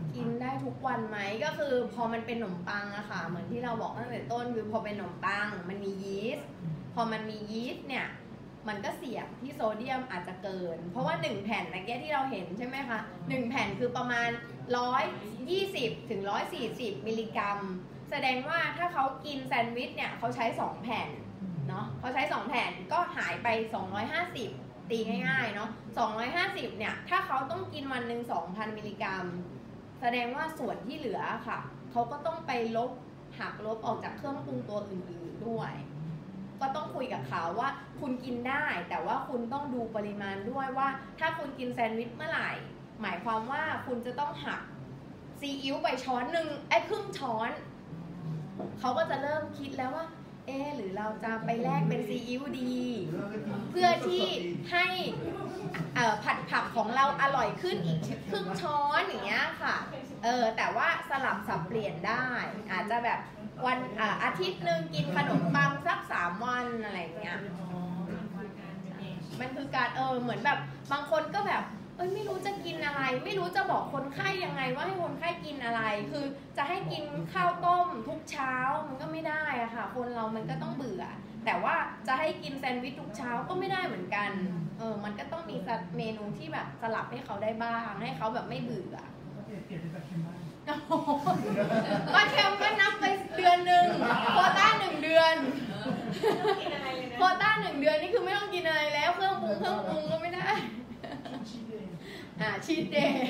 ได้ทุกวันไหมก็คือพอมันเป็นขนมปังอะค่ะเหมือนที่เราบอกตั้งแต่ต้นคือพอเป็นขนมปังมันมียีสต์พอมันมียีสต์เนี่ยมันก็เสี่ยงที่โซเดียมอาจจะเกินเพราะว่าหนึ่งแผ่นเมื่อกี้ที่เราเห็นใช่ไหมคะหนึ่งแผ่นคือประมาณหนึ่งร้อยยี่สิบถึงหนึ่งร้อยสี่สิบมิลลิกรัมแสดงว่าถ้าเขากินแซนด์วิชเนี่ยเขาใช้สองแผ่นเนาะเขาใช้สองแผ่นก็หายไปสองร้อยห้าสิบตีง่ายๆเนาะสองร้อยห้าสิบเนี่ยถ้าเขาต้องกินวันหนึ่ง สองพัน มิลลิกรัมแสดงว่าส่วนที่เหลือค่ะเขาก็ต้องไปลบหักลบออกจากเครื่องปรุงตัวอื่นๆด้วยก็ต้องคุยกับเขาว่าคุณกินได้แต่ว่าคุณต้องดูปริมาณด้วยว่าถ้าคุณกินแซนด์วิชเมื่อไหร่หมายความว่าคุณจะต้องหักซีอิ๊วไปช้อนหนึ่งไอ้ครึ่งช้อนเขาก็จะเริ่มคิดแล้วว่าเออหรือเราจะไปแลกเป็นซีอิ๊วดีเพื่อที่ให้ผัดผักของเราอร่อยขึ้นอีกครึ่งช้อนอย่างเงี้ยค่ะเออแต่ว่าสลับสับเปลี่ยนได้อาจจะแบบวันอาทิตย์หนึ่งกินขนมปังสักสามวันอะไรอย่างเงี้ยมันคือการเออเหมือนแบบบางคนก็แบบเอ้ยไม่รู้จะกินอะไรไม่รู้จะบอกคนไข้ยังไงว่าให้คนไข้กินอะไรคือจะให้กินข้าวต้มทุกเช้ามันก็ไม่ได้อะค่ะคนเรามันก็ต้องเบื่อแต่ว่าจะให้กินแซนด์วิชทุกเช้าก็ไม่ได้เหมือนกันเออมันก็ต้องมีเมนูที่แบบสลับให้เขาได้บ้างให้เขาแบบไม่เบื่อก็เปลี่ยนเปลี่ยนเป็นแบบเค็มบ้างปลาเค็มก็นับไปเดือนหนึ่งโควต้าหนึ่งเดือนโควต้าหนึ่งเดือนนี่คือไม่ต้องกินอะไรแล้วเครื่องปรุงเครื่องปรุงก็ไม่ได้อ่าชีทเดย์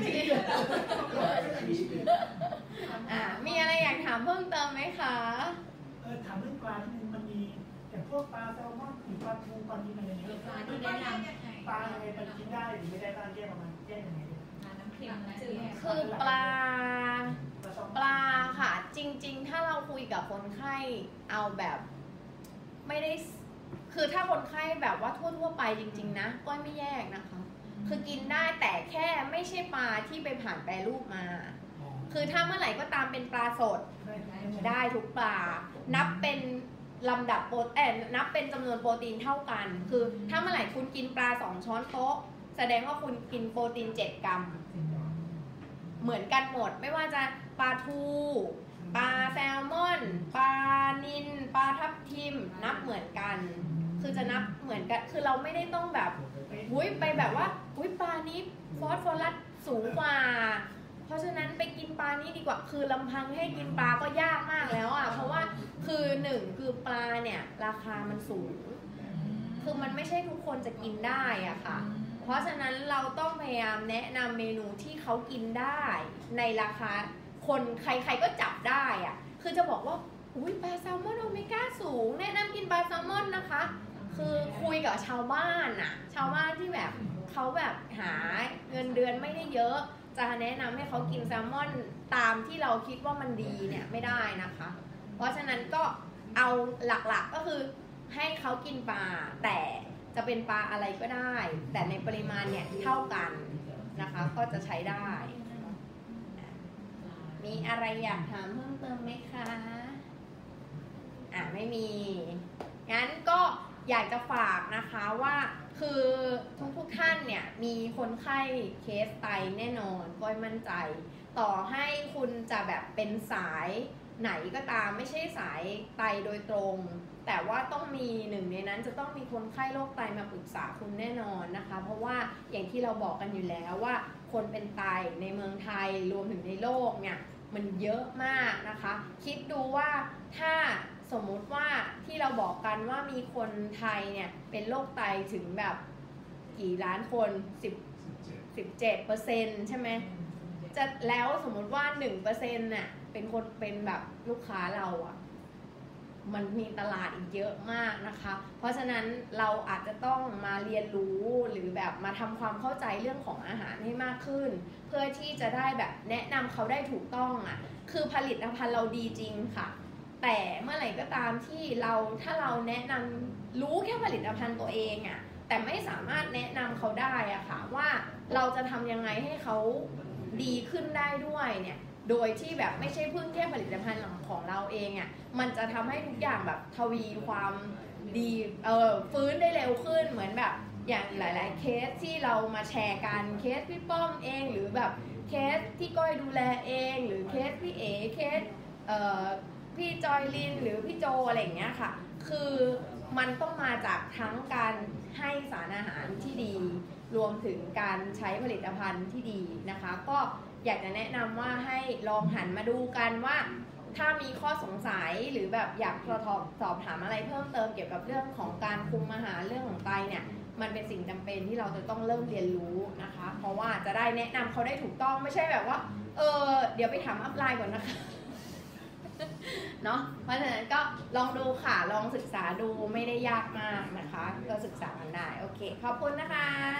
อ่ามีอะไรอยากถามเพิ่มเติมไหมคะเออถามเรื่องปลาที่มันมีอย่างพวกปลาแซลมอนหรือปลาทูปลาดิบอะไรเงี้ยปลาที่ได้ปลาอะไรมันกินได้หรือไม่ได้บ้างแยกประมาณแยกยังไงคือปลาปลาค่ะจริงๆถ้าเราคุยกับคนไข้เอาแบบไม่ได้คือถ้าคนไข้แบบว่าทั่วๆไปจริงๆนะก็ไม่แยกนะคะคือกินได้แต่แค่ไม่ใช่ปลาที่ไปผ่านแปรรูปมาคือถ้าเมื่อไหร่ก็ตามเป็นปลาสดได้ทุกปลานับเป็นลำดับโปรตีนนับเป็นจำนวนโปรตีนเท่ากันคือถ้าเมื่อไหร่คุณกินปลาสองช้อนโต๊ะแสดงว่าคุณกินโปรตีนเจ็ดกรัมเหมือนกันหมดไม่ว่าจะปลาทูปลาแซลมอนปลานิลปลาทับทิมนับเหมือนกันคือจะนับเหมือนกันคือเราไม่ได้ต้องแบบอุ้ยไปแบบว่าอุ้ยปลานี้ฟอสฟอรัสสูงกว่าเพราะฉะนั้นไปกินปลานี้ดีกว่าคือลำพังให้กินปลาก็ยากมากแล้วอ่ะเพราะว่าคือหนึ่งคือปลาเนี่ยราคามันสูงคือมันไม่ใช่ทุกคนจะกินได้อ่ะค่ะเพราะฉะนั้นเราต้องพยายามแนะนำเมนูที่เขากินได้ในราคาคนใครๆก็จับได้อ่ะคือจะบอกว่าอุ้ยปลาแซลมอนโอเมก้าสูงแนะนำกินปลาแซลมอนนะคะคือคุยกับชาวบ้านอ่ะชาวบ้านที่แบบเขาแบบหาเงินเดือนไม่ได้เยอะจะแนะนำให้เขากินแซลมอนตามที่เราคิดว่ามันดีเนี่ยไม่ได้นะคะเพราะฉะนั้นก็เอาหลักๆก็คือให้เขากินปลาแต่จะเป็นปลาอะไรก็ได้แต่ในปริมาณเนี่ยเท่ากันนะคะก็จะใช้ได้มีอะไรอยากถามเพิ่มเติมไหมคะอ่ะไม่มีงั้นก็อยากจะฝากนะคะว่าคือทุกทุกท่านเนี่ยมีคนไข้เคสไตแน่นอนก้อยมั่นใจต่อให้คุณจะแบบเป็นสายไหนก็ตามไม่ใช่สายไตโดยตรงแต่ว่าต้องมีหนึ่งในนั้นจะต้องมีคนไข้โรคไตมาปรึกษาคุณแน่นอนนะคะเพราะว่าอย่างที่เราบอกกันอยู่แล้วว่าคนเป็นไตในเมืองไทยรวมถึงในโลกเนี่ยมันเยอะมากนะคะคิดดูว่าถ้าสมมุติว่าที่เราบอกกันว่ามีคนไทยเนี่ยเป็นโรคไตถึงแบบกี่ล้านคนสิบ สิบเจ็ดเปอร์เซ็นต์ใช่ไหมจะแล้วสมมุติว่า หนึ่งเปอร์เซ็นต์ น่ะเป็นคนเป็นแบบลูกค้าเราอ่ะมันมีตลาดอีกเยอะมากนะคะเพราะฉะนั้นเราอาจจะต้องมาเรียนรู้หรือแบบมาทำความเข้าใจเรื่องของอาหารให้มากขึ้นเพื่อที่จะได้แบบแนะนำเขาได้ถูกต้องอ่ะคือผลิตภัณฑ์เราดีจริงค่ะแต่เมื่อไหร่ก็ตามที่เราถ้าเราแนะนำรู้แค่ผลิตภัณฑ์ตัวเองอ่ะแต่ไม่สามารถแนะนำเขาได้อ่ะค่ะว่าเราจะทำยังไงให้เขาดีขึ้นได้ด้วยเนี่ยโดยที่แบบไม่ใช่พึ่งแค่ผลิตภัณฑ์ของเราเองอ่ะมันจะทำให้ทุกอย่างแบบทวีความดีเออฟื้นได้เร็วขึ้นเหมือนแบบอย่างหลายๆเคสที่เรามาแชร์กันเคสพี่ป้อมเองหรือแบบเคสที่ก้อยดูแลเองหรือเคสพี่เอเคสเอ่อพี่จอยลินหรือพี่โจอะไรอย่างเงี้ยค่ะคือมันต้องมาจากทั้งการให้สารอาหารที่ดีรวมถึงการใช้ผลิตภัณฑ์ที่ดีนะคะก็อยากจะแนะนำว่าให้ลองหันมาดูกันว่าถ้ามีข้อสงสัยหรือแบบอยากสอบสอบถามอะไรเพิ่มเติมเกี่ยวกับเรื่องของการคุมอาหารเรื่องของไตเนี่ยมันเป็นสิ่งจำเป็นที่เราจะต้องเริ่มเรียนรู้นะคะเพราะว่าจะได้แนะนำเขาได้ถูกต้องไม่ใช่แบบว่าเออเดี๋ยวไปถามอัพไลน์ก่อนนะคะเนาะเพราะฉะนั้นก็ลองดูค่ะลองศึกษาดูไม่ได้ยากมากนะคะก็ศึกษากันได้โอเคขอบคุณนะคะ